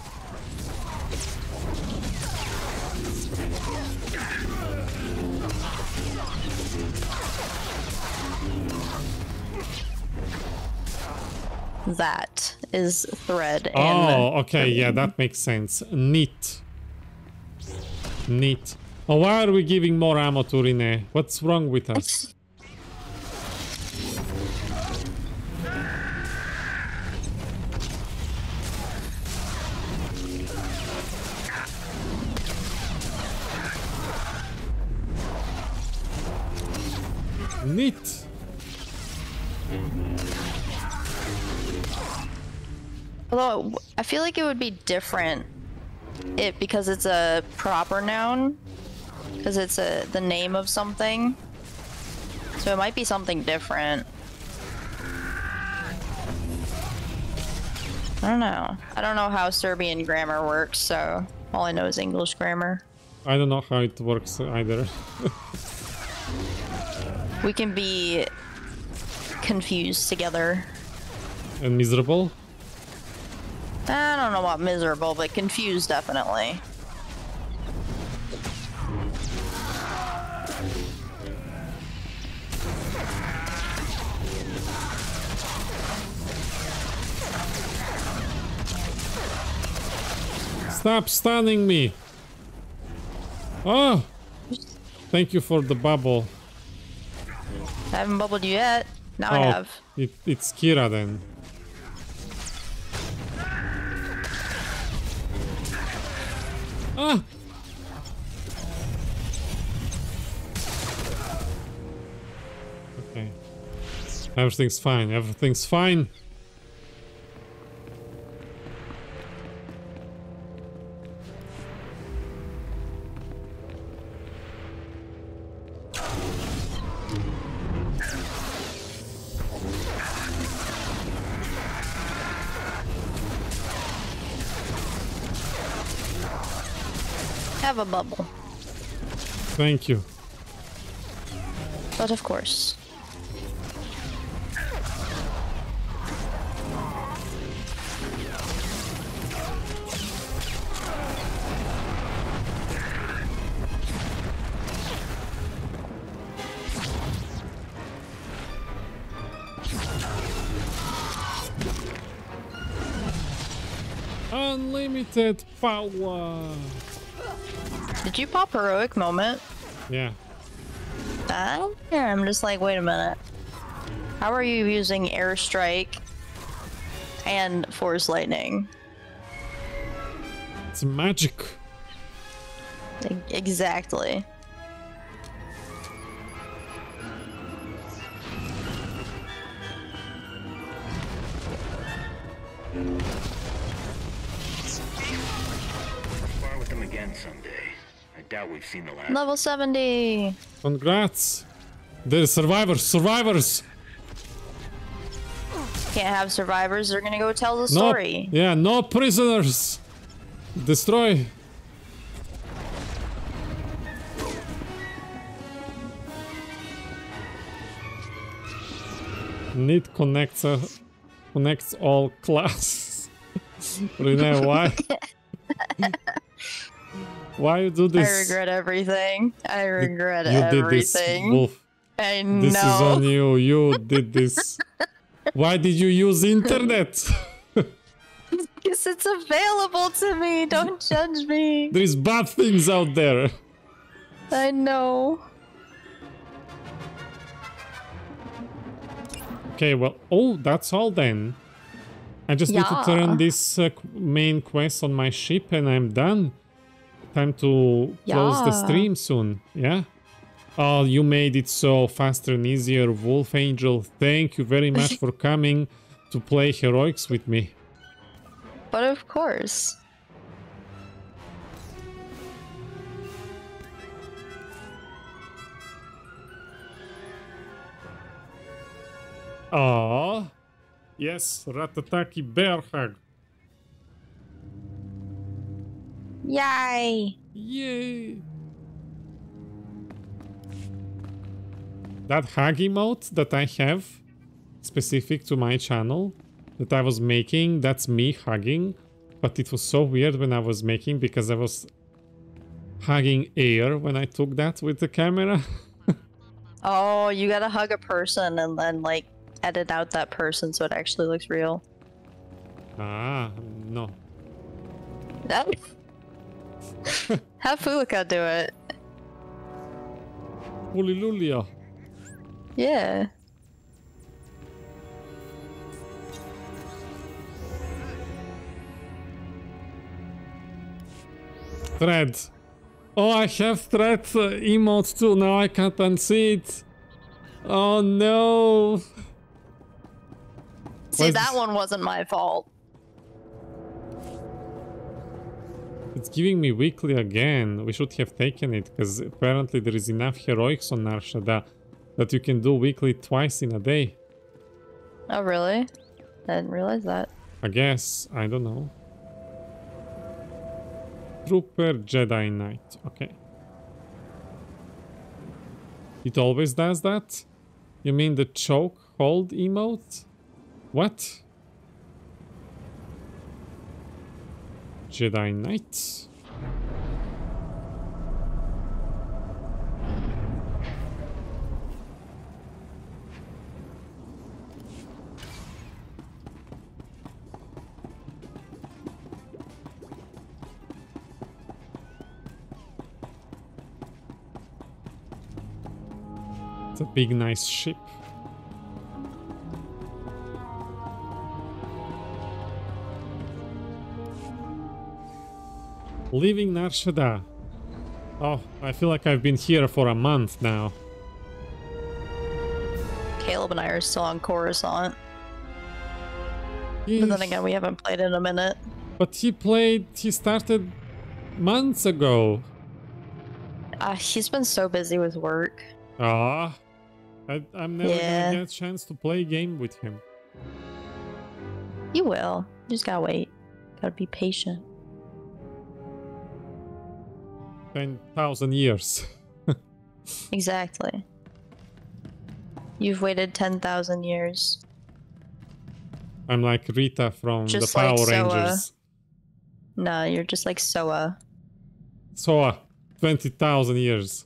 That is thread. Oh, okay, yeah, that makes sense. Neat. Neat. Oh, why are we giving more ammo to Rene? What's wrong with us? Neat. Although I feel like it would be different, it because it's a proper noun, because it's a the name of something. So it might be something different. I don't know. I don't know how Serbian grammar works, so all I know is English grammar. I don't know how it works either. We can be confused together. And miserable? I don't know about miserable, but confused definitely. Stop stunning me! Oh! Thank you for the bubble. I haven't bubbled you yet. Now oh, I have. It, it's Kira then. Ah! Okay. Everything's fine. Everything's fine. Have a bubble. Thank you. But of course. Unlimited power. Did you pop heroic moment? Yeah. I don't care. I'm just like, wait a minute. How are you using airstrike and force lightning? It's magic. Exactly. Spar with them again someday. I doubt we've seen the last. Level seventy. Congrats. There's survivors. Survivors. Can't have survivors. They're gonna go tell the No, story. yeah, no prisoners. Destroy. Need connects uh, connects all classes. Rene, why? Why you do this? I regret everything. I regret you everything. did this, Wolf. I know. This is on you. You did this. Why did you use internet? Because it's available to me. Don't judge me. There's bad things out there. I know. Okay, well, oh, that's all then. I just yeah. need to turn this uh, main quest on my ship and I'm done. Time to yeah. close the stream soon, yeah? Oh, you made it so faster and easier, Wolf Angel. Thank you very much for coming to play Heroics with me. But of course. Aww. Yes, Ratataki bear hug. Yay! Yay! That hug emote that I have, specific to my channel, that I was making, that's me hugging. But it was so weird when I was making because I was hugging air when I took that with the camera. Oh, you gotta hug a person and then like edit out that person so it actually looks real. Ah, no. That... Have Fulika do it. Hallelujah. Yeah. Thread. Oh, I have thread uh, emote too. Now I can't unsee it. Oh no. See, What's... that one wasn't my fault. It's giving me weekly again. We should have taken it because apparently there is enough heroics on Nar Shaddaa that you can do weekly twice in a day. Oh really? I didn't realize that. I guess. I don't know. Trooper Jedi Knight. Okay. It always does that? You mean the choke hold emote? What? Jedi Knight. It's a big nice ship. Leaving Nar Shaddaa. Oh, I feel like I've been here for a month now. Caleb and I are still on Coruscant. Yes. But then again, we haven't played in a minute. But he played, he started months ago. Uh, he's been so busy with work. Ah, I, I'm never yeah. gonna get a chance to play a game with him. You will. You just gotta wait. Gotta be patient. ten thousand years. Exactly. You've waited ten thousand years. I'm like Rita from just the Power like Rangers. No, you're just like Soa. Soa, twenty thousand years.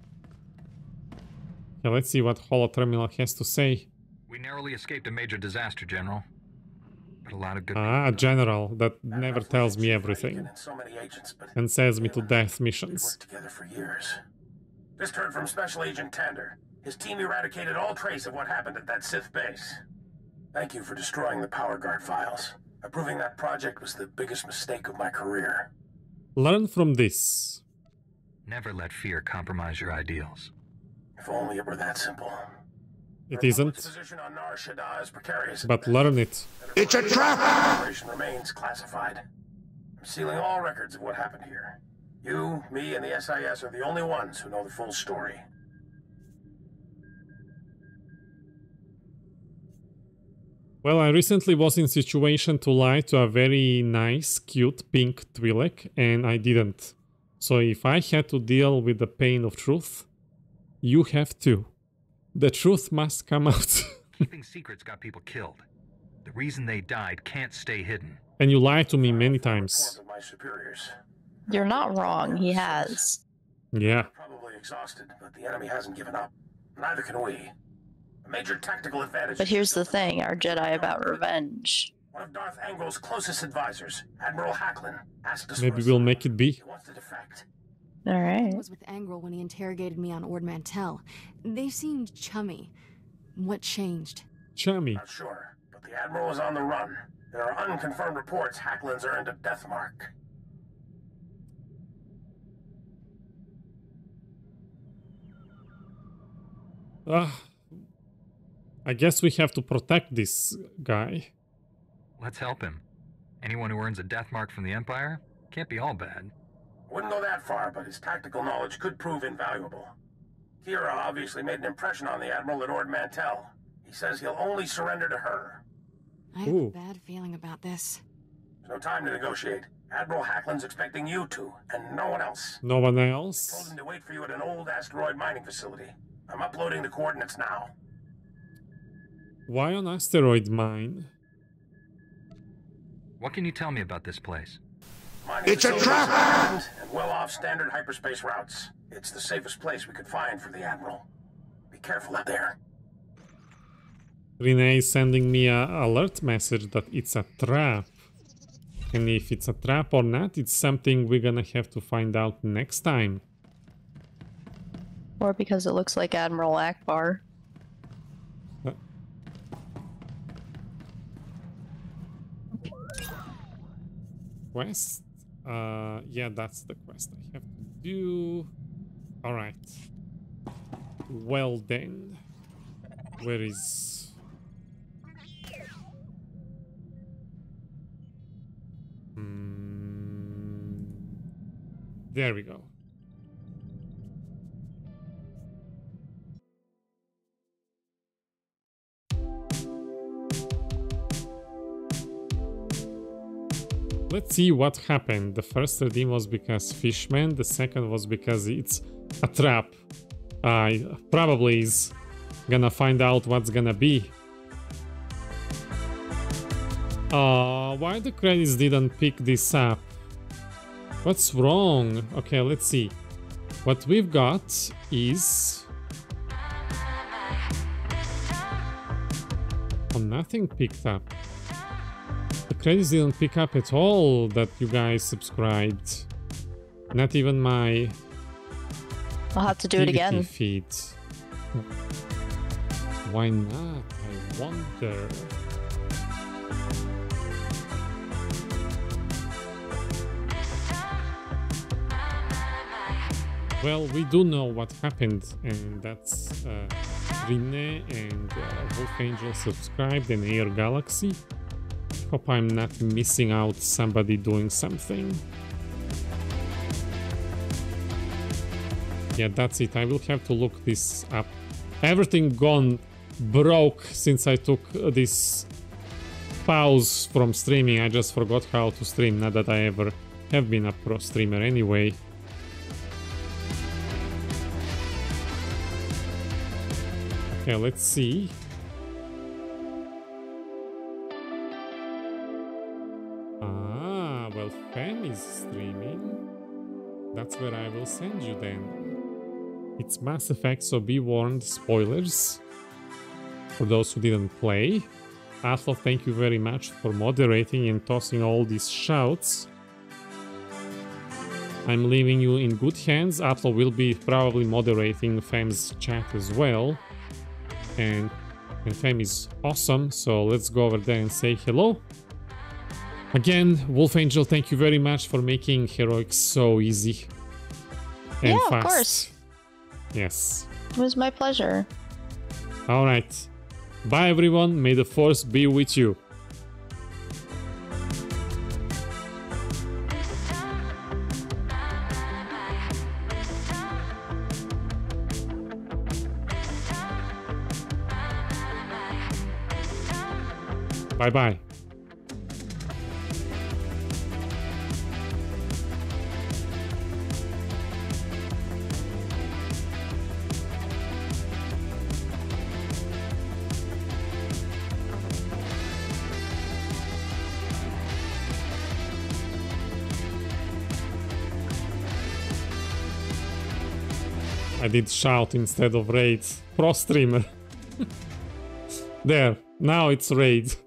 Yeah, let's see what Holo Terminal has to say. We narrowly escaped a major disaster, General. But a lot of good Ah, General, that never tells me everything. And sends me to death missions. Worked together for years. Just heard from Special Agent Tander. His team eradicated all trace of what happened at that Sith base. Thank you for destroying the Power Guard files. Approving that project was the biggest mistake of my career. Learn from this. Never let fear compromise your ideals. If only it were that simple. It isn't. Position on Nar Shaddaa is precarious. But learn it. It's a trap! Operation remains classified. I'm sealing all records of what happened here. You, me, and the S I S are the only ones who know the full story. Well, I recently was in situation to lie to a very nice, cute pink Twi'lek, and I didn't. So if I had to deal with the pain of truth, you have to. The truth must come out. Keeping secrets got people killed. The reason they died can't stay hidden. And you lied to me many times. You're not wrong, he has. Yeah. Probably exhausted, but the enemy hasn't given up. Neither can we. A major tactical advantage. But here's the thing, are Jedi about revenge? One of Darth Angol's closest advisors, Admiral Hacklin, asked us. Maybe we'll make it be. He wants to defect. All right. I was with Angral when he interrogated me on Ord Mantell. They seemed chummy. What changed? Chummy. Not sure, but the Admiral is on the run. There are unconfirmed reports Hacklin's earned a death mark. Ah, I guess we have to protect this guy. Let's help him. Anyone who earns a death mark from the Empire can't be all bad. Wouldn't go that far, but his tactical knowledge could prove invaluable. Kira obviously made an impression on the Admiral at Ord Mantell. He says he'll only surrender to her. I have Ooh. a bad feeling about this. There's no time to negotiate. Admiral Hacklin's expecting you two, and no one else. No one Told else? him to wait for you at an old asteroid mining facility. I'm uploading the coordinates now. Why on asteroid mine? What can you tell me about this place? Mining It's a facilities trap! And well off standard hyperspace routes. It's the safest place we could find for the Admiral. Be careful out there. Renee is sending me a alert message that it's a trap. And if it's a trap or not, it's something we're gonna have to find out next time. Or because it looks like Admiral Akbar. Uh. Quest? Uh, yeah, that's the quest I have to do. Alright. Well then. Where is... Hmm. There we go. Let's see what happened. The first redeem was because Fishman, the second was because it's a trap. I uh, probably is gonna find out what's gonna be. Uh, why the credits didn't pick this up? What's wrong? Okay, let's see. What we've got is... Oh, nothing picked up. The credits didn't pick up at all that you guys subscribed. Not even my... I'll have to do it again. Feed. Why not? I wonder. Well, we do know what happened, and that's uh, Rine and uh, Wolf Angel subscribed, and Air Galaxy. Hope I'm not missing out somebody doing something. Yeah, that's it. I will have to look this up. Everything gone broke since I took this pause from streaming. I just forgot how to stream. Not that I ever have been a pro streamer anyway. Okay, let's see. Ah, well, Fam is streaming. That's where I will send you then. It's Mass Effect, so be warned, spoilers. For those who didn't play. Atlo, thank you very much for moderating and tossing all these shouts. I'm leaving you in good hands. Atlo will be probably moderating Fam's chat as well. And, and Fam is awesome, so let's go over there and say hello. Again, Wolf Angel, thank you very much for making heroics so easy and yeah, fast. Of course. Yes. It was my pleasure. Alright. Bye everyone, may the force be with you. Bye-bye. I I did shout instead of raid. Pro streamer. There, now it's raid.